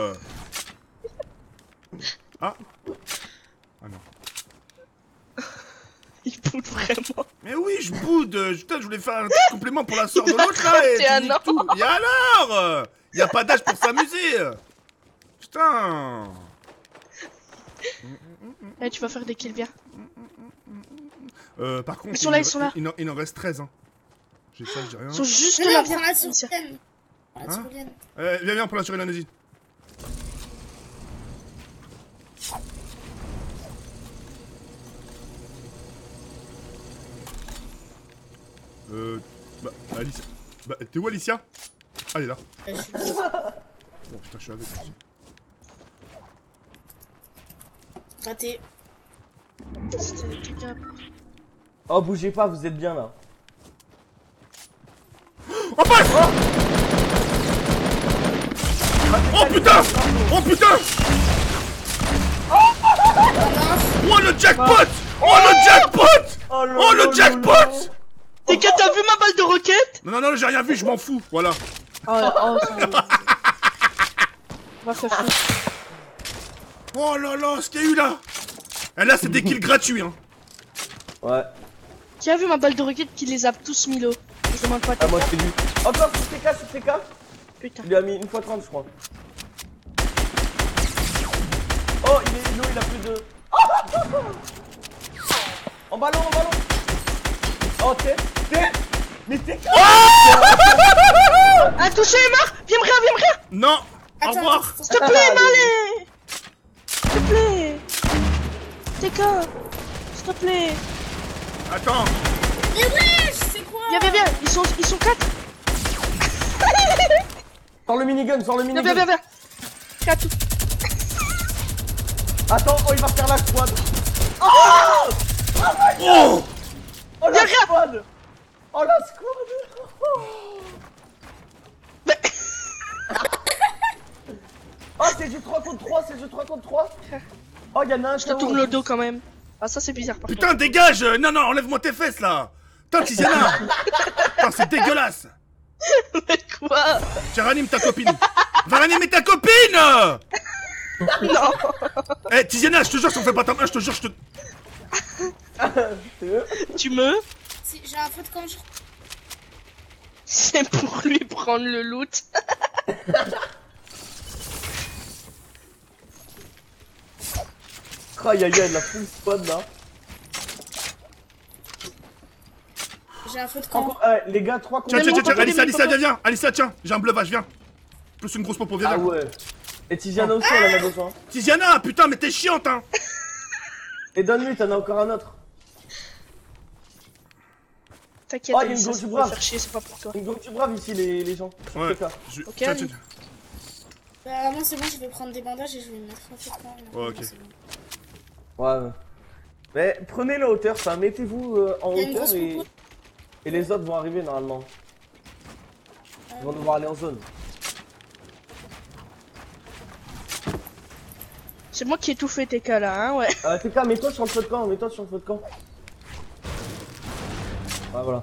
Ah. Ah non. Il boude vraiment. Mais oui, je boude. Putain, je voulais faire un petit complément pour la soeur de l'autre là. Et C'est tu un niques an. tout. Et alors? Y a pas d'âge pour s'amuser. Putain. Eh, tu vas faire des kills, viens. Par contre, Ils sont là, ils sont là. Il en reste 13. Hein. J'ai ça, je dis rien. Ils sont juste Mais là, non, viens. prends la Alicia. sourienne. Prends la Hein sourienne. Viens, pour la surélane, vas-y. Bah, Alice. Bah, t'es où, Alicia? Ah, elle est là. Je suis- Bon, putain, je suis avec aussi. Raté. C'était des trucs à- Oh, bougez pas, vous êtes bien là. Oh, passe! Oh, putain! Oh, putain! Oh, le jackpot! Oh, le jackpot! Oh, le jackpot! Et que t'as vu ma balle de roquette? Non, non, non, j'ai rien vu, je m'en fous, voilà. Oh, oh, ça... On va faire fou. Oh là là, ce qu'il y a eu là! Et là, c'est des kills gratuits, hein. Ouais. Qui a vu ma balle de roquette qui les a tous mis l'eau? Je demande pas Ah, moi je t'ai vu. Oh, toi, c'est TK. Putain. Il lui a mis 1x30, je crois. Oh, il est low, il a plus de. En ballon, en ballon. Oh, t'es. Mais t'es. Un touché est mort. Viens me rire, viens me rire. Non! Au Attends, revoir! attends, S'il te plaît, Malé. S'il te plaît. TK. S'il te plaît. Attends! Mais wesh, c'est quoi? Viens, viens, viens. Ils sont 4. Sors le minigun, sors le Viens, minigun. viens, viens, viens. 4. Attends, oh, il va faire la squad. Oh! Oh, la Viens, viens. squad. Oh, la squad. Mais... Oh, c'est du 3 contre 3, c'est du 3 contre 3. Oh, y'en a un. Je te tourne le dos quand même. Ah, ça c'est bizarre par Putain, dégage! Non, non, enlève-moi tes fesses là! Putain, Tiziana! Putain, c'est dégueulasse! contre. Mais quoi? Tiens, ranime ta copine! Va ranimer ta copine! Non. Eh, Tiziana, je te jure, si on fait pas ta main, je te jure, je te. Tu me... Si, j'ai un feu de camp. C'est pour lui prendre le loot. Oh, y'a la full squad là. J'ai un feu de camp. Encore, les gars, 3 contre Tiens, tiens, tiens, tiens, papa, Alicia, des Alicia, papas. viens, Alicia, tiens, j'ai un bleuvage, viens. Plus une grosse popo, viens, Ah viens. ouais. Et Tiziana aussi, elle en a besoin. Tiziana, putain, mais t'es chiante, hein! Et donne-lui, t'en as encore un autre. T'inquiète, Oh, il y a une Alicia, grosse ça va brave. faire chier, c'est pas pour toi. Donc tu braves ici les gens. Sur Ouais. TK. Je- Ok, tiens, Ali. tiens. Bah, moi, c'est bon, je vais prendre des bandages et je vais me mettre un feu de camp. Ouais, ok. C'est bon. Ouais. Mais prenez la hauteur, ça. Mettez-vous en Il y a une hauteur grosse et... popo. et les autres vont arriver normalement. Ils vont devoir aller en zone. C'est moi qui ai tout fait TK là, hein, ouais. TK, mets-toi sur le feu de camp, mets-toi sur le feu de camp. Ouais, voilà.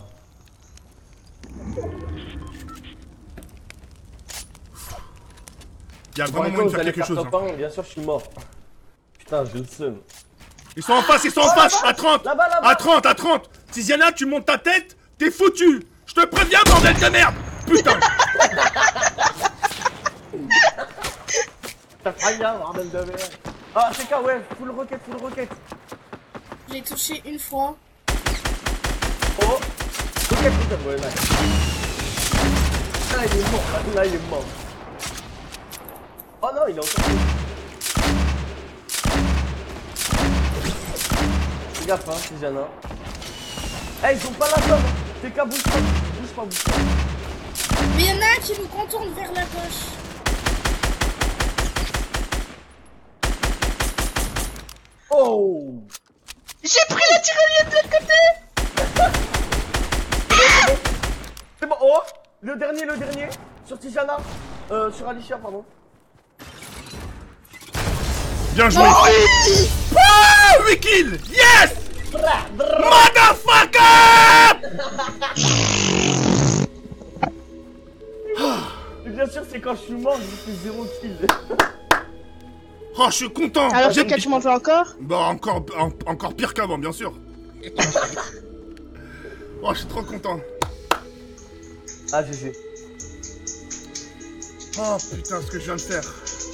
Il y a Bon, vraiment et moyen quand de vous faire allez quelque faire chose. top Hein. 1, bien sûr, je suis mort. Putain, j'ai le seum. Ils sont en face, ils sont en face! À 30! Là-bas, là-bas. À 30, à 30! Tiziana, tu montes ta tête, t'es foutu! Je te préviens, bordel de merde! Putain! T'as failli, hein, bordel de merde. Ah, TK, ouais, full rocket, full rocket. Je l'ai touché une fois. Oh, rocket, putain, ouais, là. Là, il est mort, là, il est mort. Oh non, il est encore. Fais gaffe, hein, Tiziana. Eh, ils sont pas là, Tom. TK, bouge pas, bouge pas, bouge pas. Mais il y en a un qui nous contourne vers la gauche. Oh! J'ai pris la tyrolienne de l'autre côté. C'est bon, oh! Le dernier, sur Tiziana. Sur Alicia, pardon. Bien joué! Ah! 8 kills! Yes! Motherfucker! Et bien sûr, c'est quand je suis mort, j'ai fait 0 kill. Oh, je suis content! Alors J'aime- TK, tu m'en veux encore? Bah, encore pire qu'avant, bien sûr. Oh, je suis trop content. Ah, GG. Oh putain, ce que je viens de faire.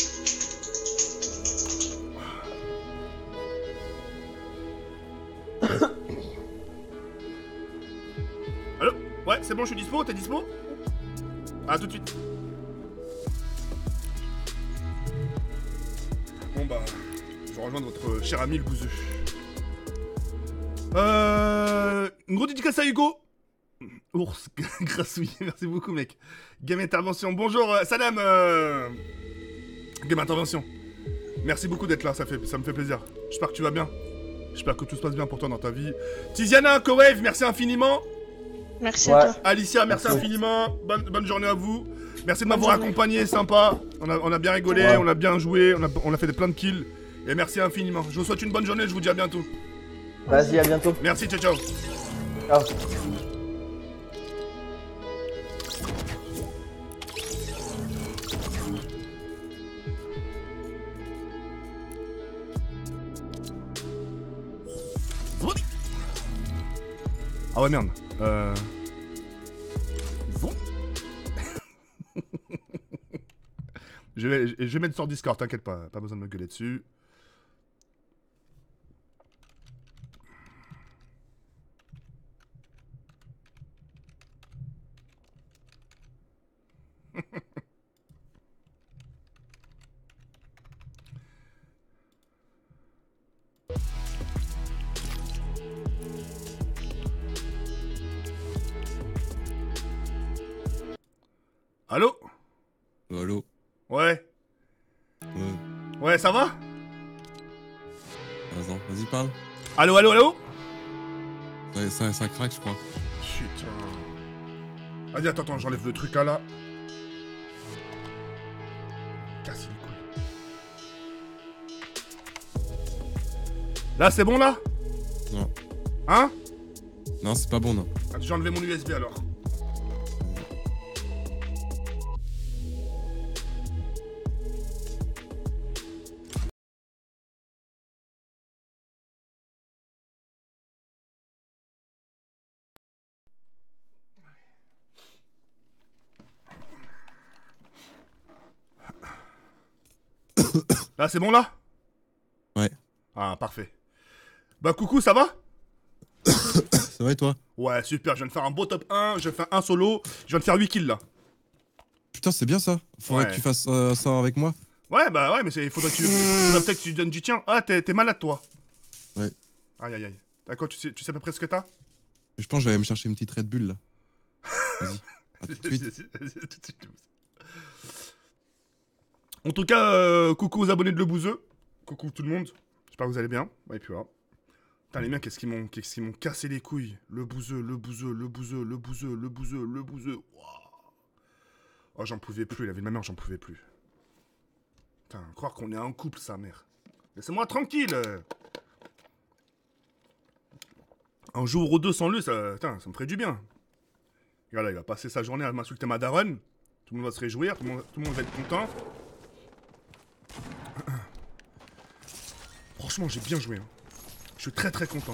Allô? Ouais, c'est bon, je suis dispo, t'es dispo? À tout de suite. Bon bah, je vais rejoindre votre cher ami le bouseux. Une grosse dédicace à Hugo. Ours, grassouille, merci beaucoup mec. Game Intervention, bonjour Salam Game Intervention. Merci beaucoup d'être là, ça me fait plaisir. J'espère que tu vas bien. J'espère que tout se passe bien pour toi dans ta vie. Tiziana, Cowave, merci infiniment. Merci à toi. Alicia, merci infiniment. Bonne journée à vous. Merci de m'avoir accompagné, sympa. On a bien rigolé, on a bien joué, on a fait plein de kills. Et merci infiniment. Je vous souhaite une bonne journée, je vous dis à bientôt. Vas-y, à bientôt. Merci, ciao ciao. Ciao. Ah ouais merde. je vais mettre sur Discord, t'inquiète pas besoin de me gueuler dessus. Allô? Allô? Ouais. Ouais, ça va? Attends, vas-y, parle. Allô, allô, allô? Ça craque, je crois. Putain. Vas-y, attends, j'enlève le truc là. Casse les couilles. Là, c'est bon là? Non. Hein? Non, c'est pas bon, non. J'ai enlevé mon USB alors. Là, c'est bon là? Ouais. Ah, parfait. Bah, coucou, ça va? Ça va et toi? Ouais, super, je viens de faire un beau top 1, je fais un solo, je viens de faire 8 kills là. Putain, c'est bien ça. Faudrait que tu fasses ça avec moi. Ouais, bah ouais, mais il faudrait peut-être que tu donnes du tien. Ah, t'es malade toi. Ouais. Aïe aïe aïe. D'accord, tu sais à peu près ce que t'as? Je pense que j'allais me chercher une petite Red Bull là. Vas-y. À tout de suite. En tout cas, coucou aux abonnés de Le Bouzeux. Coucou tout le monde. J'espère que vous allez bien. Ouais, et puis voilà. Putain, les mecs, qu'est-ce qu'ils m'ont cassé les couilles. Le Bouzeux. Waouh. Oh, j'en pouvais plus. La vie de ma mère, j'en pouvais plus. Putain, croire qu'on est un couple, sa mère. Laissez-moi tranquille. Un jour ou deux sans lui, ça me ferait du bien. Regarde là, il va passer sa journée à m'insulter ma daronne. Tout le monde va se réjouir, tout le monde va être content. Franchement, j'ai bien joué. Hein. Je suis très content.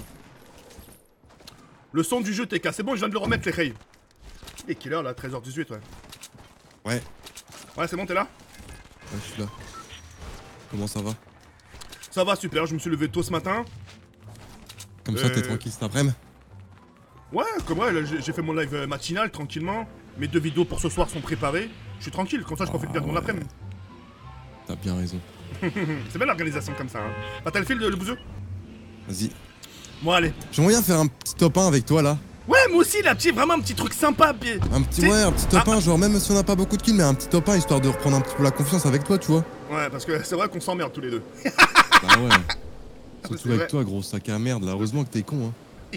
Le son du jeu TK, c'est bon, je viens de le remettre les rails. Et quelle heure là? 13h18, ouais. Ouais. Ouais, c'est bon, t'es là? Ouais, je suis là. Comment ça va? Ça va, super, je me suis levé tôt ce matin. Comme ça, t'es tranquille cet après-midi? Ouais, comme ouais, là, j'ai fait mon live matinal tranquillement. Mes 2 vidéos pour ce soir sont préparées. Je suis tranquille, comme ça je profite bien de mon après-midi. T'as bien raison. C'est belle l'organisation comme ça. Hein. Ah, t'as le fil, le bouseux? Vas-y. Bon, allez. J'aimerais bien faire un petit top 1 avec toi là. Ouais, moi aussi, là, vraiment un petit truc sympa. Un petit top 1, genre même si on n'a pas beaucoup de kills, mais un petit top 1 histoire de reprendre un petit peu la confiance avec toi, tu vois. Ouais, parce que c'est vrai qu'on s'emmerde tous les deux. Bah ouais. Surtout vrai. avec toi, gros sac à merde là. Heureusement que t'es con, hein.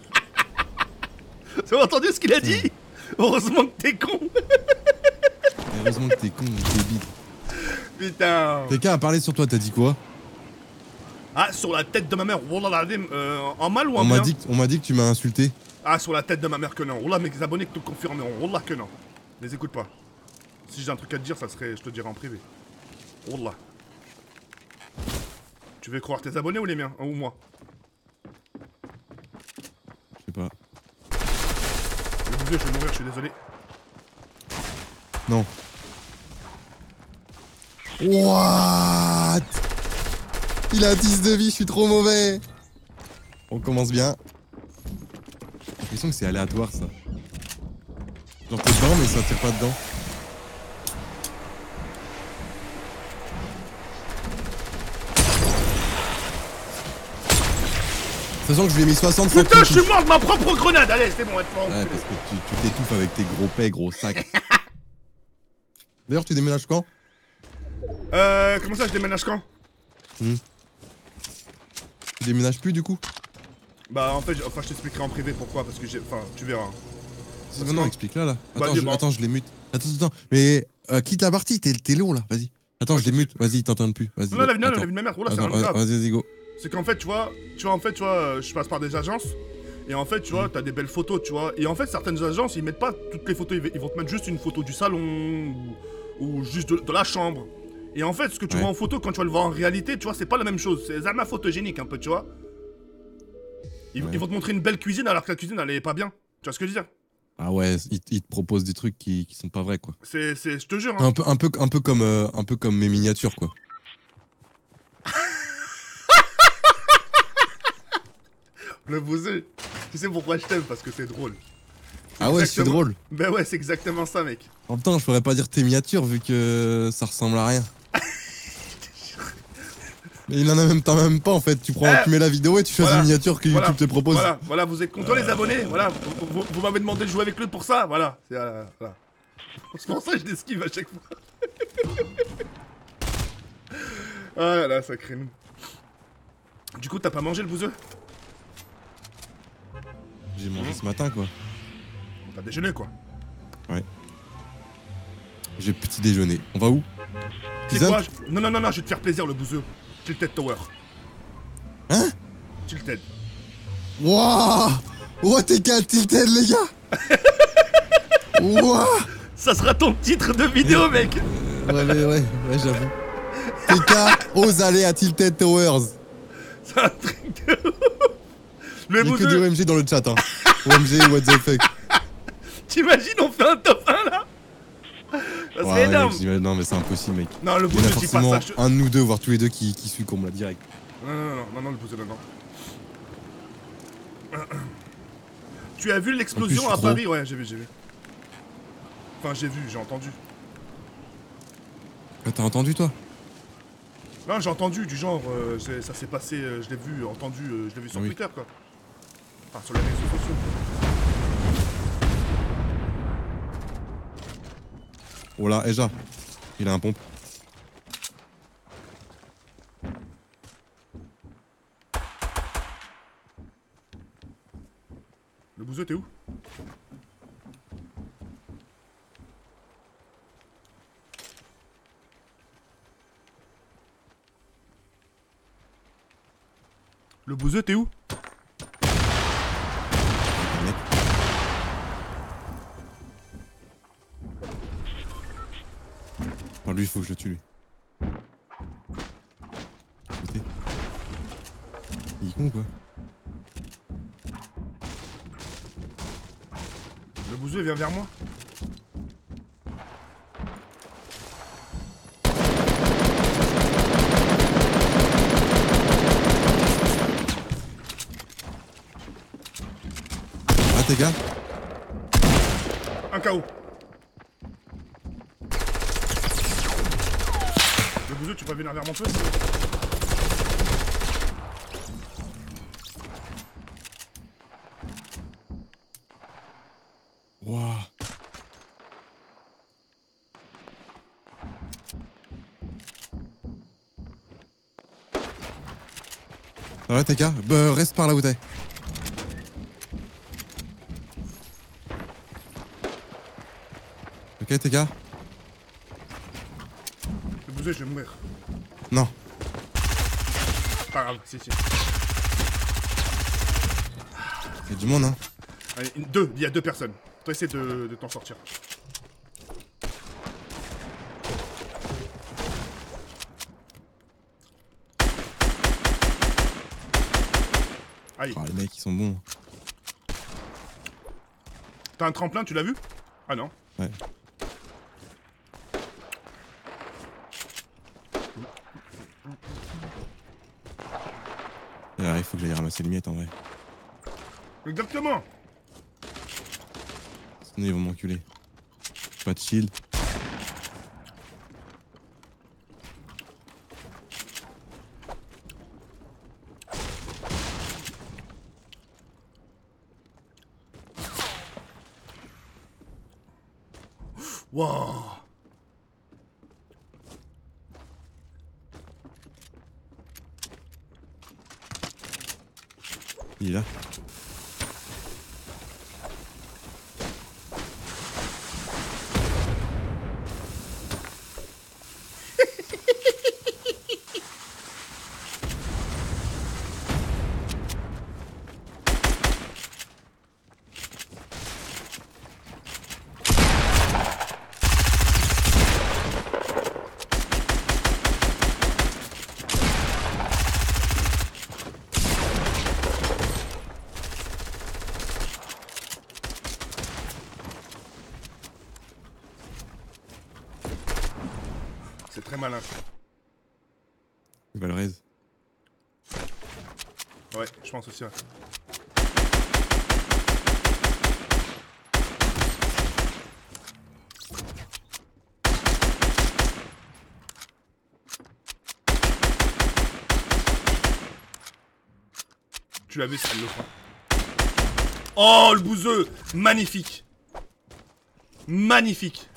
Vous avez entendu ce qu'il a dit? Heureusement que t'es con. Heureusement que t'es con, t'es bide. Putain. Quelqu'un a parlé sur toi, t'as dit quoi? Ah, sur la tête de ma mère. Wallah, en mal ou en On bien? m'a dit que tu m'as insulté. Ah, sur la tête de ma mère que non. Wallah, mes abonnés te le confirmeront. Wallah que non. Les écoute pas. Si j'ai un truc à te dire, ça serait, je te dirai en privé. Wallah. Tu veux croire tes abonnés ou les miens? Ou moi? Je sais pas. Le bouseux, je vais mourir, je suis désolé. Non. What? Il a 10 de vie, je suis trop mauvais. On commence bien. J'ai l'impression que c'est aléatoire ça. Genre t'es dedans mais ça tire pas dedans. façon que je lui ai mis 60 Putain, je suis mort de ma propre grenade. Allez, c'est bon, être fort. Ouais, parce que tu t'étouffes avec tes gros pets, gros sacs. D'ailleurs, tu déménages quand? Comment ça, je déménage quand? Tu déménages plus du coup? Bah, en fait, je t'expliquerai en privé pourquoi, parce que j'ai. Enfin, tu verras. C'est maintenant, explique-là là. Bah, Attends, dis-moi. attends, je les mute. Attends. Mais quitte la partie, t'es long là, vas-y. Attends, je les mute, vas-y, t'entends plus. Vas-y. Non, la vie attends. de ma mère, oula, c'est Attends, rien de grave. vas-y, go. C'est qu'en fait, tu vois, je passe par des agences. Et en fait, tu vois, t'as des belles photos, tu vois. Et en fait, certaines agences, ils mettent pas toutes les photos. Ils vont te mettre juste une photo du salon ou juste de la chambre. Et en fait, ce que tu Ouais. vois en photo, quand tu vas le voir en réalité, tu vois, c'est pas la même chose. C'est zama photogénique un peu, tu vois. Ils vont te montrer une belle cuisine alors que la cuisine, elle est pas bien. Tu vois ce que je veux dire? Ah ouais, ils te proposent des trucs qui sont pas vrais quoi. Je te jure, hein. Un peu comme mes miniatures quoi. Le bouseux. Tu sais pourquoi je t'aime? Parce que c'est drôle. Ah ouais, c'est Exactement. drôle. Ben ouais, c'est exactement ça, mec. En même temps, je pourrais pas dire tes miniatures vu que ça ressemble à rien. Mais il en a même pas en fait. Tu mets la vidéo et tu choisis Voilà. une miniature que YouTube te propose. Voilà, vous êtes contents les abonnés. Voilà, vous m'avez demandé de jouer avec lui pour ça. Voilà, voilà. C'est pour ça que je l'esquive à chaque fois. Ah là là, sacré nous. Du coup, t'as pas mangé le bouseux? J'ai mangé ce matin quoi. T'as déjeuné quoi. J'ai petit déjeuner. On va où? C'est Tisane quoi? Non, je vais te faire plaisir le bouseux. Tilted Tower. Hein? Tilted. Wouah! Oh t'es qu'un tilted les gars! Wouah! Ça sera ton titre de vidéo, mec. Ouais, j'avoue. TK, ose aller à Tilted Towers. C'est un truc de ouf. Le Il y a que bouseux. des OMG dans le chat hein. OMG, what the fuck. T'imagines, on fait un top 1 là? Ça serait énorme. Mec, non mais c'est impossible mec. Non, le Il y en bouseux, a dis pas forcément ça. un de nous deux, voire tous les deux qui suit comme là direct. Non, le bouseux, non. Tu as vu En l'explosion plus, à trop. Paris? Ouais, j'ai vu. Enfin, j'ai entendu. Ah, t'as entendu toi? Non, j'ai entendu, du genre, ça s'est passé, je l'ai vu, je l'ai vu sur Oui. Twitter, quoi. Enfin, sur les réseaux sociaux. Oh là, Eja, il a un pompe. Le bouseux, t'es où? Le bouseux, t'es où? Mec. Enfin, lui, il faut que je le tue lui. Écoutez. Il est con ou quoi? Le bouseux vient vers moi. Ah, tes gars? Un KO. Le bouseux, tu peux venir vers mon feu? Wouah. Ça va, tes gars? Bah, reste par là où t'es. Ok, tes gars? Le bouseux, je vais mourir. Non. Pas grave, si. Il y a du monde, hein. Allez, il y a deux personnes. Toi, essaie de t'en sortir. Aïe. Oh, les mecs, ils sont bons. T'as un tremplin, tu l'as vu? Ah non. Ouais. Et alors, il faut que j'aille ramasser les miettes en vrai. Exactement. Sinon, ils vont m'enculer. Pas de shield. Il est là. C'est très malin. Il va le raise. Ouais, je pense aussi. Ouais. Tu l'as vu, ça le fera. Oh, le bouseux! Magnifique! Magnifique!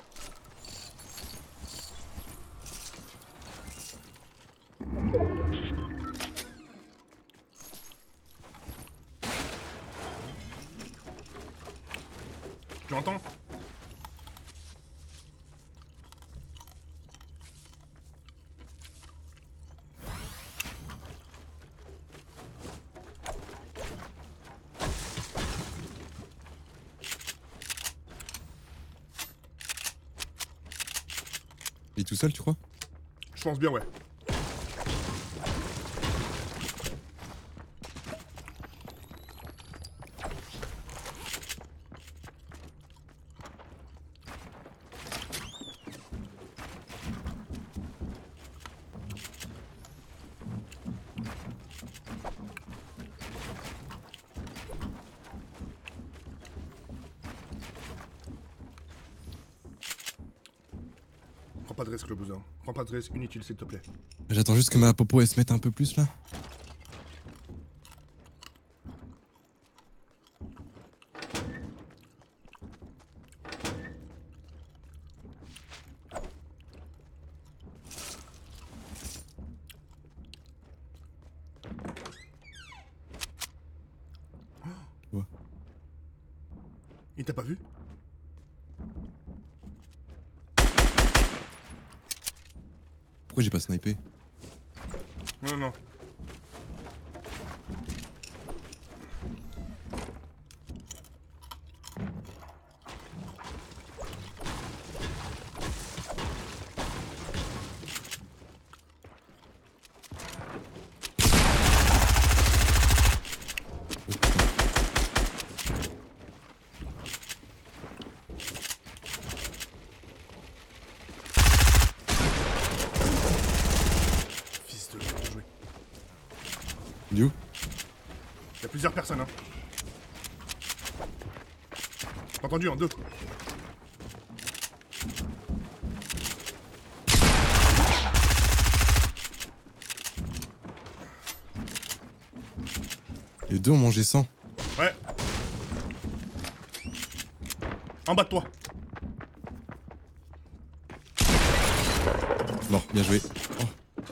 Tu entends? Il est tout seul, tu crois? Je pense bien, ouais. Prends pas de risque, le bousin. Prends pas de risque inutile, s'il te plaît. J'attends juste que ma popo elle se mette un peu plus là. Ouais. Il t'a pas vu? Pourquoi j'ai pas snipé? Non, non. Fils de... bien joué. Il est où? Il y a plusieurs personnes, hein. T'as entendu en deux. Les deux ont mangé 100. Ouais. En bas de toi. Mort, bien joué. Oh.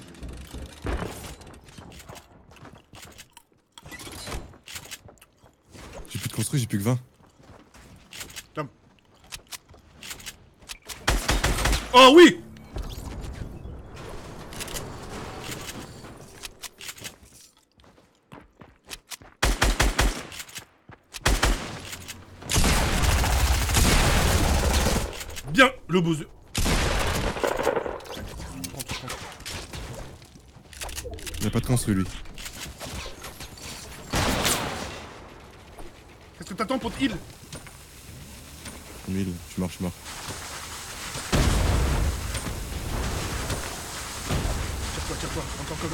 J'ai plus de construit, j'ai plus que 20. Tom. Oh oui! Bien, le bouseux. Il a pas de construit lui. Qu'est-ce que t'attends pour te heal? 1000, je suis mort, je suis mort. Tire-toi, encore comme là.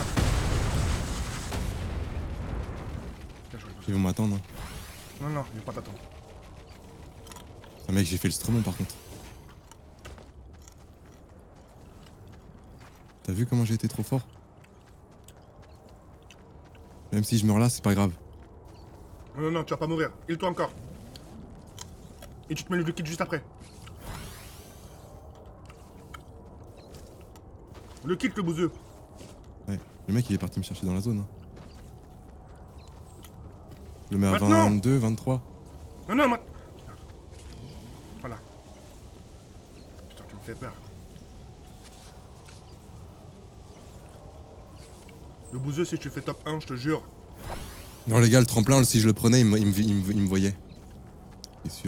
Bien joué. Ils vont m'attendre. Hein. Non, non, il va pas t'attendre. Ah mec, j'ai fait le stromon par contre. T'as vu comment j'ai été trop fort? Même si je meurs là, c'est pas grave. Non, non, non, tu vas pas mourir. Heal-toi encore. Et tu te mets le kit juste après. Le kit, le bouseux. Ouais, le mec il est parti me chercher dans la zone. Hein. le mets à Maintenant. 22, 23. Non, non, moi. Voilà. Putain, tu me fais peur. Le bouseux, si tu fais top 1, je te jure. Non les gars, le tremplin, si je le prenais, il me voyait. C'est sûr.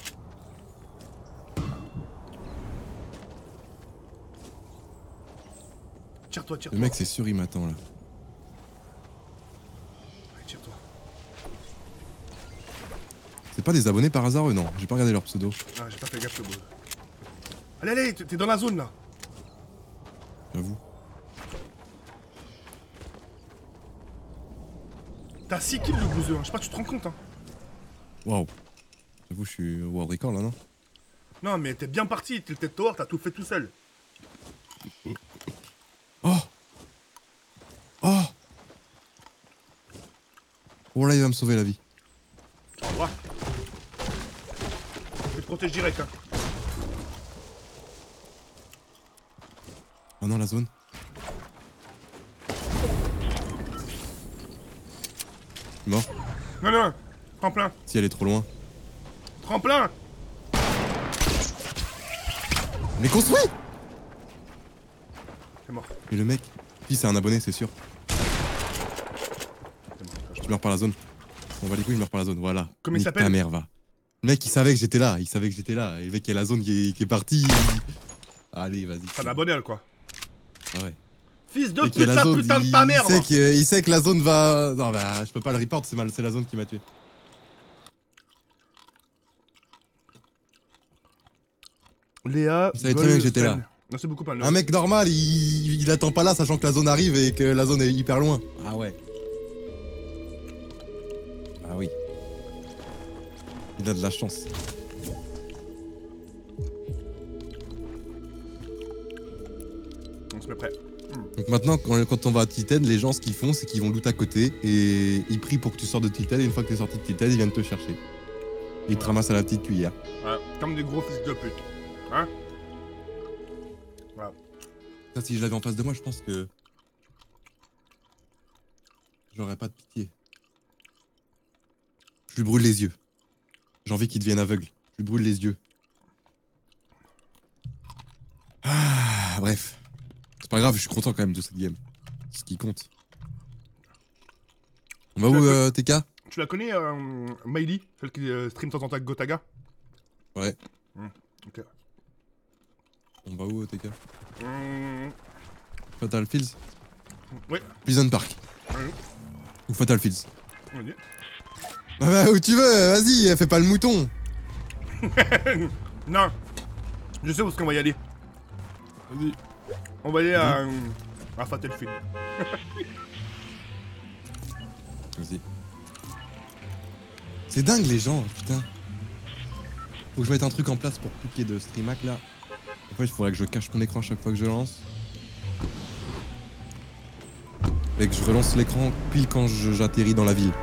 Tire-toi, Le tire-toi. mec, c'est sûr, il m'attend là. Ouais, tire-toi. C'est pas des abonnés par hasard, eux, non? J'ai pas regardé leur pseudo. Ah, j'ai pas fait gaffe, le bouseux. Allez, allez, t'es dans la zone là. J'avoue. T'as 6 kills le bouseux, hein. Je sais pas, tu te rends compte, hein. Waouh. J'avoue, je suis au world record là, non? Non, mais t'es bien parti, t'es le tête tower, t'as tout fait tout seul. Oh! Oh! Oh là, il va me sauver la vie. Au revoir. Je te protège direct, hein. Oh non, la zone. Mort. Non, non, tremplin, Si elle est trop loin. tremplin. Mais construis! C'est mort. Et le mec, puis c'est un abonné, c'est sûr. C'est mort. Je meurs par la zone. On va les couilles, je meurs par la zone, voilà. Comment il Nique s'appelle? ta mère, va. Le mec, il savait que j'étais là, il savait que j'étais là. Et le mec, il y a la zone qui est partie. Allez, vas-y. C'est un abonné, quoi. Ah ouais. Fils de Et qu'il y a putain, la zone, putain de ta mère. il sait que la zone va... Non, bah, je peux pas le report, c'est la zone qui m'a tué. Léa. Vous savez très bien que j'étais là. Goldstein. Non, c'est beaucoup pas Un mec normal, il attend pas là, sachant que la zone arrive et que la zone est hyper loin. Ah ouais. Ah oui. Il a de la chance. On se met prêt. Donc maintenant, quand on va à Titan, les gens, ce qu'ils font, c'est qu'ils vont loot à côté et ils prient pour que tu sortes de Titan. Et une fois que t'es sorti de Titan, ils viennent te chercher. Ils te ramassent à la petite cuillère. Ouais, comme des gros fils de pute. Hein? Voilà. Ça, si je l'avais en face de moi, je pense que j'aurais pas de pitié. Je lui brûle les yeux. J'ai envie qu'il devienne aveugle. Je lui brûle les yeux. Ah, bref. C'est pas grave, je suis content quand même de cette game. C'est ce qui compte. On va où, TK? Tu la connais, Miley, celle qui stream de temps en temps avec Gotaga? Ouais. Ok. On va où, TK? Hum, Fatal Fields? Ouais. Prison Park. Ouais. Ou Fatal Fields? On va dire. Ah bah, où tu veux, vas-y, fais pas le mouton. Non. Je sais où est-ce qu'on va y aller. Vas-y. On va aller à Fatalfield. Vas-y. C'est dingue les gens, putain. Faut que je mette un truc en place pour piquer de streamac là. En fait, il faudrait que je cache mon écran à chaque fois que je lance. Et que je relance l'écran pile quand j'atterris dans la ville.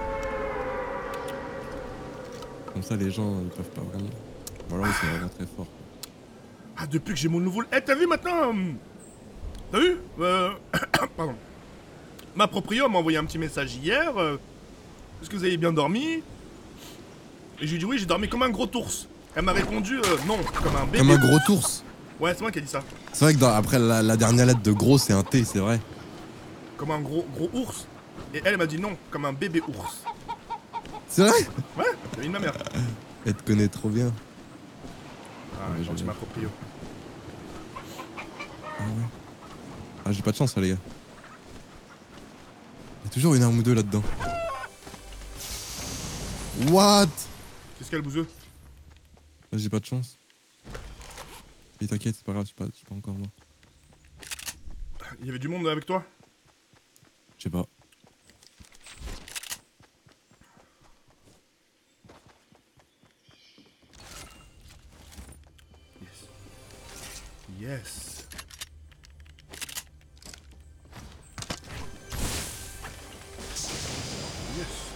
Comme ça, les gens ils peuvent pas vraiment. Voilà, oui, c'est vraiment très fort. Ah, depuis que j'ai mon nouveau... Eh, t'as vu maintenant T'as vu Pardon. Ma proprio m'a envoyé un petit message hier. Est-ce que vous avez bien dormi? Et je lui ai dit oui, j'ai dormi comme un gros ours. Elle m'a répondu non, comme un bébé. Comme un gros ours. Ouais, c'est moi qui ai dit ça. C'est vrai que après la dernière lettre de gros, c'est un T, c'est vrai. Comme un gros ours. Et elle m'a dit non, comme un bébé ours. C'est vrai? Ouais, c'est une ma mère. Elle te connaît trop bien. Ah, Ouais, gentil je- ma proprio. Ah ouais. Ah, j'ai pas de chance, là, les gars. Il y a toujours une arme ou deux là-dedans. What? Qu'est-ce qu'il y a le bouseux? Là, j'ai pas de chance. Mais t'inquiète, c'est pas grave, c'est pas encore moi. Il y avait du monde avec toi? Je sais pas. Yes. Yes.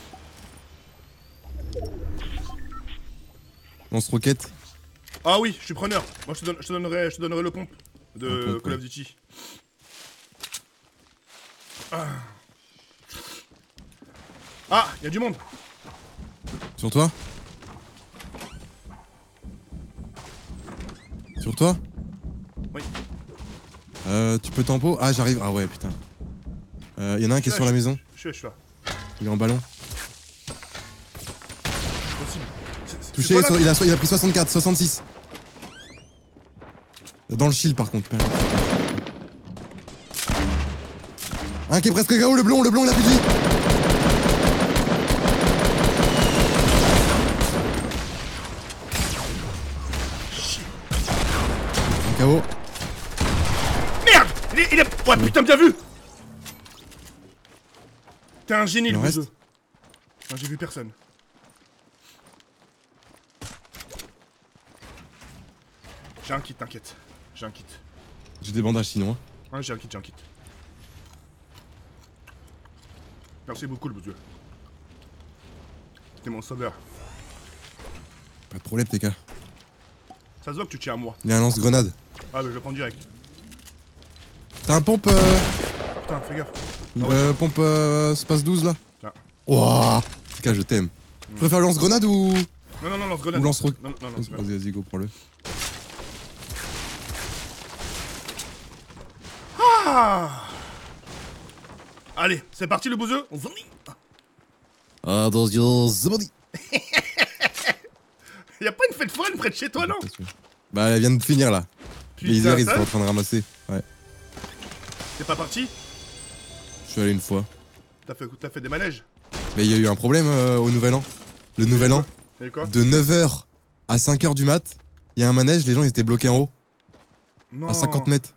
Lance-roquette. Ah oui, je suis preneur. Moi, je te donnerai le pompe de Un pompe, Call of ouais. Duty. Ah, il y a du monde. Sur toi? Sur toi? Oui. Tu peux tempo? Ah, j'arrive. Ah ouais, putain. Y'en a un qui est sur la maison. Je suis là. Il est en ballon. Possible. C'est Touché, toi, là il a pris 64, 66. Dans le shield par contre. Un qui est presque KO, le blond, il a plus de vie. Un KO. Merde. Il est... Ouais, putain, bien vu. T'es un génie, Il le en reste bouseux. Non, j'ai vu personne. J'ai un kit, t'inquiète. J'ai un kit. J'ai des bandages sinon. Hein. Hein, j'ai un kit, Merci beaucoup, le bouseux. C'était mon sauveur. Pas de problème, TK. Ça se voit que tu tiens à moi. Il y a un lance-grenade. Ah, bah je le prends direct. T'as un pompe Putain, fais gaffe. pompe space 12 là. Ah. Wouah. TK, je t'aime. Tu préfères le lance-grenade ou Non, lance-grenade. Ou lance-roquette. Non, c'est pas. Vas-y, go, prends-le. Ah. Allez, c'est parti, le bouseux. On s'en Attention, c'est parti. Y'a pas une fête foraine près de chez toi, non? Bah, elle vient de finir là. Les Putain, ils ça sont en train de ramasser. Ouais. T'es pas parti? Je suis allé une fois. T'as fait des manèges? Mais il y a eu un problème au nouvel an. Le nouvel an, Et quoi? de 9h à 5h du mat, il y a un manège, les gens ils étaient bloqués en haut, Non. à 50 mètres.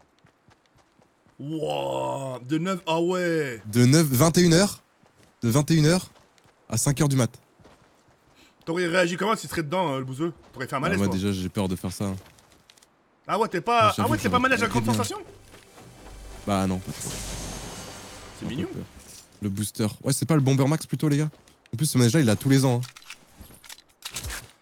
Wouah, de 9, ah ouais. De 21h, de 21h à 5h du mat. T'aurais réagi comment s'il serait dedans, le bouseux? T'aurais fait un malaise, moi toi. déjà j'ai peur de faire ça. Hein. Ah ouais, t'es pas... J'avoue Ah ouais, que t'es pas j'aurais manège à été grande bien. sensation? Bah non, pas trop. C'est Un peu mignon. peur. Le booster. Ouais, c'est pas le Bomber Max plutôt, les gars. En plus, ce manège là il a tous les ans. Hein.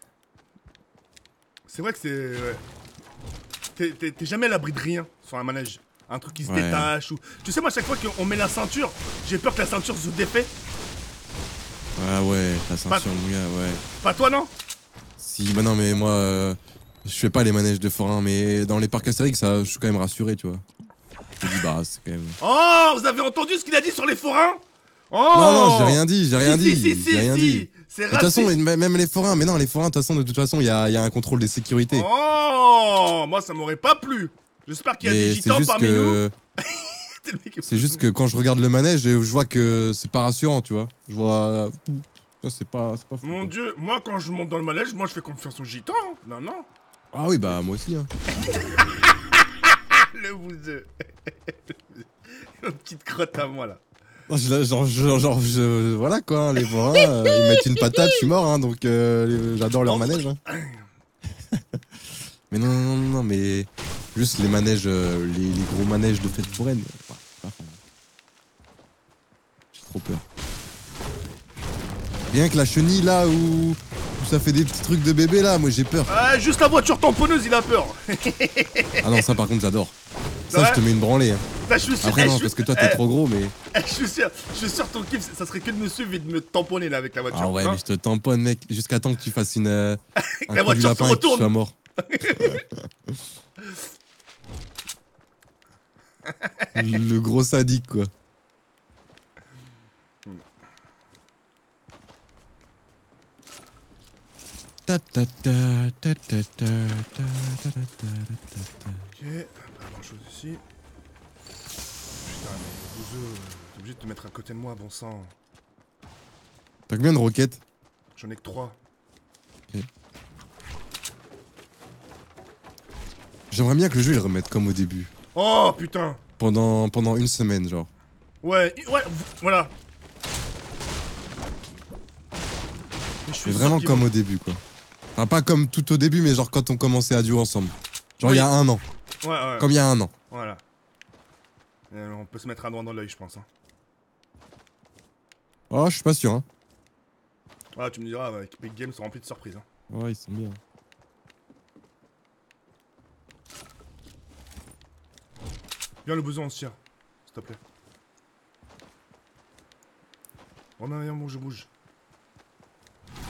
C'est vrai que c'est... ouais. T'es jamais à l'abri de rien sur un manège. Un truc qui se Ouais. détache ou... Tu sais, moi, à chaque fois qu'on met la ceinture, j'ai peur que la ceinture se défait. Ah ouais, la ceinture, mon gars, ouais. Pas toi, non? Si, bah non, mais moi, je fais pas les manèges de forain, mais dans les parcs Astérix, ça, je suis quand même rassuré, tu vois. Je me dis, bah, c'est quand même... Oh, vous avez entendu ce qu'il a dit sur les forains? Oh. Non, j'ai rien dit, j'ai rien dit. Si, j'ai rien dit. C'est De toute façon, raciste. même les forains, mais non, les forains, de toute façon, il y a un contrôle des sécurités. Oh, moi, ça m'aurait pas plu. J'espère qu'il y a des Mais c'est gitans juste parmi nous. que... T'es le mec- C'est juste que quand je regarde le manège, je vois que c'est pas rassurant, tu vois. Je vois... Ça, c'est pas fou, Mon quoi. dieu, moi, quand je monte dans le manège, moi, je fais confiance aux gitans. Hein. Non. Ah oui, bah, moi aussi, hein. Le bouseux. Une petite crotte à moi, là. Voilà, quoi, hein, les forains, ils mettent une patate, je suis mort, hein, donc j'adore leur manège, hein. Mais non, mais juste les manèges, les gros manèges de fête foraine. J'ai trop peur. Rien que la chenille là où ça fait des petits trucs de bébé là, moi j'ai peur. Ah, juste la voiture tamponneuse, il a peur. Ah non, ça par contre j'adore. Ça Ouais. je te mets une branlée. Hein. Ça, je suis sûr. Après je non, suis- parce que toi t'es trop gros, mais. Je suis sûr, ton kiff, ça serait que de me suivre et de me tamponner là avec la voiture. Ah ouais, hein. mais je te tamponne mec, jusqu'à temps que tu fasses une. Un La coup du voiture se lapin et que tu retourne. sois mort. Le gros sadique quoi. Ta ta ta ta ta ta ta ta ta ta. Ok, pas grand chose ici. Putain, mais bouseux, t'es obligé de te mettre à côté de moi, bon sang. T'as combien de roquettes? J'en ai que 3. J'aimerais bien que le jeu il remette comme au début. Oh putain. Pendant une semaine genre. Ouais, voilà. Mais je C'est vraiment sûr qu'ils comme vont- au début quoi. Enfin pas comme tout au début mais genre quand on commençait à duo ensemble. Genre il Oui. y a un an. Ouais. Comme il y a un an. Voilà. On peut se mettre un doigt dans l'œil, je pense. Hein. Oh je suis pas sûr hein. Ah, tu me diras, avec Big Games sont remplis de surprises. Hein. Ouais ils sont bien. Viens le besoin, on se tire. S'il te plaît. Oh non, viens, je bouge.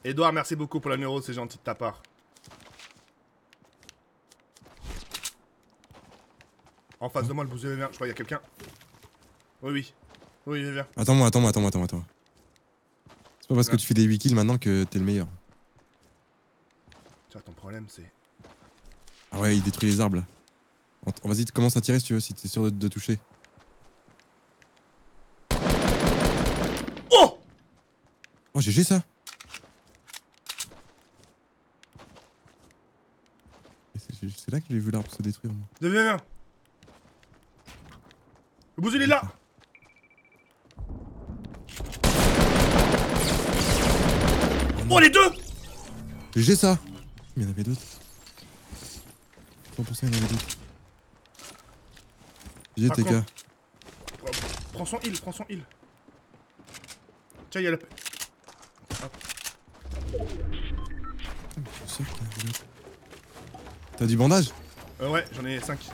Edouard, merci beaucoup pour la neuro, c'est gentil de ta part. En face de moi, le bouseux vient. Je crois qu'il y a quelqu'un. Oui, oui. Oui, viens. Attends-moi. C'est pas parce que tu fais des 8 kills maintenant que t'es le meilleur. Tiens, ton problème, c'est... Ah ouais, il détruit les arbres là. Vas-y, commence à tirer si tu veux, si t'es sûr de toucher. Oh! Oh, GG ça. C'est là que j'ai vu l'arbre se détruire, moi. Viens. Le bouseux, il est là! Oh, les deux! GG ça. Mais il y en avait d'autres. 100% il y en avait d'autres. GG Par TK. contre- Prends son heal. Tiens, il y a la... Je suis sûr qu'il y en avait d'autres. T'as du bandage? Ouais, j'en ai 5.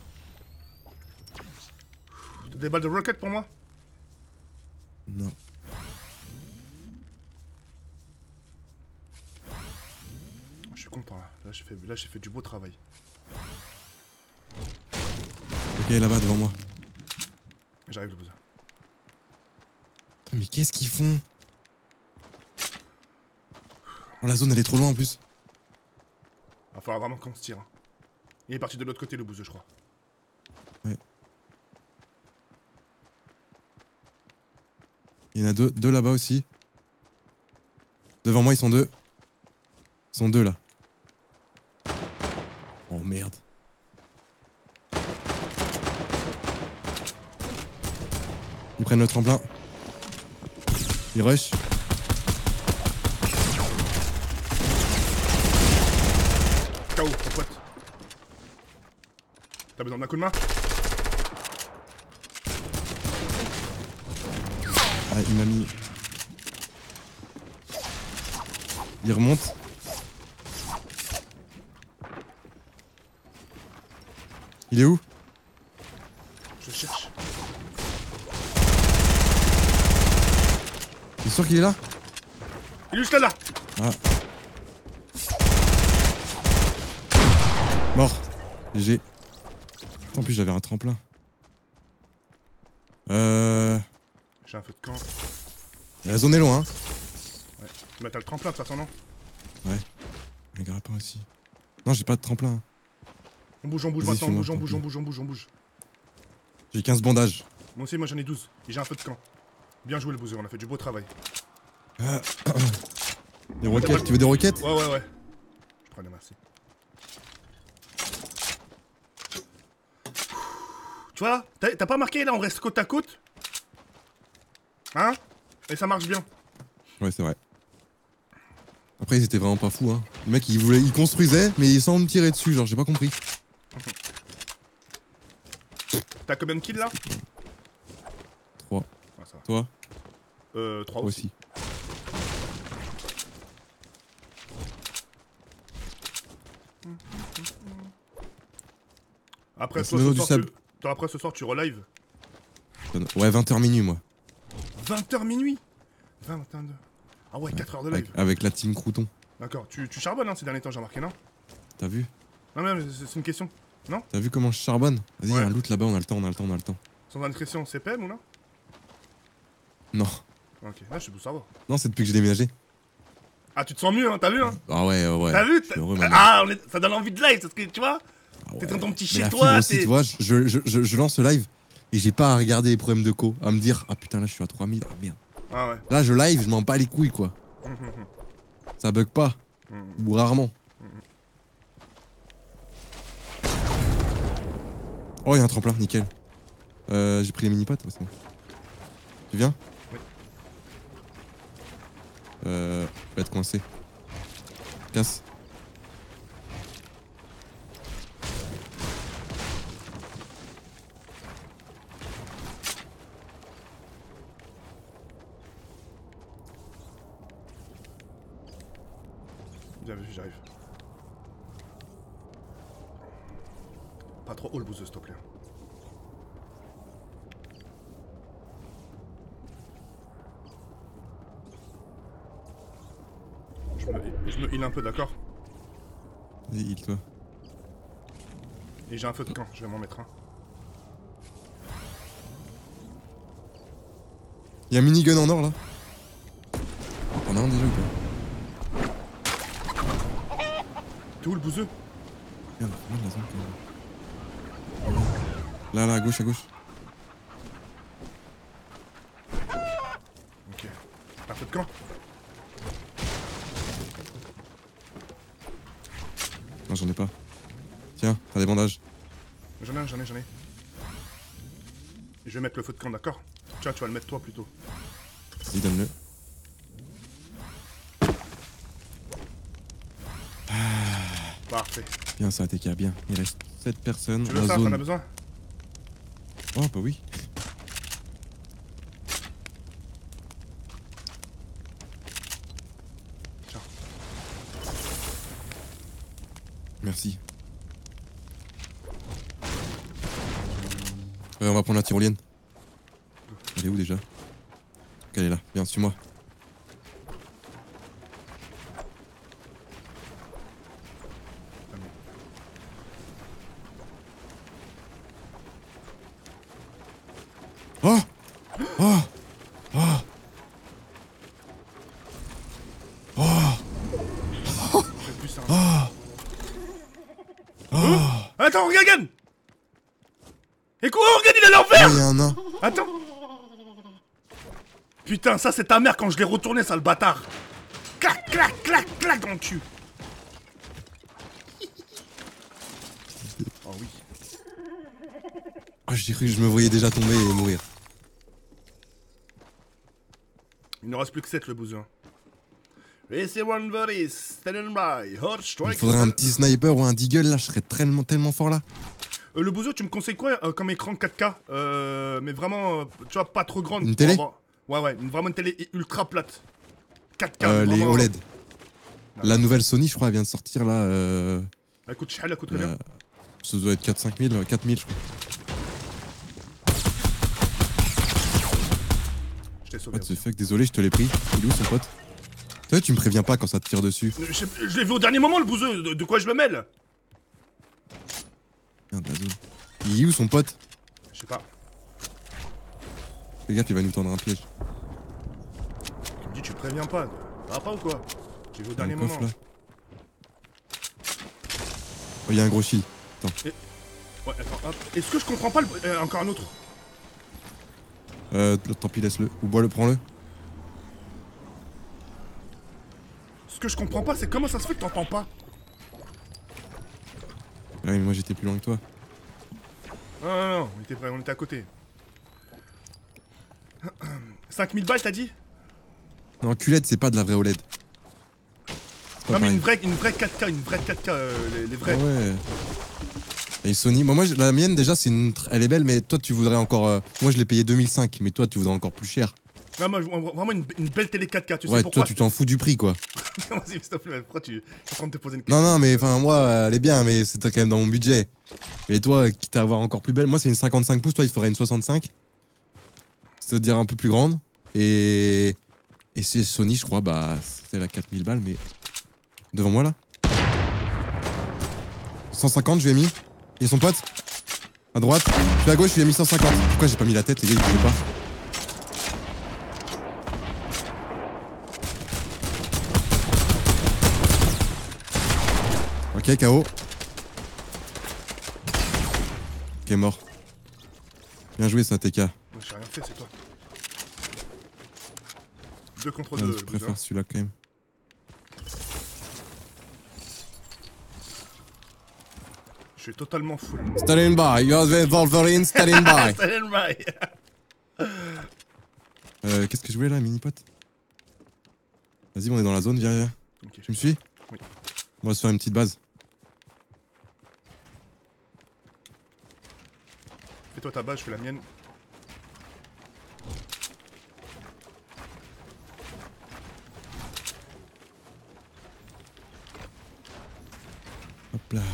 T'as des balles de rocket pour moi? Non. Je suis content là. Là j'ai fait du beau travail. Ok, là-bas devant moi. J'arrive le bouseux. Mais qu'est-ce qu'ils font? Oh, la zone elle est trop loin en plus. Va falloir vraiment qu'on se tire. Hein. Il est parti de l'autre côté le bouseux, je crois. Ouais. Il y en a deux là-bas aussi. Devant moi ils sont deux. Ils sont deux là. Oh merde. Ils prennent le tremplin. Ils rush. KO, mon pote. T'as besoin d'un coup de main? Ah, il m'a mis. Il remonte. Il est où? Je cherche. T'es sûr qu'il est là? Il est juste là. Ah. Mort. GG. En plus j'avais un tremplin. J'ai un feu de camp. La zone est loin hein. Ouais. Mais t'as le tremplin de toute façon, non? Ouais. Un grappin aussi. Non j'ai pas de tremplin. On bouge Vas-y, maintenant, suis-moi, on bouge. J'ai 15 bandages. Moi aussi, moi j'en ai 12. Et j'ai un feu de camp. Bien joué le bouseux, on a fait du beau travail. Des roquettes, tu veux des roquettes? Ouais. Je prends les merci. Tu vois, t'as pas marqué là, on reste côte à côte? Hein? Et ça marche bien. Ouais c'est vrai. Après ils étaient vraiment pas fous hein. Le mec il construisait mais sans me tirer dessus, genre j'ai pas compris. T'as combien de kills là? 3. Ah, ça va. Toi? 3 Moi aussi. aussi. Après, C'est le du sable. après ce soir, tu relive. Ouais 20h minuit moi. 20h minuit 20, 22. Ah ouais, 4 heures de live. Avec la team Crouton. D'accord, tu charbonnes hein, ces derniers temps, j'ai remarqué, non? T'as vu? Non, mais c'est une question. Non? T'as vu comment je charbonne? Vas-y, Ouais. un loot là-bas, on a le temps. Sans indiscrétion, c'est PM ou non? Non. Ok, là, je sais pour savoir. Non, c'est depuis que j'ai déménagé. Ah, tu te sens mieux, hein, t'as vu, hein? Ah ouais. T'as vu? Je suis heureux maintenant. Ah, ça donne envie de live, parce que tu vois? Ah T'es ouais. dans ton petit Mais la chez toi, fibre aussi, t'es. tu vois, je lance le live et j'ai pas à regarder les problèmes de co, à me dire ah putain là je suis à 3000, ah merde. Ah ouais. Là je live, je m'en bats les couilles quoi. Ça bug pas, ou rarement. Oh y'a un tremplin, nickel. J'ai pris les mini-potes, ouais, c'est bon. Tu viens? Oui. Je vais être coincé. Casse. Bien vu, j'arrive. Pas trop haut le bouseux, s'il te plaît. Je me heal un peu, d'accord? Vas-y, heal-toi. Et j'ai un feu de camp, je vais m'en mettre un. Y'a un minigun en or là. T'en as un déjà ou pas? T'es où le bouseux? Regarde, regarde la zone quand même. Là, là, à gauche, à gauche. Ok. T'as un feu de camp? Non, j'en ai pas. Tiens, t'as des bandages. J'en ai. Je vais mettre le feu de camp, d'accord? Tiens, tu vas le mettre toi plutôt. Vas-y, donne-le. Parfait. Bien ça, TK, bien. Il reste 7 personnes. Tu veux La ça? T'en as zone. besoin? Oh, bah oui. Tiens. Merci. On va prendre la tyrolienne. Elle est où déjà? Elle est là. Viens, suis-moi. Oh! Oh! Oh! Oh! Fais plus ça. Oh! Attends, Orgagan! Et quoi, Organ, il est à Oh, l'envers! il y a un nain. Attends! Putain, ça c'est ta mère quand je l'ai retourné, sale bâtard! Clac, clac, clac, clac dans le cul! Oh oui. Oh, j'ai cru que je me voyais déjà tomber et mourir. Il ne reste plus que 7 le bouseux. Laissez one body, standing by, hot Il strike. faudrait un petit sniper ou un deagle là, je serais tellement fort là. Le bouseux, tu me conseilles quoi comme écran 4K mais vraiment, tu vois, pas trop grande. Une pour télé avoir- Ouais, vraiment une télé ultra plate. 4K. Les vraiment- OLED. La nouvelle Sony, je crois, elle vient de sortir là. Elle coûte cher, elle coûte combien? Ça doit être 4-5 000, 4 000 je crois. Je t'ai sauvé. What the fuck, désolé, je te l'ai pris. Il est où son pote? Toi, tu me préviens pas quand ça te tire dessus. Je l'ai vu au dernier moment, le bouseux. De quoi je me mêle? Merde, la zone. Il est où son pote? Je sais pas. Fais gaffe, il va nous tendre un piège. Tu me dis, tu préviens pas. Ça va pas ou quoi? J'ai vu au Il y a dernier un moment. coffre là. Oh, il y a un gros shield. Ouais, attends, hop. Est-ce que je comprends pas encore un autre? Tant pis, laisse-le. Ou bois-le, prends-le. Ce que je comprends pas, c'est comment ça se fait que t'entends pas? Ouais, mais moi j'étais plus loin que toi. Non, on était à côté. 5000 balles, t'as dit? Non, culette, c'est pas de la vraie OLED. C'est pas Non, mais pareil. une vraie 4K, les vrais. Ah ouais. Et Sony, moi la mienne déjà, elle est belle, mais toi tu voudrais encore. Moi je l'ai payé 2005, mais toi tu voudrais encore plus cher. Non, moi, vraiment une belle télé 4K, tu sais Ouais, pourquoi? toi tu t'en fous du prix quoi. Vas-y, s'il te plaît, pourquoi tu es en train de te poser une question? Non, mais enfin, moi elle est bien, mais c'était quand même dans mon budget. Et toi, quitte à avoir encore plus belle, moi c'est une 55 pouces, toi il faudrait une 65. C'est-à-dire un peu plus grande. Et c'est Sony, je crois, bah c'est la 4000 balles, mais. Devant moi là. 150, je lui ai mis. Et son pote? À droite. Je suis à gauche, je lui ai mis 150. Pourquoi j'ai pas mis la tête, les gars, il bougeait pas. Ok, KO. Ok, mort. Bien joué ça, TK. J'ai rien fait, c'est toi. 2 contre 2. Je préfère celui-là quand même. Je suis totalement fou. Standing by, you're the Wolverine, standing by. Qu'est-ce que je voulais là, mini pote? Vas-y, on est dans la zone, viens. Ok. Tu me suis? Oui. On va se faire une petite base. Fais-toi ta base, je fais la mienne. Hop là.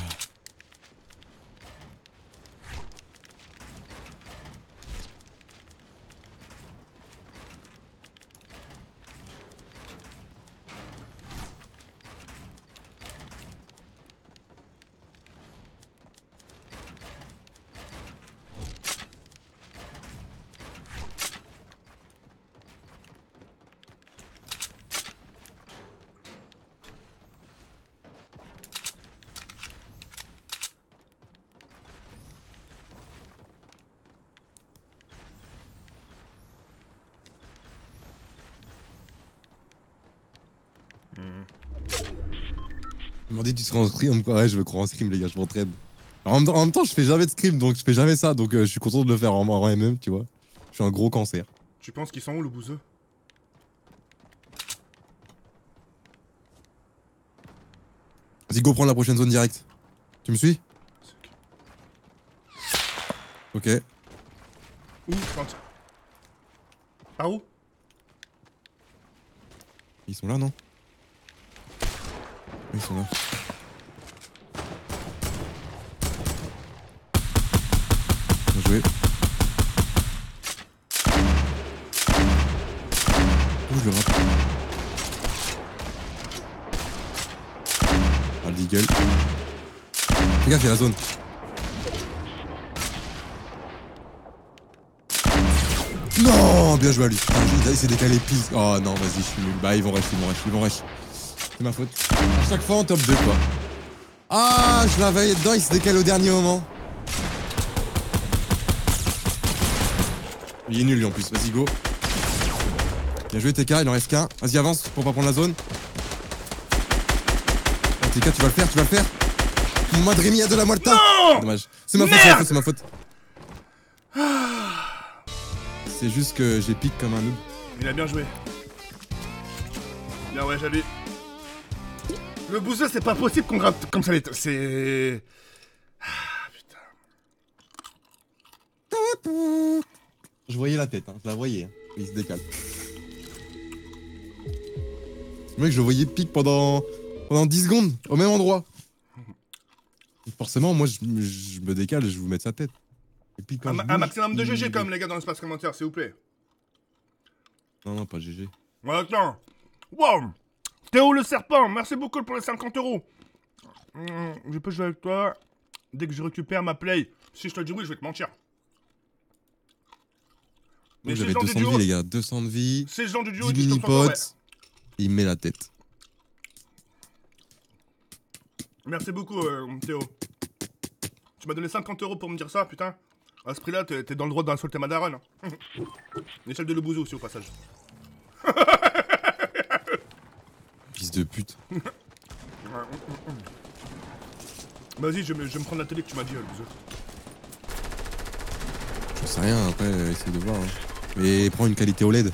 Il m'a dit tu seras en scrim, quoi. Ouais, je veux croire en scrim, les gars, je m'entraîne. En même temps, je fais jamais de scrim, donc je fais jamais ça, donc je suis content de le faire en MM, tu vois. Je suis un gros cancer. Tu penses qu'ils sont où, le bouseux? Vas-y, go prendre la prochaine zone directe. Tu me suis? Ok. Où? Quand... Par où? Ils sont là, non? Ils sont là. Bien joué. Oh, je le rate. Ah, le deagle. Fais gaffe, il y a la zone. Non, bien joué à lui. Putain, il s'est décalé pile. Oh non, vas-y, je suis nul. Bah, ils vont rush. C'est ma faute. À chaque fois en top 2, quoi. Ah, je l'avais dedans, il se décale au dernier moment. Il est nul, lui, en plus. Vas-y, go. Bien joué, TK, il en reste qu'un. Vas-y, avance pour pas prendre la zone. Oh, TK, tu vas le faire. Madremi a de la Malta. Non. Dommage. C'est ma faute. C'est juste que j'ai pique comme un noob. Il a bien joué. Bien, ouais, j'allais. Le bouseux, c'est pas possible qu'on gratte comme ça les. C'est. Ah, putain. Je voyais la tête, hein. Je la voyais. Hein. Il se décale. Le mec, je le voyais pique pendant 10 secondes, au même endroit. Et forcément, moi, je me décale et je vous mets sa tête. Et puis, quand Un maximum de GG quand même, les gars, dans l'espace commentaire, s'il vous plaît. Non, pas GG. Ouais, attends. Wow. Théo le serpent, merci beaucoup pour les 50 €. Je peux jouer avec toi dès que je récupère ma play. Si je te dis oui, je vais te mentir. Mais j'avais 200 de vie, les gars. 200 de vie. C'est le genre du duo 10 qui se mini-potes. ouais. Il met la tête. Merci beaucoup, Théo. Tu m'as donné 50 € pour me dire ça, putain. À ce prix-là, t'es dans le droit d'insulter ma daronne. L'échelle de le bouseux aussi, au passage. Fils de pute. Vas-y, je vais me prendre la télé que tu m'as dit, le bouseux. Je sais rien, après, essaye de voir. Hein. Mais prends une qualité OLED.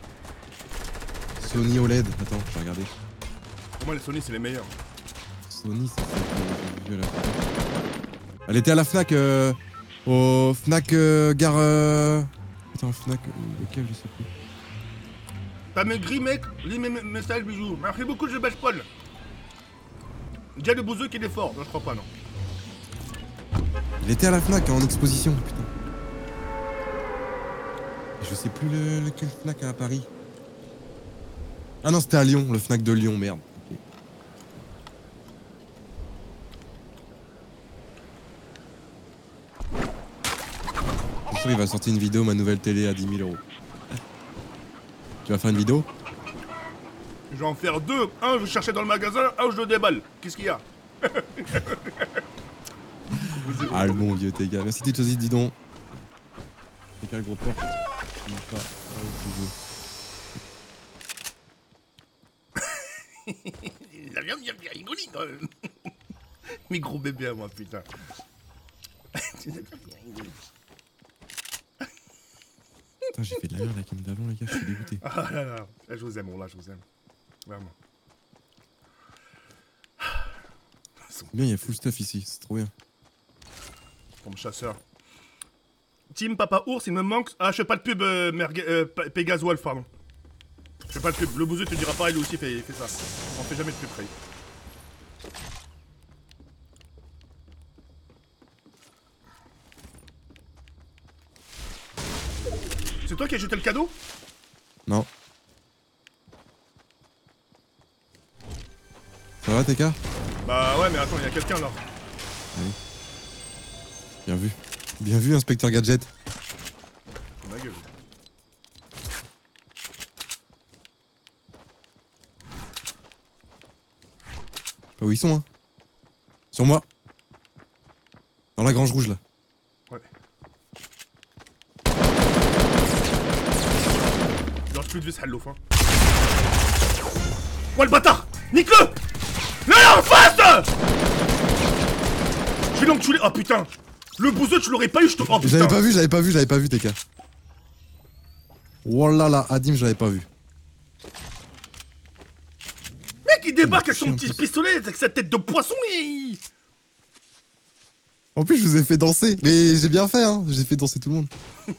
Sony OLED. Attends, je vais regarder. Pour moi, les Sony, c'est les meilleurs. Sony, c'est vieux là. Elle était à la Fnac, au Fnac gare. Attends, Fnac, lequel, je sais plus. T'as maigri, mec. Lis mes messages, bisous. Merci beaucoup, je bâche Paul. Déjà le bouseux qu'il est fort. Non, je crois pas, non. Il était à la Fnac en exposition, putain. Je sais plus lequel Fnac à Paris. Ah non, c'était à Lyon, le Fnac de Lyon, merde. Okay. Je suis sûr, il va sortir une vidéo, ma nouvelle télé à 10 000 €. Tu vas faire une vidéo? Je vais en faire deux. Un, je cherchais dans le magasin. Un, je le déballe. Qu'est-ce qu'il y a? Ah, le bon vieux, tes gars. Merci, Titosi, dis donc. C'est quel gros porc? Il a bien rigolé quand même. Mes gros bébés à moi, putain. Tu as bien rigolé. Putain, j'ai fait de la merde avec M d'avant, les gars, je suis dégoûté. Ah là là, je vous aime, là, je vous aime. Vraiment. Bien, il y a full stuff ici, c'est trop bien. Comme chasseur. Team Papa Ours, il me manque. Ah, je fais pas de pub, Pégase Wolf, pardon. Je fais pas de pub. Le bouseux te dira pareil, lui aussi fait ça. On fait jamais de pub, Frey. C'est toi qui as jeté le cadeau? Non. Ça va, TK? Bah ouais, mais attends, il y a quelqu'un là. Oui. Bien vu. Bien vu, inspecteur Gadget. Ma gueule. Je sais pas où ils sont, hein. Sur moi. Dans la grange rouge, là. Ouais. Genre plus de vis, hello, fin. Ouais, le bâtard! Nique-le! Là, en face! Je vais l'enculer. Oh putain! Le bouseux, tu l'aurais pas eu, je te. Oh putain! J'avais pas vu, TK. Oh là là, Adim, je l'avais pas vu. Mec, il débarque avec son petit pistolet, avec sa tête de poisson et. En plus, je vous ai fait danser. Mais j'ai bien fait, hein. J'ai fait danser tout le monde.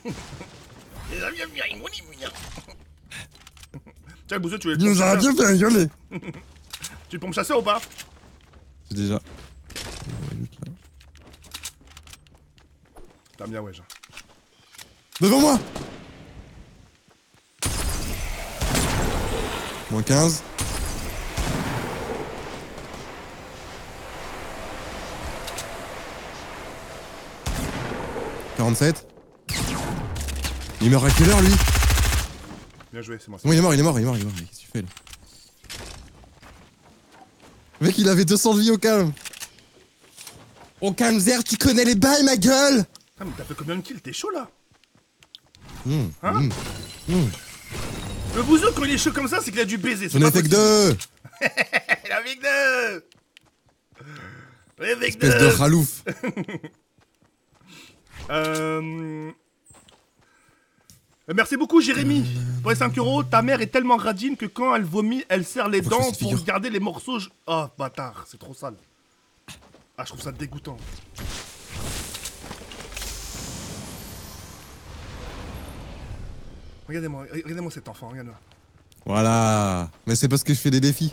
Tiens, bouseux, tu veux. Il nous a bien fait rigoler. Tu es pompe chasseur ou pas? J'ai déjà. T'as bien, ouais, genre. Devant moi. Moins 15. « 47. Il meurt à quelle heure lui? Bien joué, c'est moi. Bon, il est mort. Qu'est-ce que tu fais là? Mec, il avait 200 de vie au calme. Au calme, Zer, tu connais les bails, ma gueule. Ah, mais t'as fait combien de kills? T'es chaud là? Mmh, Hein? Le bouseux, quand il est chaud comme ça, c'est qu'il a dû baiser. J'en ai fait que 2. Il a fait que 2. Espèce de ralouf. Merci beaucoup Jérémy pour les 5 €. Ta mère est tellement radine que quand elle vomit, elle serre les Faut dents que je te pour figure. garder les morceaux. Oh bâtard, c'est trop sale. Ah, je trouve ça dégoûtant. Regardez-moi cet enfant, regarde-moi. Voilà. Mais c'est parce que je fais des défis.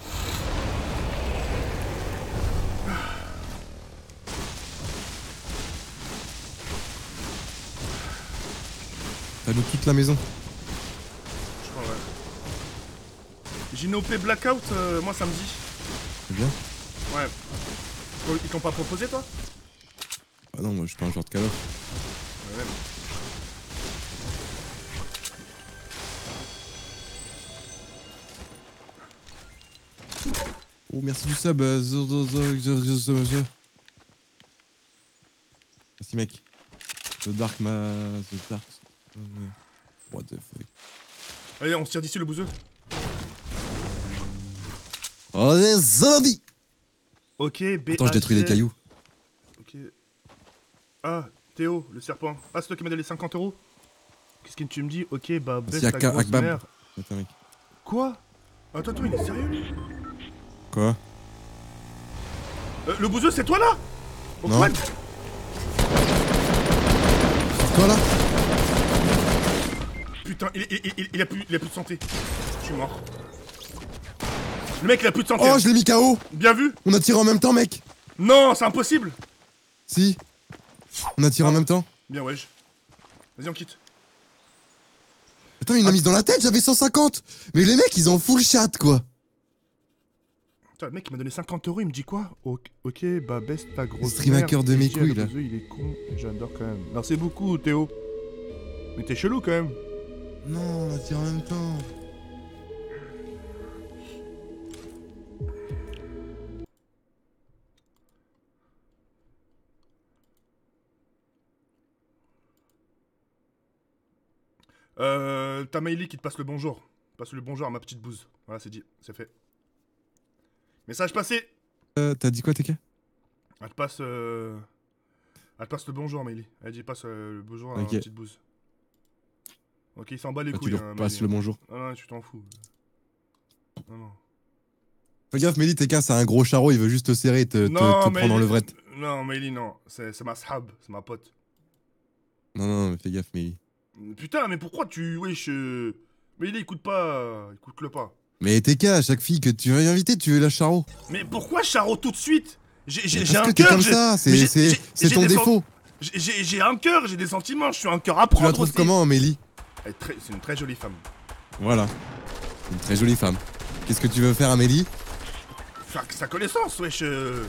T'as loot toute la maison. Je crois, ouais. J'ai une OP Blackout, moi samedi. C'est bien. Ouais. Ils t'ont pas proposé toi? Ah non, moi je suis pas un joueur de Call of. Ouais. Oh, merci du sub. Merci mec. The Dark. What the fuck. Allez, on se tire d'ici le bouseux. Oh, les zombies. Ok, B. Attends, je détruis les cailloux. Ok. Ah, Théo, le serpent. Ah, c'est toi qui m'as donné les 50 €. Qu'est-ce que tu me dis? Ok, bah, baisse Merci ta grosse Akbab. mère. Attends mec. Quoi? Attends, il est sérieux lui? Quoi? Le bouseux, c'est toi là? Non. Antoine? C'est toi là? Putain, il a plus de santé. Je suis mort. Le mec, il a plus de santé. Oh, hein. je l'ai mis KO. Bien vu? On a tiré en même temps, mec. Non, c'est impossible. Si. On a tiré en même temps. Bien, wesh. Vas-y, on quitte. Attends, il m'a mis dans la tête, j'avais 150. Mais les mecs, ils ont full chat, quoi. Putain, le mec, il m'a donné 50 €, il me dit quoi? Ok, bah, baisse ta grosse Stream mère. hacker de Et mes dis à couilles, le là. bouseux, il est con, j'adore quand même. Merci beaucoup, Théo. Mais t'es chelou quand même. Non, on a tiré en même temps. T'as Maïli qui te passe le bonjour. Passe le bonjour à ma petite bouse. Voilà, c'est dit, c'est fait. Message passé. T'as dit quoi, TK? Elle te passe le bonjour, Maïli. Elle dit passe le bonjour à Ok. ma petite bouse. Ok, il s'en bat les Ah, tu couilles. leur passes le bonjour. Non, non, tu t'en fous. Non, non. Fais gaffe, Mélie, TK, c'est un gros charreau, il veut juste te serrer et te prendre en levrette. Non, Maïli, non. C'est ma sahab, c'est ma pote. Non, mais fais gaffe, Mélie. Putain, mais pourquoi tu. Wesh. Maïli, écoute pas. Écoute-le pas. Mais TK, à chaque fille que tu veux inviter, tu veux la charreau. Mais pourquoi Charo tout de suite? J'ai Parce un que t'es cœur. comme ça, c'est ton défaut. J'ai un cœur, j'ai des sentiments, je suis un cœur à Tu prendre la trouves aussi. comment, Mélie? C'est une très jolie femme. Voilà. Une très jolie femme. Qu'est-ce que tu veux faire, Amélie? Faire sa connaissance, wesh.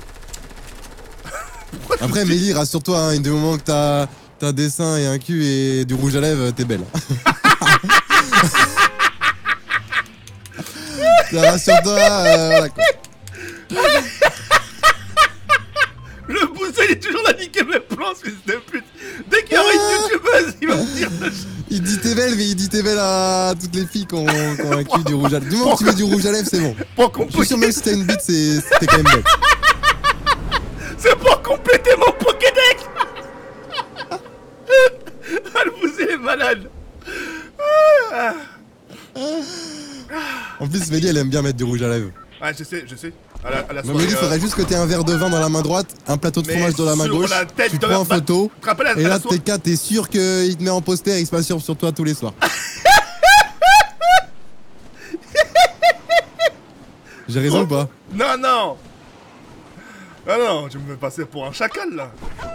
Après, Mélie, rassure-toi, hein, du moment que t'as des seins et un cul et du rouge à lèvres, t'es belle. Rassure-toi, voilà quoi. Le bouseux, il est toujours là, niquer mes plans, fils de pute. Dès qu'il y aura une youtubeuse, il va me dire. Il dit t'es belle, mais il dit t'es belle à toutes les filles qui ont un cul, du rouge à lèvres. Du moment que tu mets du rouge à lèvres, c'est bon. Pour Je suis sûr, même si t'as une bite, t'es quand même bête. C'est pour compléter mon Pokédex. Ah, le bousé est malade. Ah. En plus, Mélie, elle aime bien mettre du rouge à lèvres. Ouais, je sais. À la Mais soirée, Mélie, faudrait juste que t'aies un verre de vin dans la main droite, un plateau de mais fromage dans la main sur gauche. la tête Tu de prends la- en photo. Tu te rappelles à Et la là, soirée- t'es sûr qu'il te met en poster et il se passe sur toi tous les soirs. J'ai raison ou pas? Non. Ah non, tu me fais passer pour un chacal là.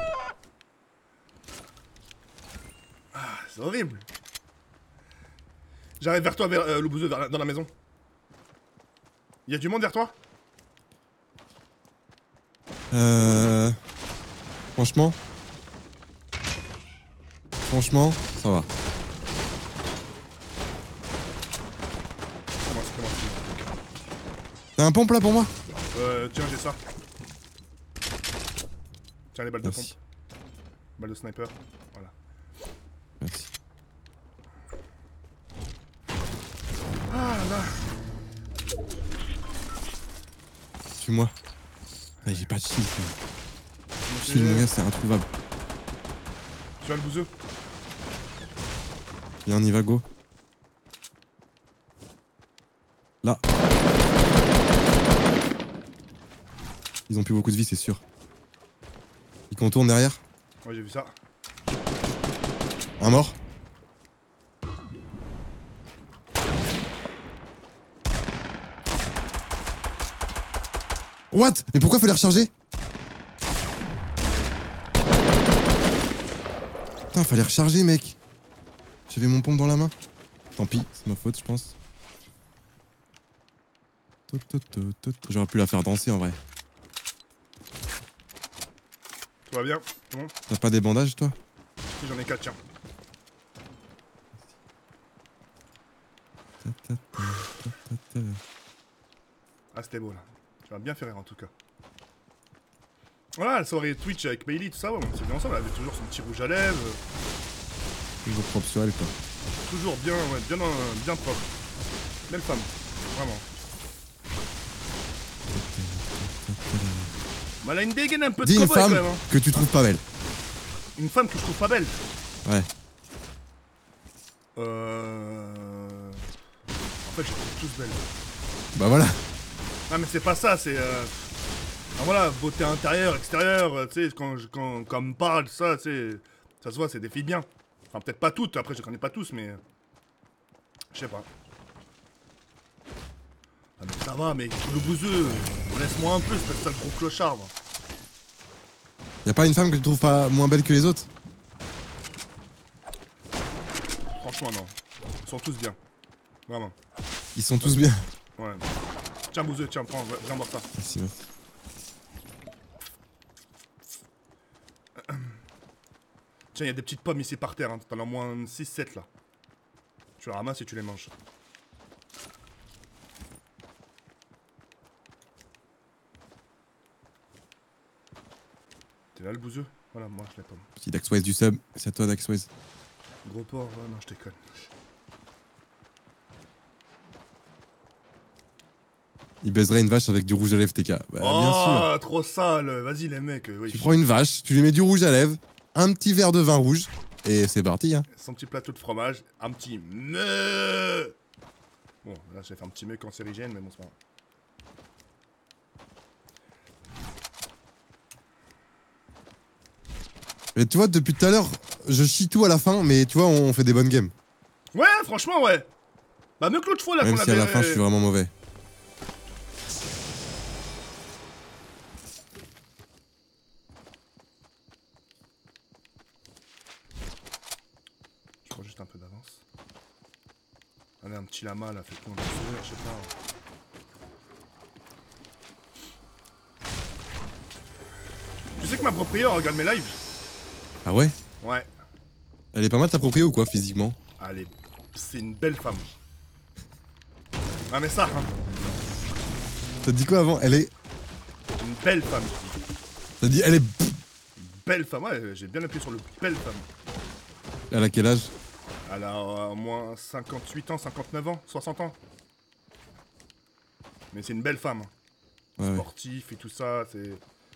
Ah, c'est horrible. J'arrive vers toi, vers le bouseux, dans la maison. Y a du monde vers toi? Franchement, ça va. Comment T'as un pompe là pour moi? tiens, j'ai ça. Tiens les balles de pompe. Merci. Balles de sniper. Voilà. Merci. Ah là. Suis-moi. Ah, j'ai pas de shield. Shield, mon gars, c'est introuvable. Tu as le bouseux? Viens, on y va, go. Là. Ils ont plus beaucoup de vie, c'est sûr. Ils contournent derrière. Ouais, j'ai vu ça. Un mort. What? Mais pourquoi fallait recharger? Putain, fallait recharger, mec. J'avais mon pompe dans la main. Tant pis, c'est ma faute, je pense. J'aurais pu la faire danser en vrai. Tout va bien? C'est bon? T'as pas des bandages, toi? Si, j'en ai 4, tiens. Ah, c'était beau là. Tu vas bien faire rire en tout cas. Voilà, la soirée Twitch avec Bailey, tout ça, ouais, on s'est bien ensemble. Elle avait toujours son petit rouge à lèvres. Toujours propre sur elle, quoi. Toujours bien, ouais, bien propre. Belle femme, vraiment. Mais elle a une dégaine un peu de Dis une cowboy quand femme même. Hein. que tu trouves pas belle. Une femme que je trouve pas belle. Ouais. En fait, je les trouve tous belles. Bah voilà. Ah, mais c'est pas ça, c'est. Ah, voilà, beauté intérieure, extérieure, tu sais, quand on me parle, ça, tu sais. Ça se voit, c'est des filles bien. Enfin, peut-être pas toutes, après, je connais pas tous, mais. Je sais pas. Ah, mais ça va, mais le bouseux, laisse-moi un peu, c'est ça le gros clochard. Moi. Y'a pas une femme que tu trouves pas moins belle que les autres? Franchement, non. Ils sont tous bien. Vraiment. Ils sont tous bien. Ouais. Tiens, bouseux, tiens, prends, viens boire ça. Merci, meuf. Tiens, il y a des petites pommes ici par terre, hein. T'en as au moins 6-7 là. Tu les ramasses et tu les manges. T'es là le bouseux? Voilà, moi je les pommes. Petit Daxways du sub. C'est à toi, Daxways. Gros porc, ouais, non, je déconne. Il baiserait une vache avec du rouge à lèvres, TK. Bah, bien sûr. Oh, trop sale. Vas-y, les mecs. Oui. Tu prends une vache, tu lui mets du rouge à lèvres, un petit verre de vin rouge, et c'est parti, hein. Son petit plateau de fromage, un petit meuh. Bon, là, j'ai fait un petit meuh cancérigène, mais bon, c'est pas grave. Et tu vois, depuis tout à l'heure, je chie tout à la fin, mais tu vois, on fait des bonnes games. Ouais, franchement, ouais. Bah, mieux que l'autre fois, là, Même qu'on si à avait... la fin, je suis vraiment mauvais. Je prends juste un peu d'avance. Allez, un petit lama, là, faites-nous un petit sourire, je sais pas. Tu sais que ma propriétaire regarde mes lives? Ah ouais? Ouais. Elle est pas mal t'approprier ou quoi, physiquement? Allez, c'est une belle femme. Ah, mais ça, hein. T'as dit quoi avant? Elle est... Une belle femme. T'as dit elle est... Belle femme, ouais, j'ai bien appuyé sur le belle femme. Elle a quel âge? Elle a au moins 58 ans, 59 ans, 60 ans. Mais c'est une belle femme. Hein. Ouais, ouais. Sportif et tout ça, c'est...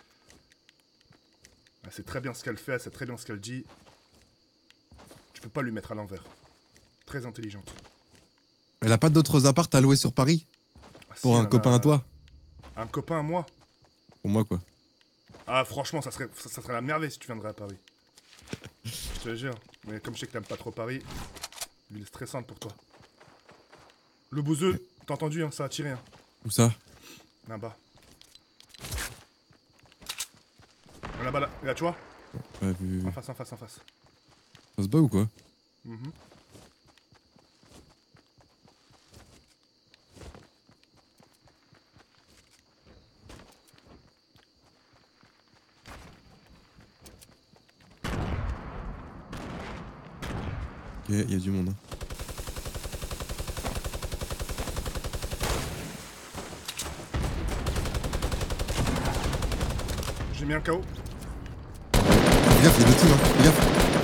Elle sait très bien ce qu'elle fait, elle sait très bien ce qu'elle dit. Tu peux pas lui mettre à l'envers. Très intelligente. Elle a pas d'autres apparts à louer sur Paris? Ah, si, Pour un elle copain a- à toi? Un copain à moi? Pour moi, quoi. Ah, franchement, ça serait la merveille si tu viendrais à Paris. Je te jure. Mais comme je sais que t'aimes pas trop Paris, ville stressante pour toi. Le bouseux, t'as entendu, hein, ça a tiré. Hein. Où ça? Là-bas. Là-bas, là. Là, tu vois? Ouais, vu. En face, en face, en face. Ça se bat ou quoi? Mhm. Ok, y a du monde. Hein. J'ai mis un KO. Fais gaffe, y'a deux teams, hein. Fais gaffe.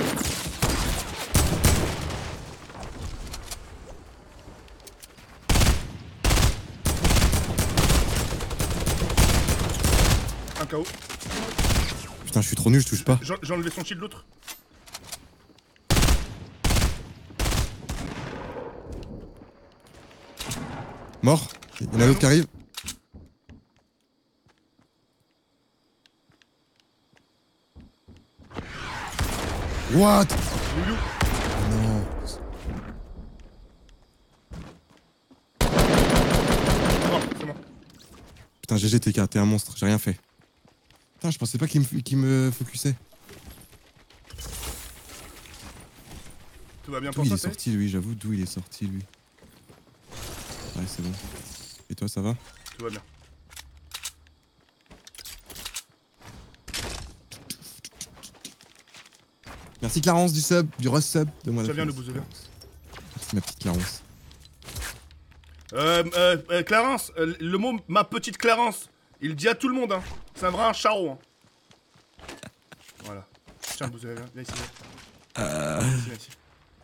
Un KO. Putain, je suis trop nul, je touche pas. J'ai enlevé son shield l'autre. Mort. Y'en a d'autres qui arrivent. What? Loulou. Non. Mort, c'est bon. Putain, GG TK, t'es un monstre, j'ai rien fait. Putain, je pensais pas qu'il me focusait. Tout va bien D'où pour il toi, est sorti lui, j'avoue, d'où il est sorti lui. Ouais, c'est bon. Et toi, ça va? Tout va bien. Merci Clarence du sub, du Rust sub. De moi Ça vient, le bouseux, viens. Merci ma petite Clarence. Clarence, le mot ma petite Clarence, il dit à tout le monde, hein. C'est un vrai un charron, hein. Voilà. Tiens, bouseux, viens ici, viens ici.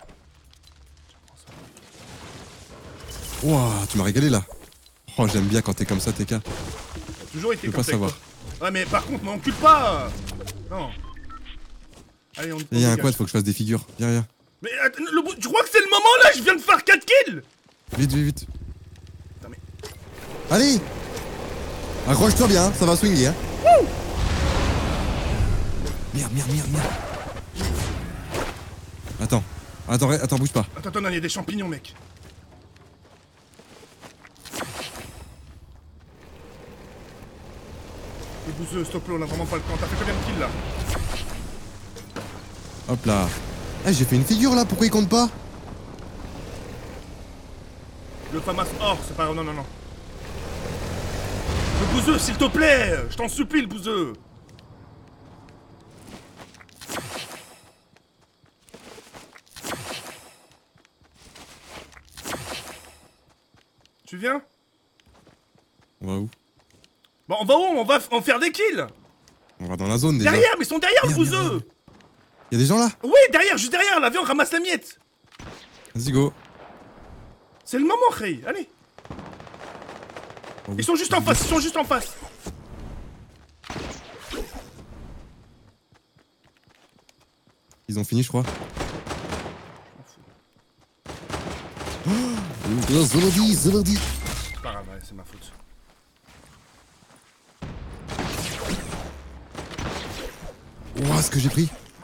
Ouah, tu m'as régalé là. Oh, j'aime bien quand t'es comme ça, TK. T'as toujours été Je veux comme pas ça avec savoir. toi. Ouais, mais par contre, m'encule pas. Non. Allez, on Il y a un dégage. quad, faut que je fasse des figures. Viens, viens. Mais tu crois que c'est le moment là? Je viens de faire 4 kills. Vite, vite, vite. Putain, mais... Allez! Accroche-toi bien, hein, ça va swinguer. Hein. Merde, merde, merde, merde. Attends. Attends, bouge pas. Attends, il y a des champignons, mec. Le bouseux, stop là, on a vraiment pas le temps. T'as fait combien de kills là? Hop là. Eh, j'ai fait une figure là, pourquoi il compte pas? Le Famas or, c'est pas grave, non. Le bouseux, s'il te plaît. Je t'en supplie, le bouseux. Tu viens? On va où? Bon, on va où? On va en faire des kills. On va dans la zone déjà. Derrière, mais ils sont derrière, le Merde, merde, bouseux. merde. Y'a des gens là? Oui, derrière, juste derrière, là, viens, on ramasse la miette. Vas-y, go. C'est le moment, Rey, allez. Oh, Ils sont juste en face, ils sont juste en face. Ils ont fini, je crois. Oh, Zolodi. C'est pas grave, ouais, c'est ma faute. Ouah, ce que j'ai pris.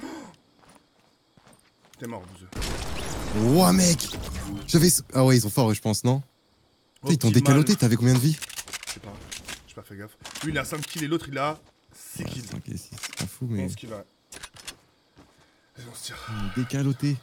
T'es mort, bouseux. Ouah, mec. J'avais. Ah ouais, ils sont forts, je pense, non? Putain, ils t'ont Optimal. décaloté, t'avais combien de vie? Je sais pas, j'ai pas fait gaffe. Lui, il a 5 kills et l'autre, il a 6 kills. Ok, c'est pas fou, mais. 11 kills, ouais. Vas-y, on se tire. Décaloté.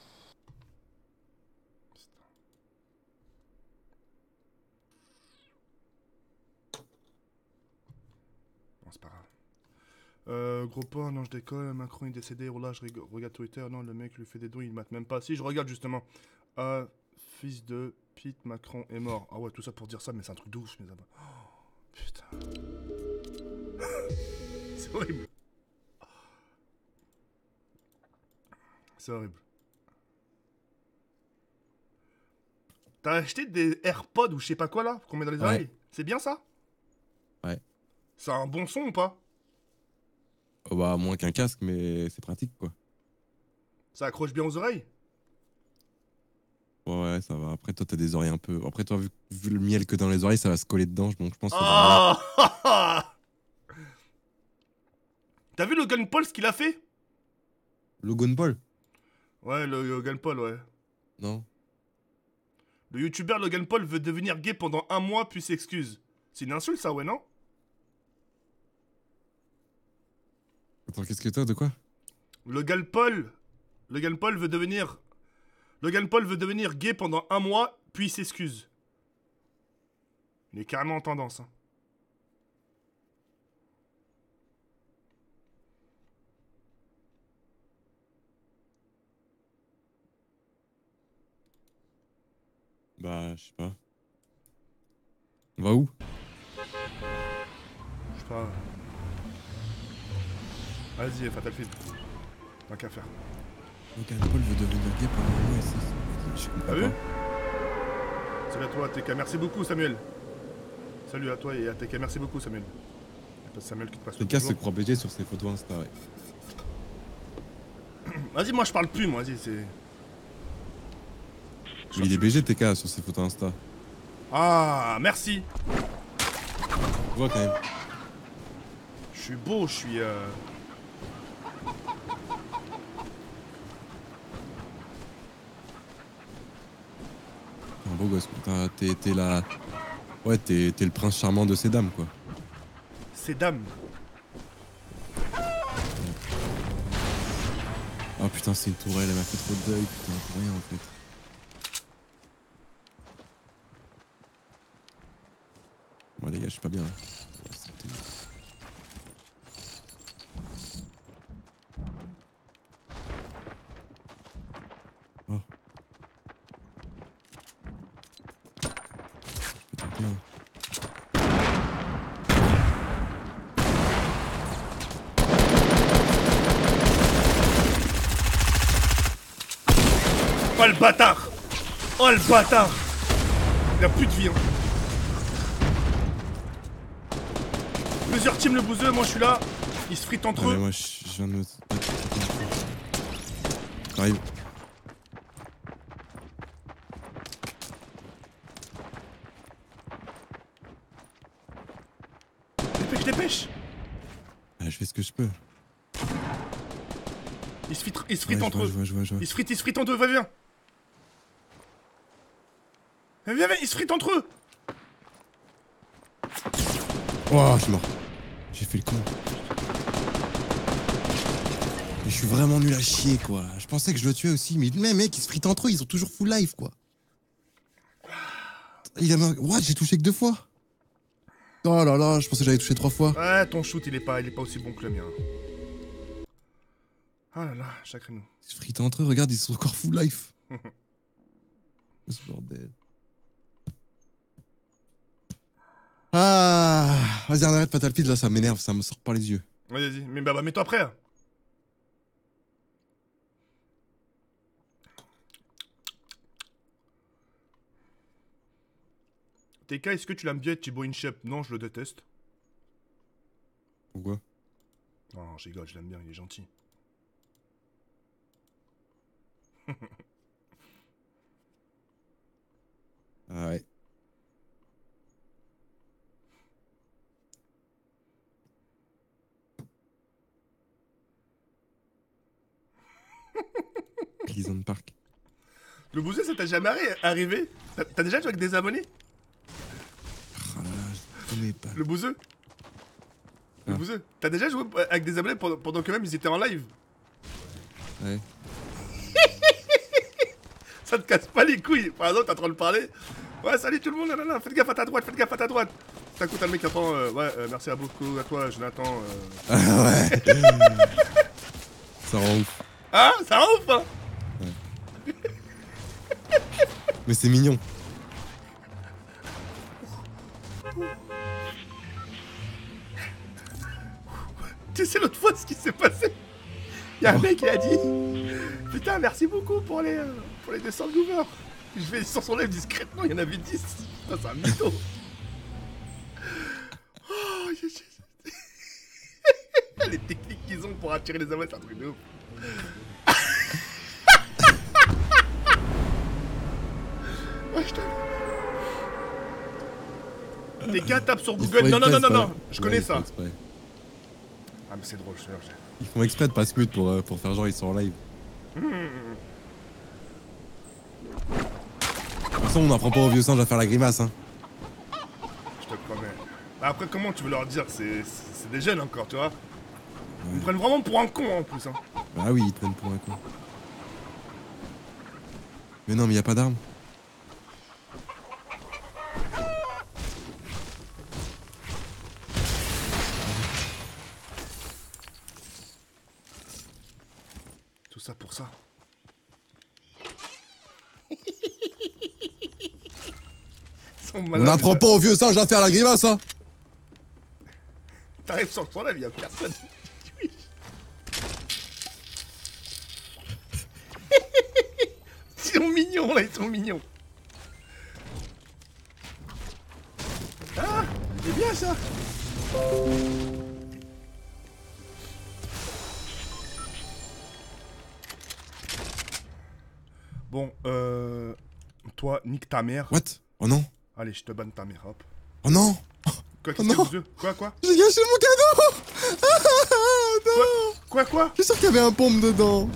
Bon, c'est pas grave. Gros pas, non, je décolle. Macron est décédé. Oh là, je regarde Twitter. Non, le mec lui fait des dons, il mate même pas. Si, je regarde justement. Fils de Pete, Macron est mort. Ah ouais, tout ça pour dire ça, mais c'est un truc de ouf, mes amis. Oh, putain. C'est horrible. C'est horrible. T'as acheté des AirPods ou je sais pas quoi là qu'on met dans les Ouais. oreilles? C'est bien ça? Ouais. C'est un bon son ou pas? Oh, bah, moins qu'un casque, mais c'est pratique, quoi. Ça accroche bien aux oreilles? Ouais, ça va. Après, toi, t'as des oreilles un peu. Après, toi, vu le miel que dans les oreilles, ça va se coller dedans, donc je pense que ça va aller. Ah. T'as vu Logan Paul, ce qu'il a fait? Logan Paul? Ouais, le Logan Paul, ouais. Non. Le youtubeur Logan Paul veut devenir gay pendant 1 mois puis s'excuse. C'est une insulte ça, ouais, non? Attends, qu'est-ce que t'as? De quoi? Logan Paul veut devenir... Logan Paul veut devenir gay pendant 1 mois puis s'excuse. Il est carrément en tendance, hein. Bah, je sais pas. On va où? Je sais pas. Vas-y, Fatalfield. Tant qu'à faire. Logan Paul veut devenir gay pendant un mois et je comprends T'as vu? pas. Salut à toi, ATK. Merci beaucoup, Samuel. Salut à toi et ATK. Merci beaucoup, Samuel. Y'a pas Samuel qui te passe le Le cas se bonjour. croit BG sur ses photos Insta, ouais. Vas-y, moi je parle plus, moi. Vas-y, c'est... Mais il est BG TK sur ses photos Insta. Ah, merci. Tu vois quand même. Je suis beau, je suis... T'es un beau gosse, quoi. T'es la... Ouais, t'es le prince charmant de ces dames, quoi. C'est dame. Oh putain, c'est une tourelle, elle m'a fait trop de deuil, putain, pour rien en fait. Bon les gars, je suis pas bien là. Ouais, c'était- Oh. Je peux tenter, hein. Oh le bâtard. Oh le bâtard. Il a plus de vie, hein. Plusieurs teams le bouseux, moi je suis là. Ils se fritent entre Ah, mais eux. moi je viens de me... J'arrive. Dépêche, dépêche. Ah, je fais ce que je peux. Ils se fritent Ouais, entre eux. je vois. Ils se fritent entre eux, va viens. Viens, ils se fritent entre eux. Oh, je suis mort. J'ai fait le con. Mais je suis vraiment nul à chier, quoi. Je pensais que je le tuais aussi, mais les mecs, ils se fritent entre eux, ils ont toujours full life, quoi. Il a... What? J'ai touché que 2 fois? Oh là là, je pensais que j'avais touché 3 fois. Ouais, ton shoot, il est pas aussi bon que le mien. Ah là là, chacun nous. Ils se fritent entre eux, regarde, ils sont encore full life. Ce bordel. Ah, vas-y, on arrête Fatalfield, là, ça m'énerve, ça me sort par les yeux. Vas-y, mais bah, mets-toi prêt. TK, est-ce que tu l'aimes bien, Thibaut Inchep? Non, je le déteste. Pourquoi? Non, je rigole, je l'aime bien, il est gentil. Ah ouais. Pleasant Park. Le bouseux, ça t'a jamais arrivé? T'as déjà joué avec des abonnés? Oh là là, je connais pas. Le bouseux? Le Ah. bouseux? T'as déjà joué avec des abonnés pendant que même ils étaient en live? Ouais. Ça te casse pas les couilles. Par exemple, t'es en train de parler. Ouais, salut tout le monde, nanana, faites gaffe à ta droite, faites gaffe à ta droite. D'un coup, t'as le mec qui attend. Merci à beaucoup, à toi, Jonathan. Ah ouais. Ça rend ouf. Ah, ça rend ouf, hein? Mais c'est mignon. Tu sais l'autre fois ce qui s'est passé? Y'a un mec qui a dit putain, merci beaucoup pour les 200 viewers. Je vais sur son live discrètement, il y en avait 10. Putain, c'est un mytho. pour attirer les hommes, c'est un truc de ouf. Ouais, je t'aime. Les gars tapent sur Ils Google. font Non, non, non, exprès, non, c'est non, pas- je Ouais, connais ils font ça. exprès. Ah, mais c'est drôle, je te jure. Ils font exprès de pas se mute pour faire genre ils sont en live. De toute façon, on n'apprend pas aux vieux singes à faire la grimace, hein. Je te promets. Bah, après, comment tu veux leur dire? C'est des jeunes encore, tu vois. Ils me prennent vraiment pour un con en plus. Hein. Bah oui, ils te prennent pour un con. Mais non, mais y a pas d'armes. Tout ça pour ça. On n'apprend pas aux vieux singes à faire la grimace, hein. T'arrives sur le toit là, il y a personne. Ils sont mignons là, ils sont mignons. Ah, c'est bien ça. Bon, toi, nique ta mère. What? Oh non. Allez, je te banne ta mère, hop. Oh non. Quoi, Oh qu'est-ce que non. vous Quoi J'ai gâché mon cadeau. Ah, non. Quoi Je suis sûr qu'il y avait un pompe dedans.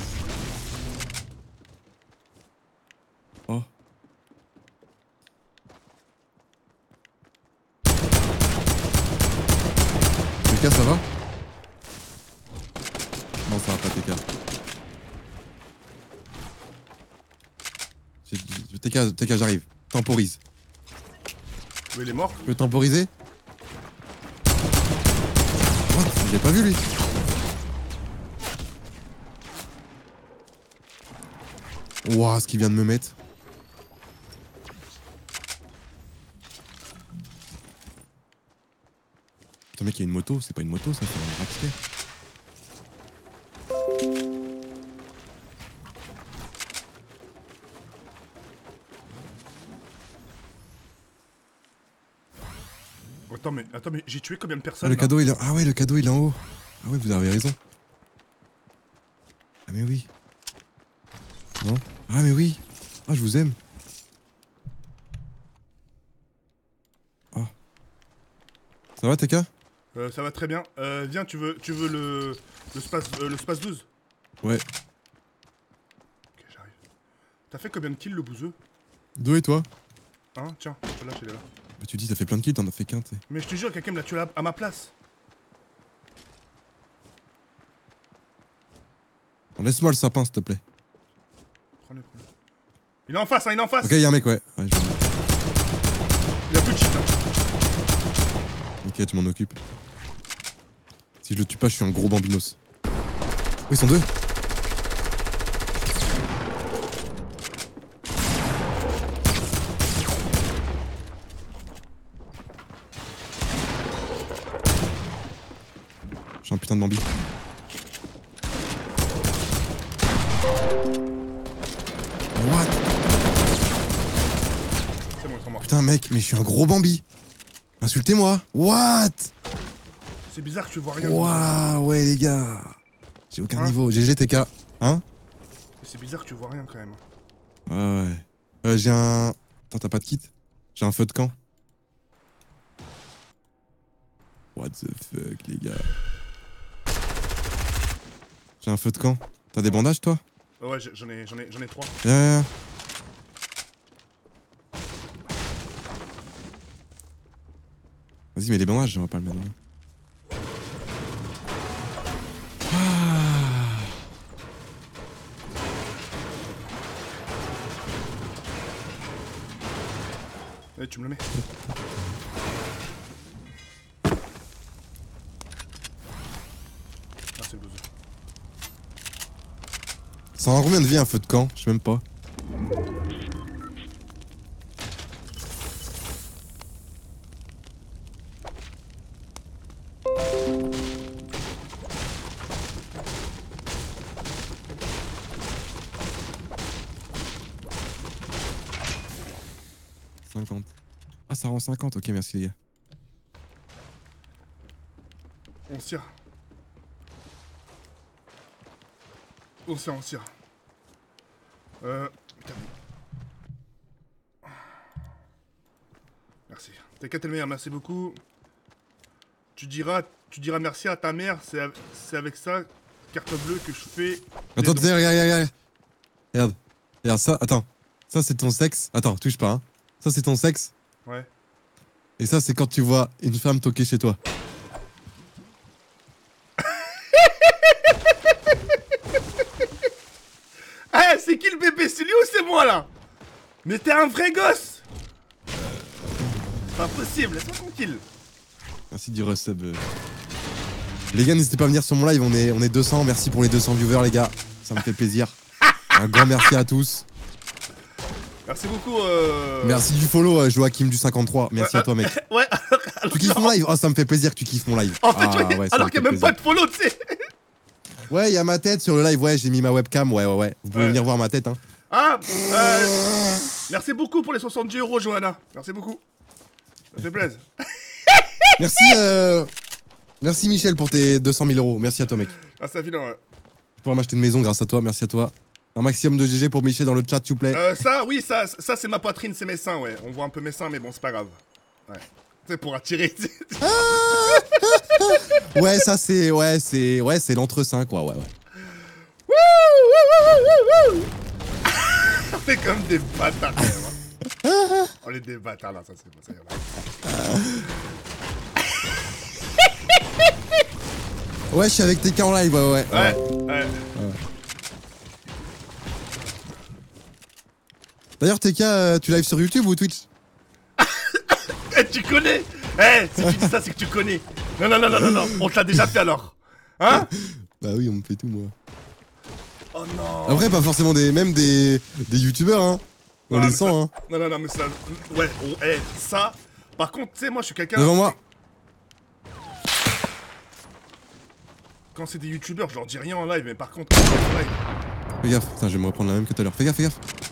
Oh. TK, ça va? Non, ça va pas, TK. TK, j'arrive. Temporise. Oui, il est mort. Tu peux temporiser? What? Je l'ai pas vu, lui. Ouah, ce qu'il vient de me mettre. Putain, mec, il y a une moto. C'est pas une moto, ça, c'est un Rockstar. Attends, mais j'ai tué combien de Ah, personnes le là cadeau, il est... Ah ouais, le cadeau, il est en haut. Ah ouais, vous avez raison. Ah mais oui. Non? Ah mais oui. Ah, je vous aime. Ah. Ça va, TK? Ça va très bien. Viens, tu veux le space 12? Ouais. Ok, j'arrive. T'as fait combien de kills le bouseux? 2 et toi? Hein, tiens, je te lâche, il est là. Bah, tu dis, t'as fait plein de kills, t'en as fait qu'un, tu sais. Mais je te jure, quelqu'un me l'a tué à ma place. Laisse-moi le sapin, s'il te plaît. Prends-le. Il est en face, hein, il est en face. Ok, y'a un mec, ouais. Ouais, je... Il a plus de cheat. Hein. Ok, tu m'en occupes. Si je le tue pas, je suis un gros bambinos. Oh, ils sont deux. Je suis un putain de bambi. What? C'est bon, ils sont morts. Putain, mec, mais je suis un gros bambi. Insultez-moi. What? C'est bizarre que tu vois rien. Waouh, ouais, les gars. J'ai aucun Hein? niveau. GG, TK. Hein? C'est bizarre que tu vois rien quand même. Ouais. J'ai un... Attends, t'as pas de kit? J'ai un feu de camp. What the fuck, les gars. J'ai un feu de camp. T'as des bandages, toi? Ouais, j'en ai 3. Yeah. Vas-y, mets les bandages, on va pas le mettre. Ouais, tu me le mets. Ah, c'est le bouseux. Ça en combien de vie un feu de camp? Je sais même pas. Ah, ça rend 50, ok, merci les gars. On se tire. On se tire. Putain. Merci. T'inquiète le meilleur, merci beaucoup. Tu diras merci à ta mère, c'est avec ça, carte bleue, que je fais... Attends, regarde. Regarde ça, attends. Ça c'est ton sexe. Attends, touche pas, hein. Ça c'est ton sexe. Ouais. Et ça c'est quand tu vois une femme toquer chez toi. Ah, c'est qui le bébé? C'est lui ou c'est moi là? Mais t'es un vrai gosse! C'est pas possible, laisse-moi tranquille. Merci du resub. Les gars, n'hésitez pas à venir sur mon live, on est 200. Merci pour les 200 viewers, les gars. Ça me fait plaisir. Un grand merci à tous. Merci beaucoup. Merci du follow, Joachim du 53. Merci à toi, mec. Ouais, Tu kiffes mon live? Oh, ça me fait plaisir que tu kiffes mon live. en fait, Ah, ouais, ça alors me qu'il fait n'y a même pas plaisir. de follow, tu sais. Ouais, il y a ma tête sur le live. Ouais, j'ai mis ma webcam. Ouais. Vous pouvez Ouais. venir voir ma tête, hein. Ah, merci beaucoup pour les 70 €, Johanna. Merci beaucoup. Ça fait plaisir. Merci Michel pour tes 200 000 €. Merci à toi, mec. Ah, ça file, ouais. Je pourrais m'acheter une maison grâce à toi. Merci à toi. Un maximum de GG pour Michel dans le chat, s'il vous plaît. Ça c'est ma poitrine, c'est mes seins, ouais. On voit un peu mes seins, mais bon, c'est pas grave. Ouais. C'est pour attirer. Ouais, ça c'est. Ouais, c'est l'entre-saint, quoi. Ouais. On est comme des bâtards, quand même, hein. On est des bâtards, là, ça c'est bon, ça y est, là. Ouais, je suis avec TK en live, ouais. Ouais. D'ailleurs, TK, tu live sur YouTube ou Twitch? Eh, tu connais? Eh, si tu dis ça, c'est que tu connais. Non, on te l'a déjà fait alors. Hein? Bah oui, on me fait tout, moi. Oh non. Après, pas forcément même des youtubeurs, hein. On Ouais, les mais sent, ça- hein. Non, mais ça. Ouais, ça. Par contre, tu sais, moi, je suis quelqu'un. Devant moi. Quand c'est des youtubeurs, je leur dis rien en live, mais par contre, en live. Fais gaffe, putain, je vais me reprendre la même que tout à l'heure. Fais gaffe.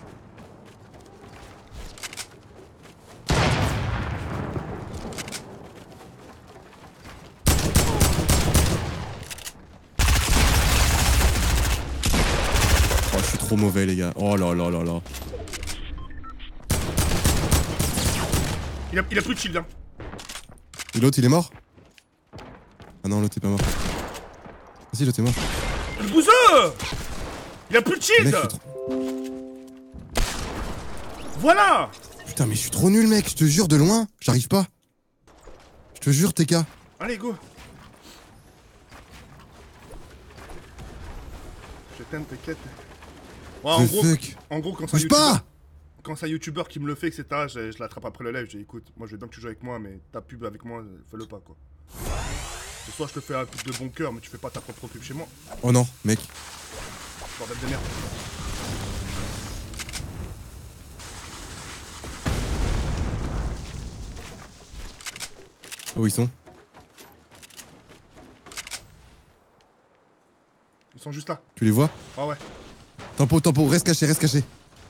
Oh, je suis trop mauvais, les gars. Oh là. Il a plus de shield, hein. Et l'autre, il est mort? Ah non, l'autre est pas mort. Ah si, l'autre est mort. Le bouseux! Il a plus de shield! Mec, je suis trop... Voilà! Putain, mais je suis trop nul, mec. Je te jure, de loin, j'arrive pas. Je te jure, TK. Allez, go! Je t'aime, t'inquiète. Ouais, The fuck. en gros, quand c'est un Bouge youtubeur. pas! Quand c'est un youtubeur qui me le fait, etc., je l'attrape après le live, je dis écoute, moi je veux bien que tu joues avec moi, mais ta pub avec moi, fais-le pas quoi. Ce soir je te fais un pub de bon cœur, mais tu fais pas ta propre pub chez moi. Oh non, mec. Bordel de merde. Oh, ils sont? Ils sont juste là. Tu les vois? Ah ouais. Tempo, reste caché.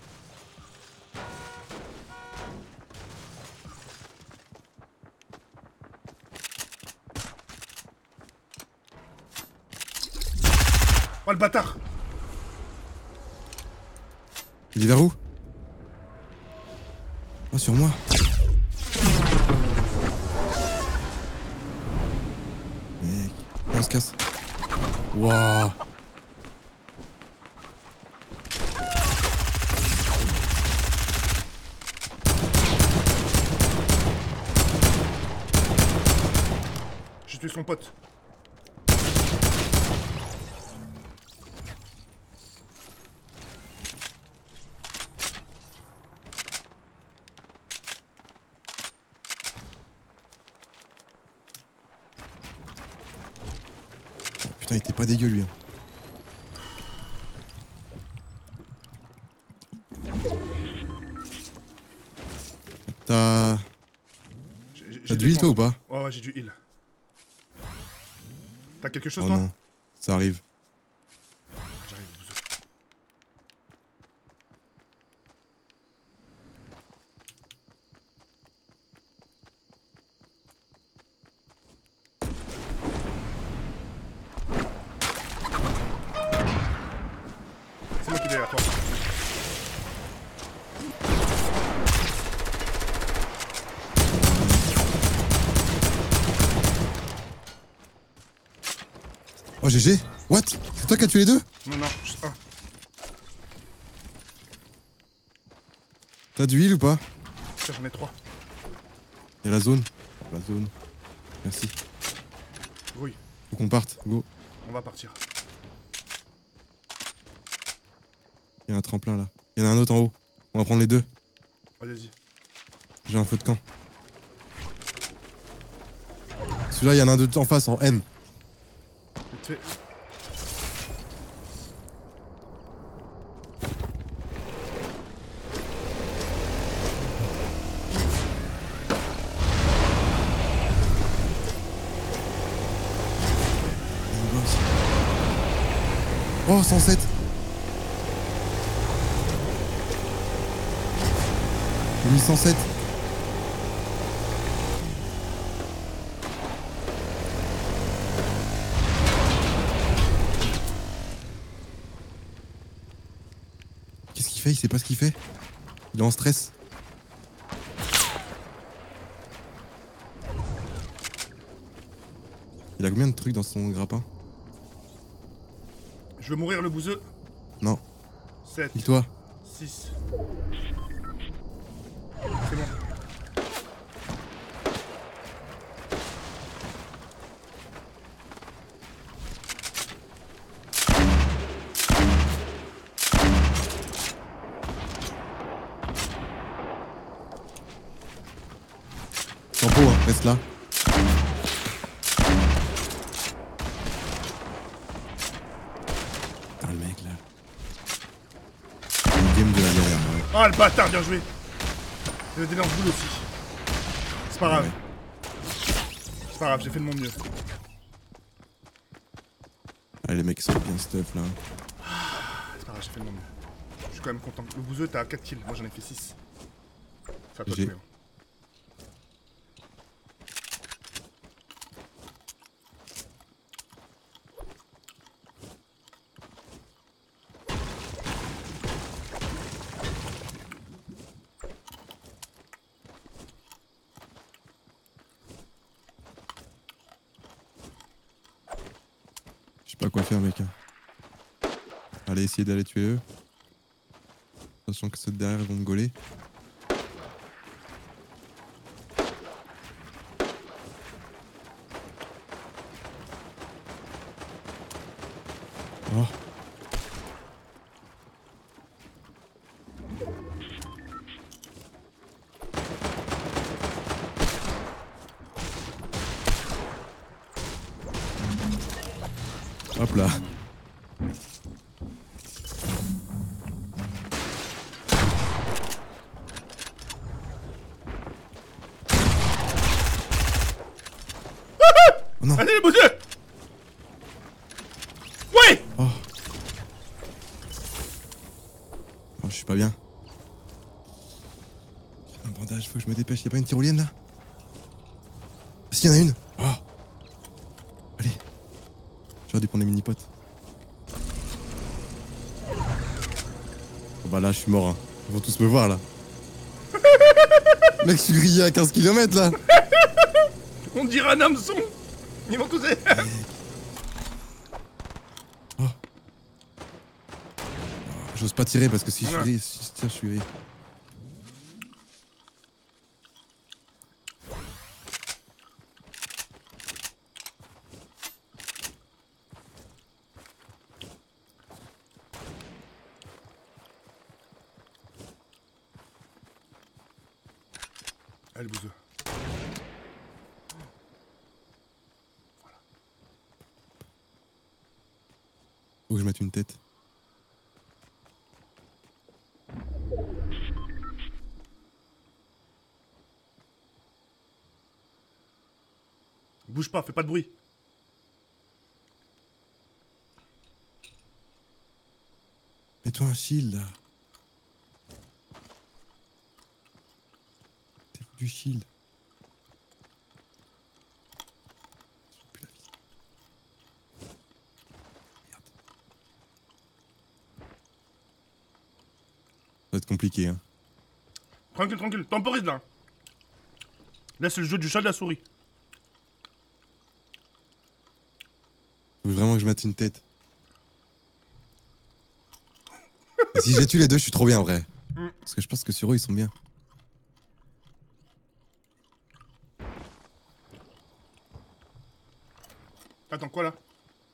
Oh le bâtard! Il est vers où? Oh, sur moi. Mec, on se casse. Waouh. J'ai tué son pote. Putain, il était pas dégueu, lui. Hein. T'as J'ai de l'huile, toi, ou pas? Ouais, j'ai du heal. T'as quelque chose Oh toi? non, ça arrive. J'arrive, bouseux. derrière toi. Oh GG. What? C'est toi qui as tué les deux? Non, non, juste un. T'as du heal ou pas? Tiens, j'en ai 3. Y'a la zone. La zone. Merci. Oui, Faut qu'on parte. Go. on va partir. Y'a un tremplin là. Y'en a un autre en haut. On va prendre les deux. Allez-y. J'ai un feu de camp. Celui-là, y'en a un de en face en N. Vite fait. Oh, 107. J'ai mis 107. Qu'est-ce qu'il fait? Il sait pas ce qu'il fait. Il est en stress. Il a combien de trucs dans son grappin? Je veux mourir le bouseux. Non. 7, Et toi? 6. C'est bon. Tempo, hein, reste là. Putain, le mec là. Le game de la galère. Ouais. Ah, le bâtard, bien joué. Il a des lance-boules aussi. C'est pas grave. Ouais. C'est pas grave, j'ai fait de mon mieux. Ah, les mecs sont bien stuff là. C'est pas grave, j'ai fait de mon mieux. Je suis quand même content. Le bouseux, t'as 4 kills. Moi, j'en ai fait 6. C'est à toi de J'ai- jouer, hein. Je sais pas quoi faire, mec. Allez, essayer d'aller tuer eux. Sachant que ceux de derrière ils vont me gauler. Oh. Hop là. Oh non. Allez, les bouseux. Oui. Oh. Oh, je suis pas bien. Un bandage, faut que je me dépêche. Y'a pas une tyrolienne là? Si, y'en a une. Oh. Allez. J'aurais dû prendre les mini-potes. Oh, bah là, je suis mort. Hein. Ils vont tous me voir là. Mec, je suis grillé à 15 km là. On dirait un hameçon. Ils vont tous... Oh. J'ose pas tirer parce que si je Voilà. tire, si je tire, je suis grillé. Allez, le bouseux. Faut que je mette une tête. Bouge pas, fais pas de bruit. Mets-toi un shield là. T'es du shield. J'ai plus la vie. Merde. être compliqué. Hein. Tranquille, tranquille. Temporise là. Là, c'est le jeu du chat de la souris. Faut vraiment que je mette une tête. Et si j'ai tué les deux, je suis trop bien en vrai. Parce que je pense que sur eux, ils sont bien. Attends, quoi là?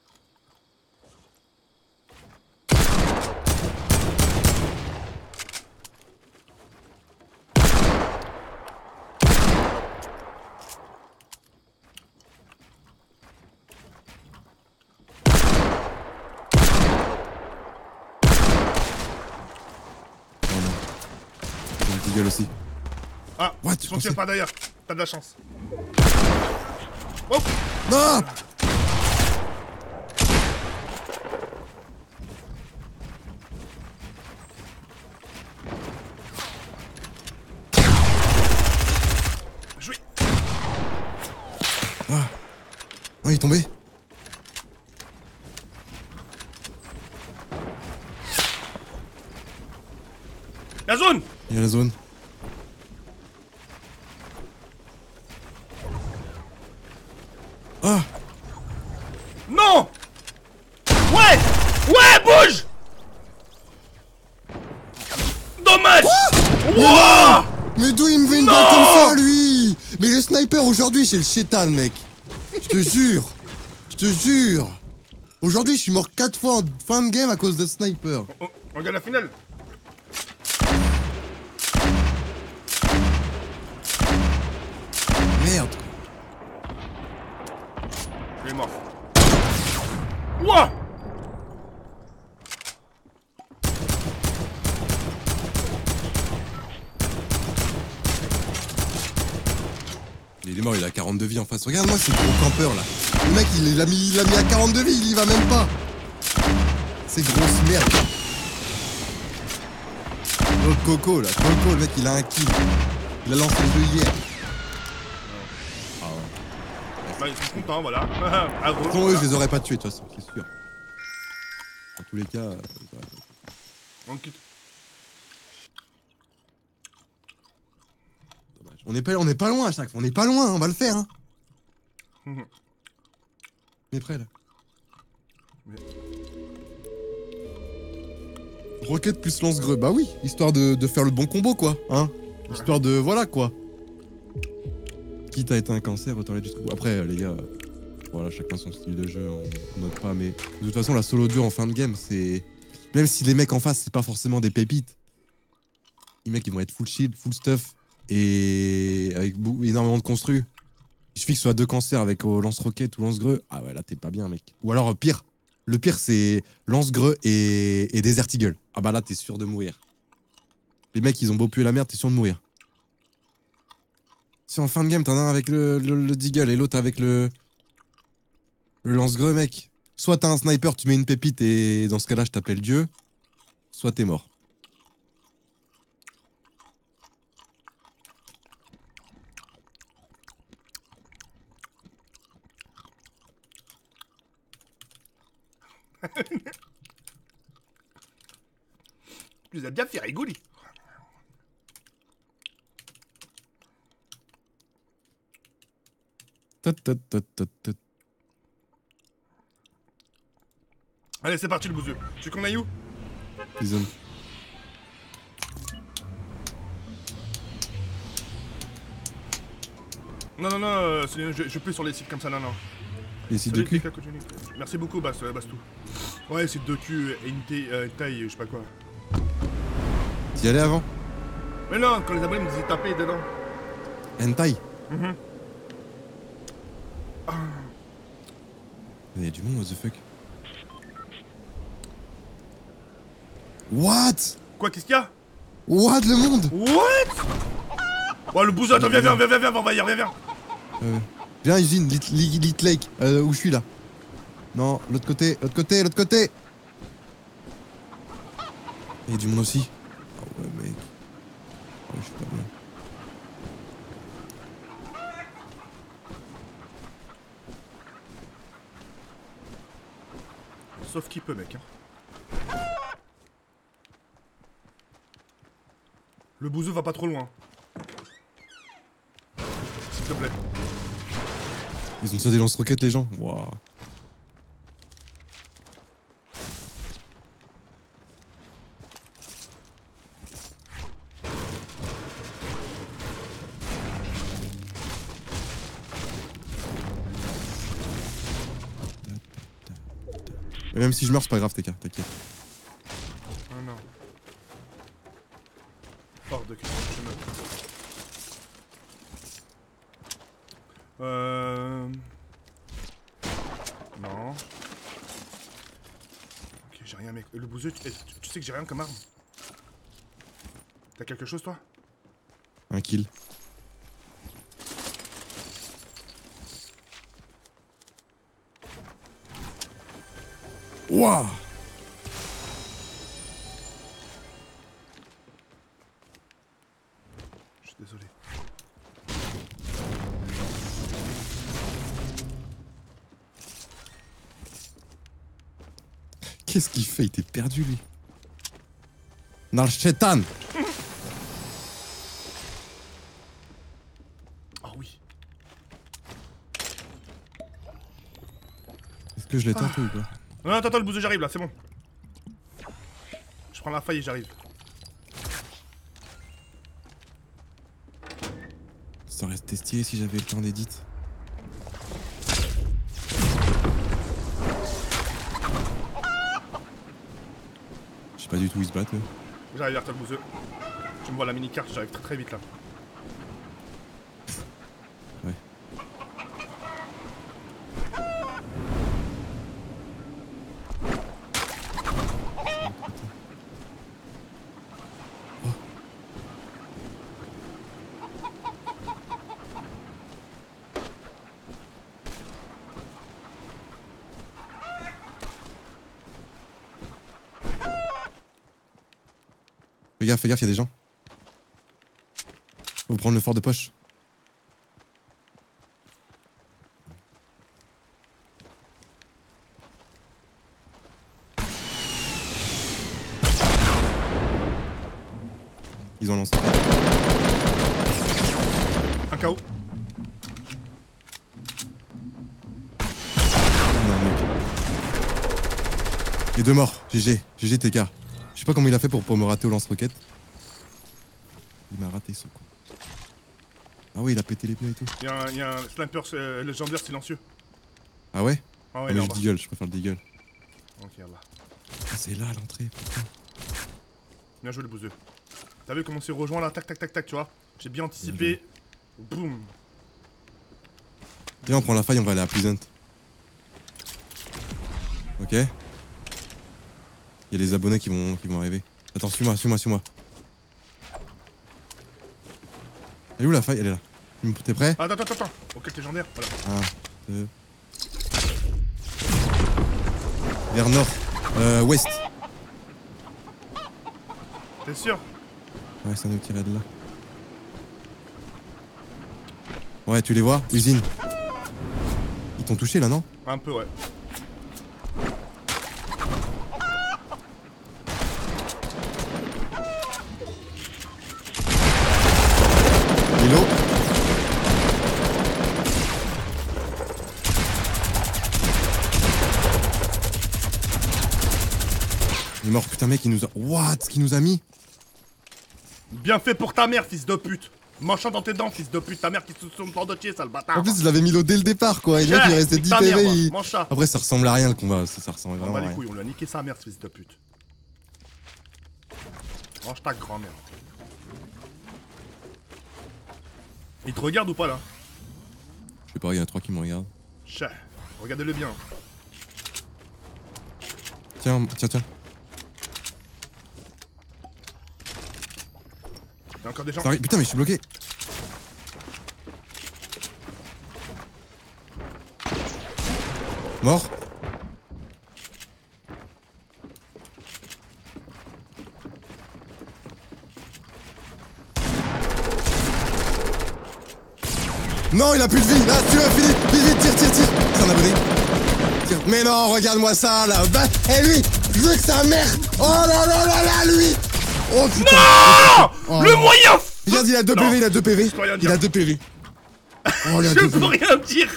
Oh non. J'ai une petite gueule aussi. Ah, What, ils sont tirés par derrière. T'as de la chance. Oh! Non! Joué! Ah, il est tombé. La zone! Il y a la zone. Ah! Non! Ouais! Ouais, bouge! Dommage! Wouah! Mais d'où il me fait une Non! balle comme ça, lui? Mais le sniper aujourd'hui, c'est le chétan, mec. Je te jure. Je te jure. Aujourd'hui, je suis mort 4 fois en fin de game à cause de sniper. Oh, regarde la finale. Merde. Il est mort. Wouah! Il est mort, il a 42 vies en face. Regarde-moi ce gros campeur là. Le mec, il l'a mis à 42 vies, il y va même pas. C'est grosse merde. L'autre Coco là, Coco, le mec, il a un kill. Il a lancé le jeu hier. Bah, ils sont contents, voilà. À gauche, Sans eux, voilà. je les aurais pas tués, de toute façon, c'est sûr. Dans tous les cas, On quitte. dommage. On est pas loin à chaque fois, on est pas loin, on va le faire. Hein. Mhm. On est prêt là. Oui. Rocket plus lance-greux, bah oui, histoire de faire le bon combo quoi, hein. Histoire de, voilà quoi. Quitte à être un cancer, autant aller jusqu'au bout. Après les gars, voilà, chacun son style de jeu, on note pas, mais de toute façon la solo dure en fin de game, c'est... Même si les mecs en face, c'est pas forcément des pépites, les mecs ils vont être full shield, full stuff, et avec énormément de construits. Il suffit que ce soit deux cancers avec lance-roquette ou lance-greux, ah ouais là t'es pas bien mec. Ou alors pire, le pire c'est lance-greux et Desert Eagle. Ah bah là t'es sûr de mourir. Les mecs ils ont beau puer la merde, t'es sûr de mourir. Si en fin de game t'en as un avec le Deagle et l'autre avec le lance-greux mec, soit t'as un sniper, tu mets une pépite et dans ce cas là je t'appelle Dieu, soit t'es mort. Tu les as bien fait rigoler. Allez, c'est parti le bouseux. Tu veux qu'on aille où? Prison. Non, non, non, je peux sur les sites comme ça, non, non. Les sites de Salut, cul. TK, continue. Merci beaucoup, Bastou. Ouais, c'est de cul et une taille, je sais pas quoi. T'y allais avant? Mais non, quand les abonnés me disaient taper dedans. Hentai. Mhm. Il y a du monde, what the fuck. What? Quoi, qu'est-ce qu'il y a? What le monde? What? Oh, le bouseux, attends, viens, on va y aller, viens. Viens usine, Lit Lake, où je suis là. Non, l'autre côté. Il y a du monde aussi. Ah ouais mec. Ouais, je suis pas bien. Sauf qui peut, mec. Hein. Le bouseux va pas trop loin. S'il te plaît. Ils ont ça des lance-roquettes, les gens. Waouh. Et même si je meurs, c'est pas grave, TK, t'inquiète. Ah non. Hors de question, je meurs. Non. Ok, j'ai rien, mec. Le bouseux, tu sais que j'ai rien comme arme. T'as quelque chose, toi? Un kill. Waouh. Je suis désolé. Qu'est-ce qu'il fait? Il était perdu, lui. Nar Shetan. Ah oui. Est-ce que je l'ai tenté ou pas? Non, attends, le bouseux, j'arrive là, c'est bon. Je prends la faille et j'arrive. Ça aurait été stylé si j'avais le temps d'édit. Je sais pas du tout où ils se battent, eux. J'arrive vers toi, le bouseux. Tu me vois la mini-carte, j'arrive très vite là. Ouais. Fais gaffe, y'a des gens. Faut prendre le fort de poche. Ils ont lancé. Un KO. Non, mec. Les deux morts. GG. GG TK. Je sais pas comment il a fait pour me rater au lance-roquette. Il m'a raté ce coup. Ah oui, il a pété les pneus et tout. Il y a un sniper légendaire silencieux. Ah ouais? Ah ouais, Ah il est mais en je bas. deagle, je préfère le deagle. Ok, là. Ah, c'est là l'entrée, putain. Bien joué le bouseux. T'as vu comment c'est rejoint là? Tac, tac, tac, tac, tu vois? J'ai bien anticipé. Boum. Viens, on prend la faille, on va aller à Pleasant. Ok? Il y a les abonnés qui vont arriver. Attends, suis-moi. Elle est où la faille? Elle est là. T'es prêt? Attends. Ok, légendaire, voilà. 1, 2. Vers nord. Ouest. T'es sûr? Ouais, ça nous tirait de là. Ouais, tu les vois? Usine. Ils t'ont touché là, non? Un peu, ouais. Hello. Il est mort, putain mec, il nous a... What? Ce qu'il nous a mis? Bien fait pour ta mère, fils de pute. Manchant dans tes dents, fils de pute. Ta mère qui se tourne par dotier, sale bâtard. En plus, je l'avais mis l'eau dès le départ, quoi. Et là, il restait 10 PV. Mange ça. Après, ça ressemble à rien, le combat. Ça ressemble On vraiment bat à les rien. couilles, on lui a niqué sa mère, ce fils de pute. Mange ta grand-mère. Il te regarde ou pas là? Je sais pas, il y en a 3 qui me regardent. Chef, regardez-le bien. Tiens. Il y a encore des gens. Ça arrive. Putain, mais je suis bloqué. Mort. Non, il a plus de vie. Là, tu l'as fini. Vite, tire. C'est un abonné. Tire. Mais non, regarde-moi ça, là. Bah, et lui, je veux que sa mère. Oh là là, lui. Oh putain. Non Oh. Le moyen. Regarde, il a 2 Non. PV, il a 2 PV. Je peux rien Il dire. a 2 PV. Oh, il a Je 2 peux PV. rien dire.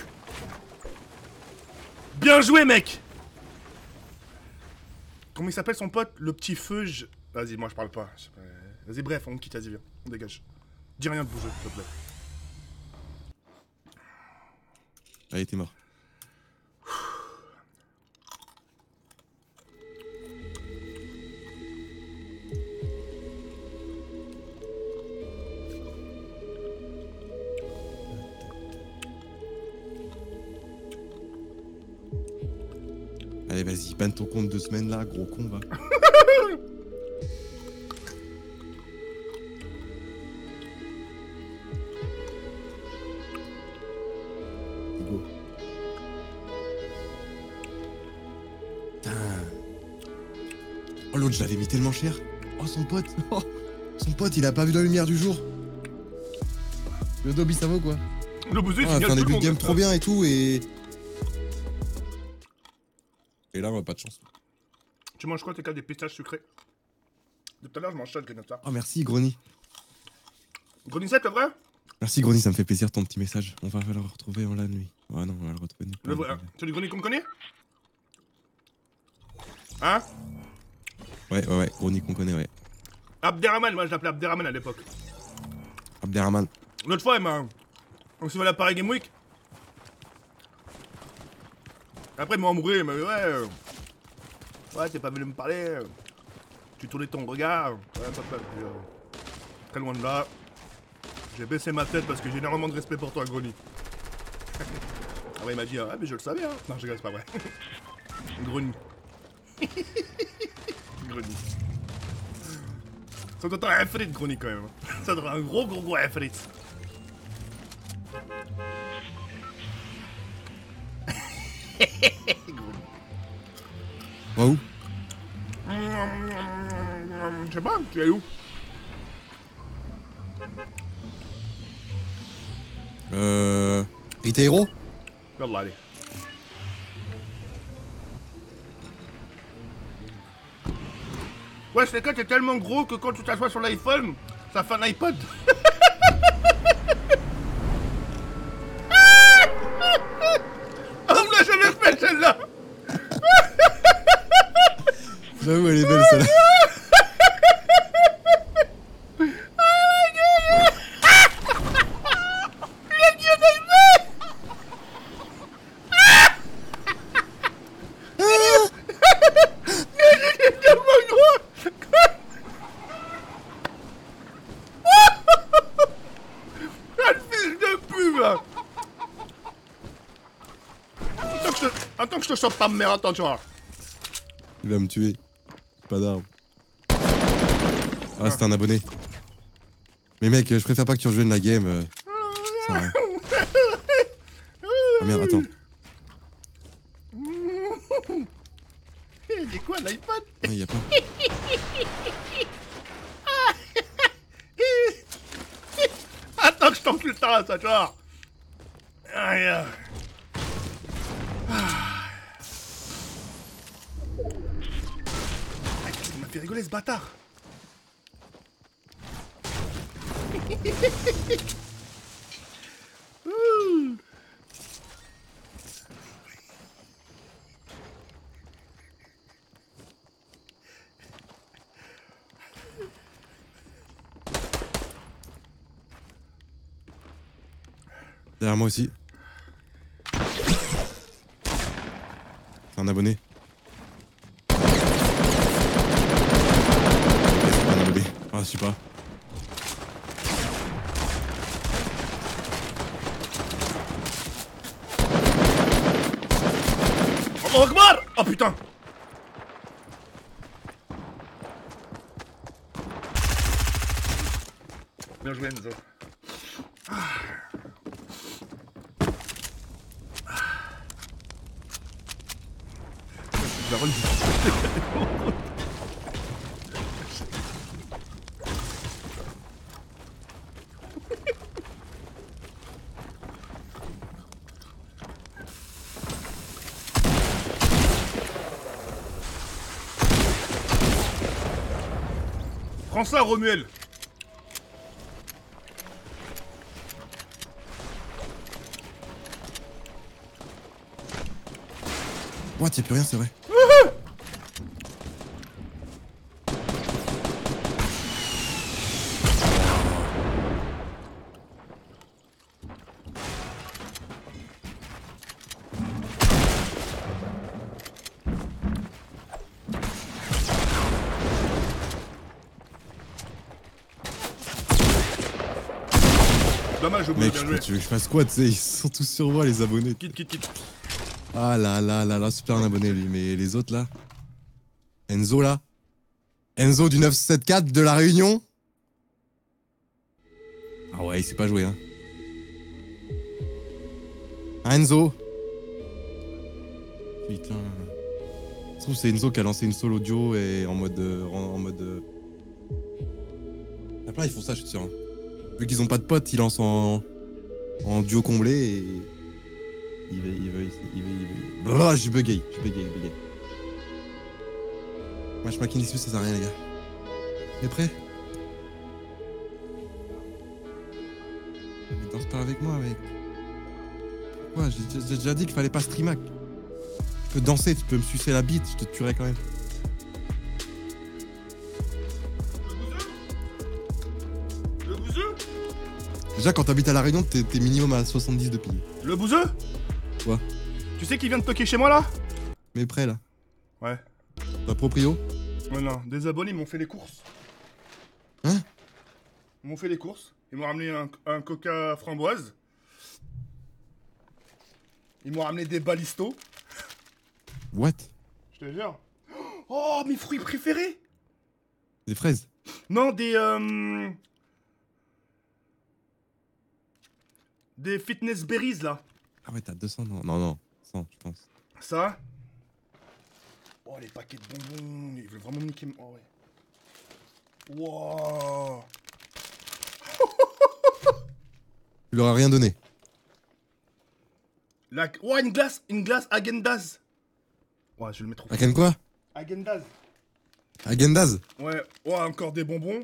Bien joué, mec. Comment il s'appelle son pote? Le petit feu. Vas-y, moi je parle pas. Vas-y, bref, on quitte, vas-y, viens. On dégage. Dis rien de bouger, s'il te plaît. Allez, t'es mort. Allez, vas-y, banne ton compte 2 semaines là, gros con, va. Go. Putain. Oh, l'autre, je l'avais mis tellement cher. Oh, son pote. Oh, son pote, il a pas vu la lumière du jour. Le Dobby, ça va ou quoi? Le bouseux, Ah, on a fait un début de game trop bien et tout, et là, on a pas de chance. Tu manges quoi, tes cas des pistaches sucrés? De tout à l'heure, je mange ça, le grignotar. Oh, merci, Grony. Grenissette, le vrai? Merci, Grony, ça me fait plaisir ton petit message. On va le retrouver en la nuit. Oh non, on va le retrouver. Le vrai. C'est du grenier qu'on connaît? Hein? Ouais, Grony qu'on connaît, ouais. Abderrahman, moi je l'appelais Abderrahman à l'époque. Abderrahman. L'autre fois, on s'est fait la Paris Game Week. Après, il m'a embrouillé, il m'a dit ouais, t'es pas venu me parler. Tu tournais ton regard. Ouais, papa. Puis, très loin de là. J'ai baissé ma tête parce que j'ai énormément de respect pour toi, Grony. Après, il m'a dit ah, mais je le savais, hein. Non, je rigole, c'est pas vrai. Grony. Grony. Ça doit être un frit, Grony, quand même. Ça doit être un gros frit. Va où? Je sais pas, tu es où? Rita Hero? Yallah, allez. Ouais, ce cas, t'es tellement gros que quand tu t'assois sur l'iPhone, ça fait un iPod. On me l'a jamais fait celle-là. J'avoue, elle est belle celle-là. Tellement gros. Ah, le fils de pute, là. Attends que je te chope ta mère, attends, tu vois. Il va me tuer. Pas d'arme. Ah, c'était un abonné. Mais mec, je préfère pas que tu rejoignes la game. Ça va rien. Ah merde, attends. Il est quoi, l'iPod? Ouais, y a pas. Attends que je t'encule ta ça, tu vois. Aïe. Il m'a fait rigoler ce bâtard. Ouh. Derrière moi aussi. C'est un abonné. C'est pas un abonné. Ah, je sais pas. Oh Akbar! Oh putain! Bien joué, Enzo. Prends ça, Romuel. What, y'a plus rien, c'est vrai. Dommage, je Mec, bien joué. tu veux que je fasse quoi, tu sais, ils sont tous sur moi, les abonnés. Quitte. Ah là, super un abonné lui, mais les autres là. Enzo là. Enzo du 974 de la Réunion. Ah ouais, il sait pas jouer hein. Ah, Enzo. Putain. Je trouve que c'est Enzo qui a lancé une solo audio et en mode. Ah, plein ils font ça, je suis sûr. Hein. Vu qu'ils ont pas de potes, ils lancent en duo comblé et. Il va. Oh, je bugué. Matchmaking dispute, ça sert à rien, les gars. T'es prêt? Mais danse pas avec moi, mec. Pourquoi? J'ai déjà dit qu'il fallait pas streamac. Tu peux danser, tu peux me sucer la bite, je te tuerai quand même. Le bouseux? Déjà, quand t'habites à La Réunion, t'es minimum à 70 de ping. Le bouseux? Quoi? Tu sais qui vient de toquer chez moi là? Mais prêt là. Ouais. Ta proprio? Ouais, non, des abonnés m'ont fait les courses. Hein? Ils m'ont fait les courses. Ils m'ont ramené un coca framboise. Ils m'ont ramené des balistos. What? Je te jure. Oh, mes fruits préférés! Des fraises? Non, des fitness berries là. Ah ouais, t'as 200, non, 100, je pense. Ça. Oh, les paquets de bonbons. Ils veulent vraiment me niquer. Oh, ouais. Wow. Tu leur as rien donné. Oh, une glace Häagen-Dazs. Ouais, je vais le mettre au Aken quoi? Häagen-Dazs. Agendaz? Ouais, encore des bonbons.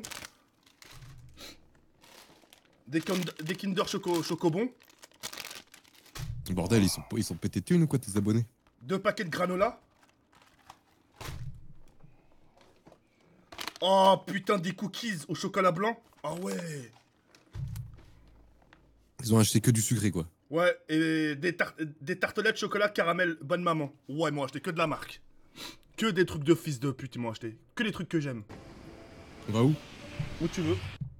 Des Kinder Chocobon. Bordel, ils sont pétés de thunes ou quoi, tes abonnés? 2 paquets de granola. Oh putain, des cookies au chocolat blanc. Ah ouais. Ils ont acheté que du sucré, quoi. Ouais, et des tartelettes chocolat caramel bonne maman. Ouais, ils m'ont acheté que de la marque. Que des trucs de fils de pute, ils m'ont acheté. Que des trucs que j'aime. On va où? Où tu veux.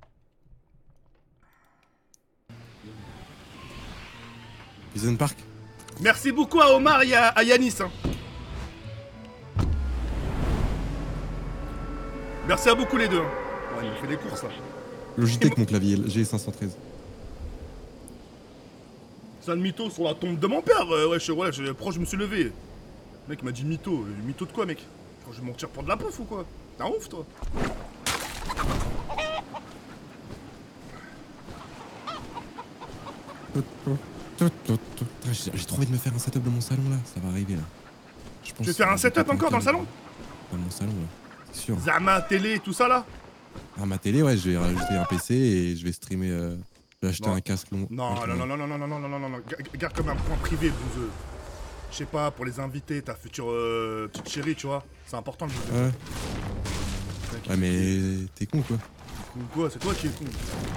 Prison Park? Merci beaucoup à Omar et à Yanis. Hein. Merci à beaucoup les deux. Hein. Ouais, il fait des courses là. Logitech, mon clavier, G513. C'est un mytho sur la tombe de mon père. Je me suis levé. Le mec m'a dit mytho. Mytho de quoi, mec? Je vais mentir pour de la pouf ou quoi? T'es un ouf, toi? J'ai trop envie de me faire un setup dans mon salon là, ça va arriver là. Je pense Tu veux faire un setup encore dans le salon? Dans mon salon là, c'est sûr. Zama, télé, tout ça là? À ma télé, ouais, je vais rajouter un PC et je vais streamer. Je vais acheter un casque long. Non. Garde comme un point privé, bouseux. Je sais pas, pour les invités, ta future petite chérie, tu vois. C'est important le bouseux. Ouais. Ouais, mais t'es con quoi. Ou quoi? C'est toi qui es con.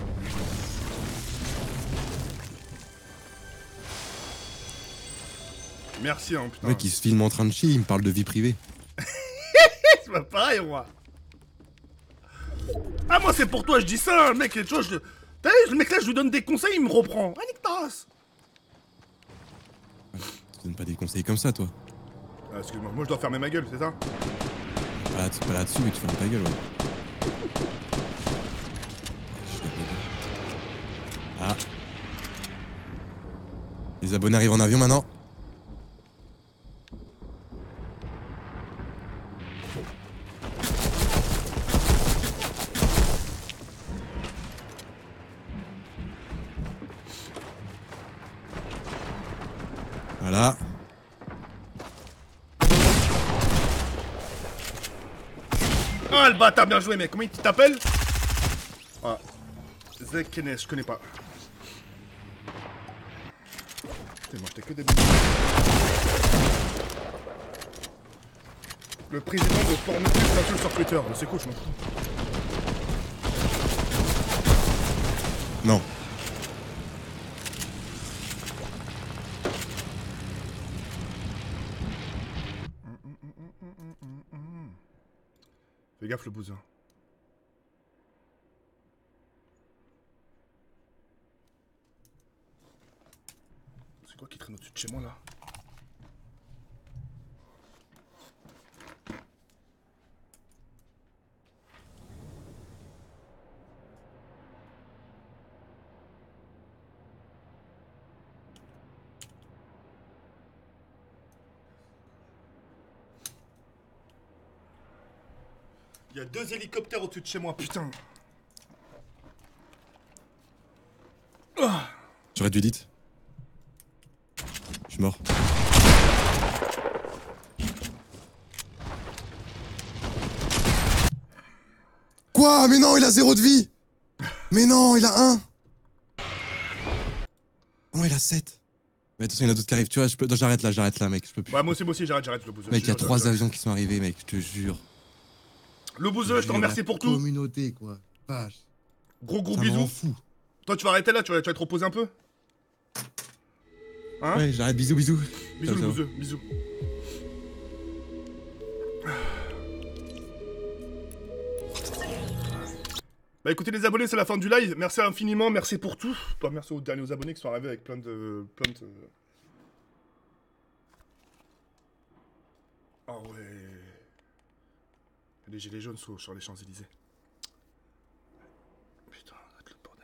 Merci, hein, putain. Le mec, il se filme en train de chier, il me parle de vie privée. C'est pas pareil, moi. Ah, moi, c'est pour toi, je dis ça, mec. Tu vois, t'as vu, le mec là, je lui donne des conseils, il me reprend. Ah, nique ta race. Tu donnes pas des conseils comme ça, toi. Ah, excuse-moi, moi, je dois fermer ma gueule, c'est ça? C'est pas là-dessus, mais tu fermes ta gueule, ouais. Ah. Les abonnés arrivent en avion maintenant. Voilà. Ah, le bâtard, bien joué, mec. Comment il t'appelle? Ah. Zekkenes, je connais pas. Putain, moi, j'étais que des... Le président de Pornhub s'insulte sur Twitter. C'est cool, je m'en fous. Non. Fais gaffe, le bousin. C'est quoi qui traîne au-dessus de chez moi, là? Il y a 2 hélicoptères au-dessus de chez moi, putain. J'aurais dû dit. Je suis mort. Quoi? Mais non, il a 0 de vie. Mais non, il a 1. Non, il a 7. Mais attention, il y en a d'autres qui arrivent, tu vois, je peux... Non, j'arrête là, mec, je peux plus. Ouais, moi aussi, j'arrête, le bousin. Mec, il y a 3 avions qui sont arrivés, mec, je te jure. Le bouseux, je te remercie pour tout. Communauté, quoi. Vache. Gros Ça bisous. m'en fout. Toi, tu vas arrêter là, tu vas te reposer un peu. Hein? Ouais, j'arrête, bisous. Bisous, Ciao, le ciao. bouseux, bisous. Bah écoutez les abonnés, c'est la fin du live. Merci infiniment, merci pour tout. Toi, merci aux derniers abonnés qui sont arrivés avec plein de... Ah ouais. Les gilets jaunes sont sur les Champs-Élysées. Putain, ça va être le bordel.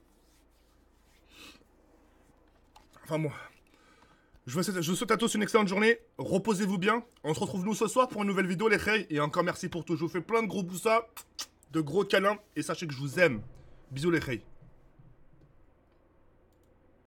Enfin moi. Je vous souhaite à tous une excellente journée. Reposez-vous bien. On se retrouve nous ce soir pour une nouvelle vidéo les reys. Et encore merci pour tout. Je vous fais plein de gros boussas, de gros câlins. Et sachez que je vous aime. Bisous les reys.